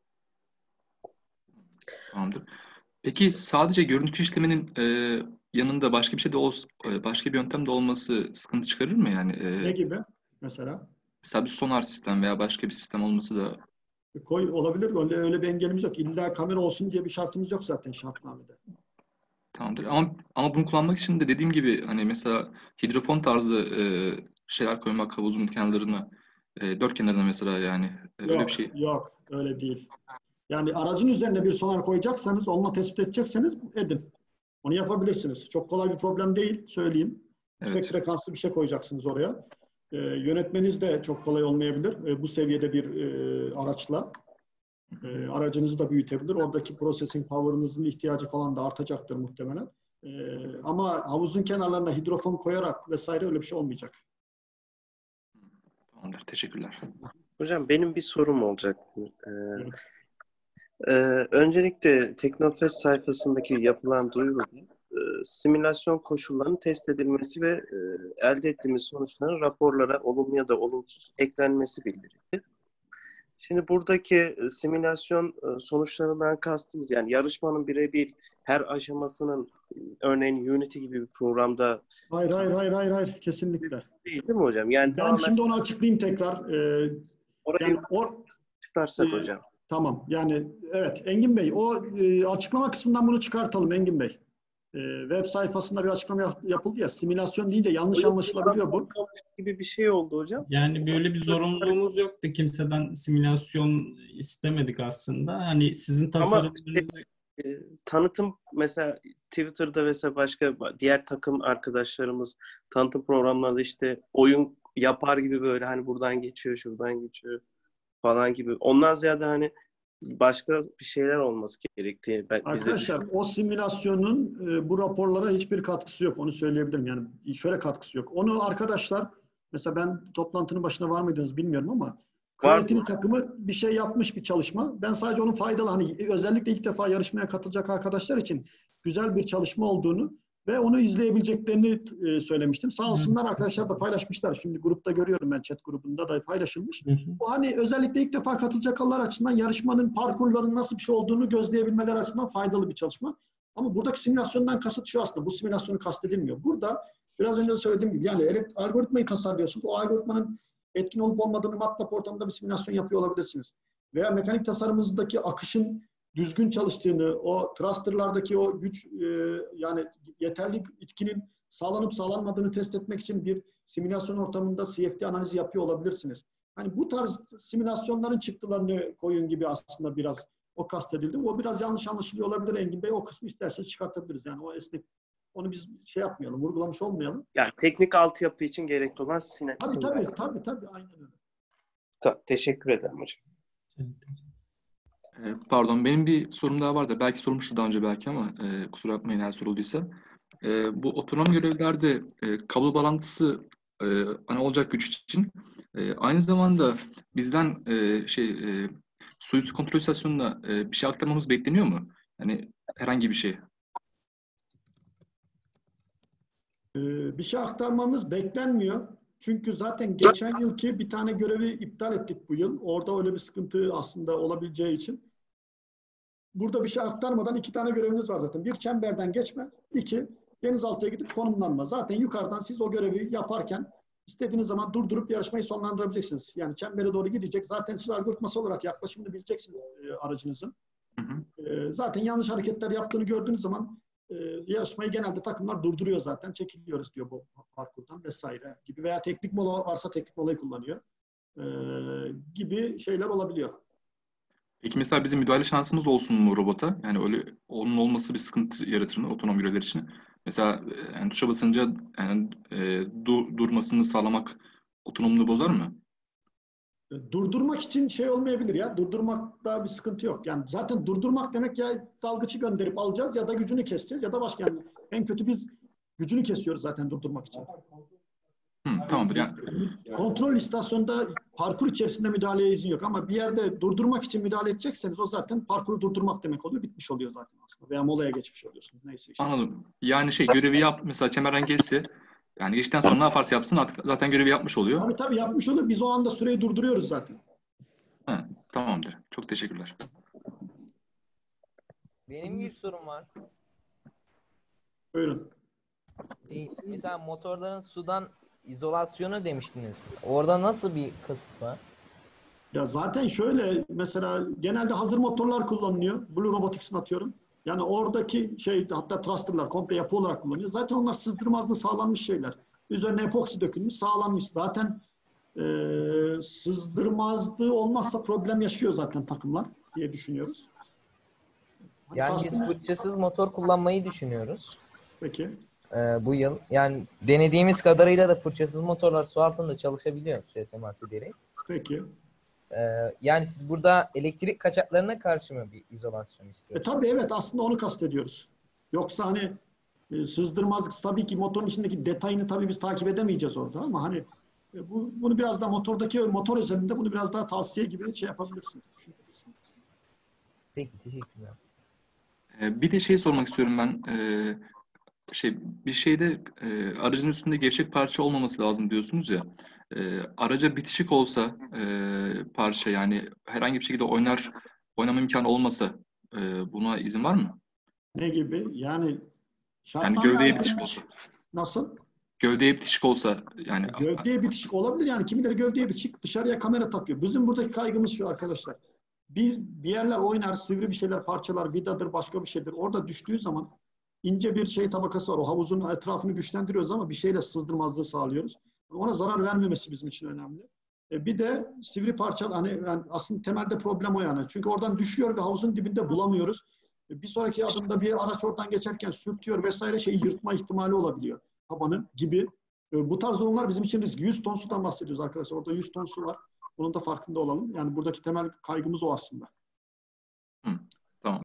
Tamamdır. Peki sadece görüntü işlemenin e, yanında başka bir şey de olsa, başka bir yöntem de olması sıkıntı çıkarır mı yani? E, Ne gibi mesela? mesela bir sonar sistem veya başka bir sistem olması da Koy olabilir. Öyle, öyle bir engelimiz yok. İlla kamera olsun diye bir şartımız yok zaten şartnamede. tamamdır. Ama ama bunu kullanmak için de dediğim gibi hani mesela hidrofon tarzı e, şeyler koymak havuzun kenarlarına, e, dört kenarına mesela yani e, öyle bir Yok, şey. yok. Öyle değil. Yani aracın üzerine bir sonar koyacaksanız, onunla tespit edecekseniz edin. Onu yapabilirsiniz. Çok kolay bir problem değil, söyleyeyim. Yüksek Evet. frekanslı bir şey koyacaksınız oraya. Ee, yönetmeniz de çok kolay olmayabilir. Ee, bu seviyede bir e, araçla. E, aracınızı da büyütebilir. Oradaki processing power'ınızın ihtiyacı falan da artacaktır muhtemelen. E, ama havuzun kenarlarına hidrofon koyarak vesaire öyle bir şey olmayacak. Tamamdır. Teşekkürler. Hocam benim bir sorum olacak. Ee, Evet. e, öncelikle Teknofest sayfasındaki yapılan duyuruda e, simülasyon koşullarının test edilmesi ve e, elde ettiğimiz sonuçların raporlara olumlu ya da olumsuz eklenmesi bildirildi. Şimdi buradaki e, simülasyon e, sonuçlarından kastımız yani yarışmanın birebir her aşamasının e, örneğin Unity gibi bir programda Hayır, hayır, hayır, hayır, hayır. Kesinlikle. değil değil mi hocam? Yani Ben tamamen şimdi onu açıklayayım tekrar. Ee, orayı yani or, çıkarsak e, hocam. tamam. Yani evet Engin Bey, o e, açıklama kısmından bunu çıkartalım Engin Bey. E, web sayfasında bir açıklama yap- yapıldı ya. Simülasyon deyince yanlış anlaşılabiliyor bu. Gibi bir şey oldu hocam. Yani böyle bir zorunluluğumuz yoktu. Kimseden simülasyon istemedik aslında. Hani sizin tasarımlarınızı E, tanıtım mesela Twitter'da vesaire başka diğer takım arkadaşlarımız tanıtım programlarında işte oyun yapar gibi böyle hani buradan geçiyor, şuradan geçiyor falan gibi. Ondan ziyade hani başka bir şeyler olması gerektiği ben, bize Arkadaşlar o simülasyonun e, bu raporlara hiçbir katkısı yok. Onu söyleyebilirim. Yani şöyle katkısı yok. Onu arkadaşlar mesela ben toplantının başına var mıydınız bilmiyorum ama Creative takımı bir şey yapmış bir çalışma. Ben sadece onun faydalı hani özellikle ilk defa yarışmaya katılacak arkadaşlar için güzel bir çalışma olduğunu ve onu izleyebileceklerini e, söylemiştim. Sağ olsunlar arkadaşlar da paylaşmışlar. Şimdi grupta görüyorum ben chat grubunda da paylaşılmış. Bu hani özellikle ilk defa katılacaklar açısından yarışmanın parkurlarının nasıl bir şey olduğunu gözleyebilmeleri açısından faydalı bir çalışma. Ama buradaki simülasyondan kasıt şu aslında. Bu simülasyonu kastedilmiyor. Burada biraz önce de söylediğim gibi yani evet, algoritmayı tasarlıyorsunuz. O algoritmanın etkin olup olmadığını MATLAB ortamında bir simülasyon yapıyor olabilirsiniz. Veya mekanik tasarımınızdaki akışın düzgün çalıştığını, o thrusterlardaki o güç e, yani yeterli etkinin sağlanıp sağlanmadığını test etmek için bir simülasyon ortamında C F D analizi yapıyor olabilirsiniz. Hani bu tarz simülasyonların çıktılarını koyun gibi aslında biraz o kastedildi. O biraz yanlış anlaşılıyor olabilir Engin Bey. O kısmı isterseniz çıkartabiliriz. Yani o esnek. Onu biz şey yapmayalım, vurgulamış olmayalım. yani teknik altyapı için gerekli olan sine, Tabii simülasyon. tabii tabii tabii aynen öyle. Ta, teşekkür ederim hocam. Pardon, benim bir sorum daha var da belki sormuştu daha önce belki ama e, kusura bakmayın eğer sorulduysa. E, bu otonom görevlerde e, kablo bağlantısı e, hani olacak güç için e, aynı zamanda bizden e, şey e, suüstü kontrol istasyonuna e, bir şey aktarmamız bekleniyor mu? Yani herhangi bir şey. Ee, bir şey aktarmamız beklenmiyor. Çünkü zaten geçen yılki bir tane görevi iptal ettik bu yıl. Orada öyle bir sıkıntı aslında olabileceği için. Burada bir şey aktarmadan iki tane göreviniz var zaten. Bir, çemberden geçme. İki, denizaltıya gidip konumlanma. Zaten yukarıdan siz o görevi yaparken istediğiniz zaman durdurup yarışmayı sonlandırabileceksiniz. Yani çembere doğru gidecek. Zaten siz algoritması olarak yaklaşımını bileceksiniz e, aracınızın. Hı hı. E, zaten yanlış hareketler yaptığını gördüğünüz zaman e, yarışmayı genelde takımlar durduruyor zaten. Çekiliyoruz diyor bu parkurdan vesaire gibi. Veya teknik mola varsa teknik molayı kullanıyor. E, gibi şeyler olabiliyor. Peki mesela bizim müdahale şansımız olsun mu robota? Yani öyle onun olması bir sıkıntı yaratır mı otonom görevler için? Mesela e, yani tuşa basınca yani e, dur, durmasını sağlamak otonomluğu bozar mı? Durdurmak için şey olmayabilir ya. Durdurmakta bir sıkıntı yok. Yani zaten durdurmak demek ya dalgıcı gönderip alacağız ya da gücünü keseceğiz ya da başka. Yani en kötü biz gücünü kesiyoruz zaten durdurmak için. Hı, tamamdır yani. Kontrol istasyonunda parkur içerisinde müdahaleye izin yok ama bir yerde durdurmak için müdahale edecekseniz o zaten parkuru durdurmak demek oluyor. Bitmiş oluyor zaten aslında. Veya molaya geçmiş oluyorsunuz. Neyse işte. Anladım. Yani şey görevi yap mesela çemberden geçse yani geçtikten sonra ne yaparsa yapsın artık zaten görevi yapmış oluyor. Tabii tabii yapmış oluyor. Biz o anda süreyi durduruyoruz zaten. Ha, tamamdır. Çok teşekkürler. Benim bir sorum var. Buyurun. Ee, mesela motorların sudan izolasyonu demiştiniz. Orada nasıl bir kasıt var? Ya zaten şöyle mesela genelde hazır motorlar kullanılıyor. Blue Robotics'in atıyorum. Yani oradaki şey hatta thruster'lar komple yapı olarak kullanılıyor. Zaten onlar sızdırmazlı sağlanmış şeyler. Üzerine epoksi dökülmüş, sağlanmış. Zaten e, sızdırmazlığı olmazsa problem yaşıyor zaten takımlar diye düşünüyoruz. Hani Yani biz kastımız... fırçasız motor kullanmayı düşünüyoruz. Peki. Ee, bu yıl. Yani denediğimiz kadarıyla da fırçasız motorlar su altında çalışabiliyor suya temas ederek. Peki. Ee, yani siz burada elektrik kaçaklarına karşı mı bir izolasyon istiyorsunuz? E tabii evet aslında onu kastediyoruz. Yoksa hani e, sızdırmazlık tabii ki motorun içindeki detayını tabii biz takip edemeyeceğiz orada ama hani e, bu bunu biraz daha motordaki motor özelinde bunu biraz daha tavsiye gibi şey yapabilirsiniz. Peki teşekkürler. Ee, bir de şey sormak istiyorum ben. Ee, şey bir şeyde e, aracın üstünde gevşek parça olmaması lazım diyorsunuz ya. E, araca bitişik olsa e, parça yani herhangi bir şekilde oynar oynama imkanı olmasa e, buna izin var mı? Ne gibi? Yani Yani gövdeye bitişik olsa. Nasıl? Gövdeye bitişik olsa yani. Gövdeye bitişik olabilir yani kimileri gövdeye bitişik dışarıya kamera takıyor. Bizim buradaki kaygımız şu arkadaşlar. Bir, bir yerler oynar, sivri bir şeyler parçalar, vidadır, başka bir şeydir. Orada düştüğü zaman ince bir şey tabakası var. O havuzun etrafını güçlendiriyoruz ama bir şeyle sızdırmazlığı sağlıyoruz. Ona zarar vermemesi bizim için önemli. E bir de sivri parça hani yani aslında temelde problem o yani. Çünkü oradan düşüyor ve havuzun dibinde bulamıyoruz. E bir sonraki adımda bir araç oradan geçerken sürtüyor vesaire şeyi yırtma ihtimali olabiliyor. Tabanı gibi. E bu tarz durumlar bizim için risk. yüz ton sudan bahsediyoruz arkadaşlar. Orada yüz ton su var. Bunun da farkında olalım. Yani buradaki temel kaygımız o aslında.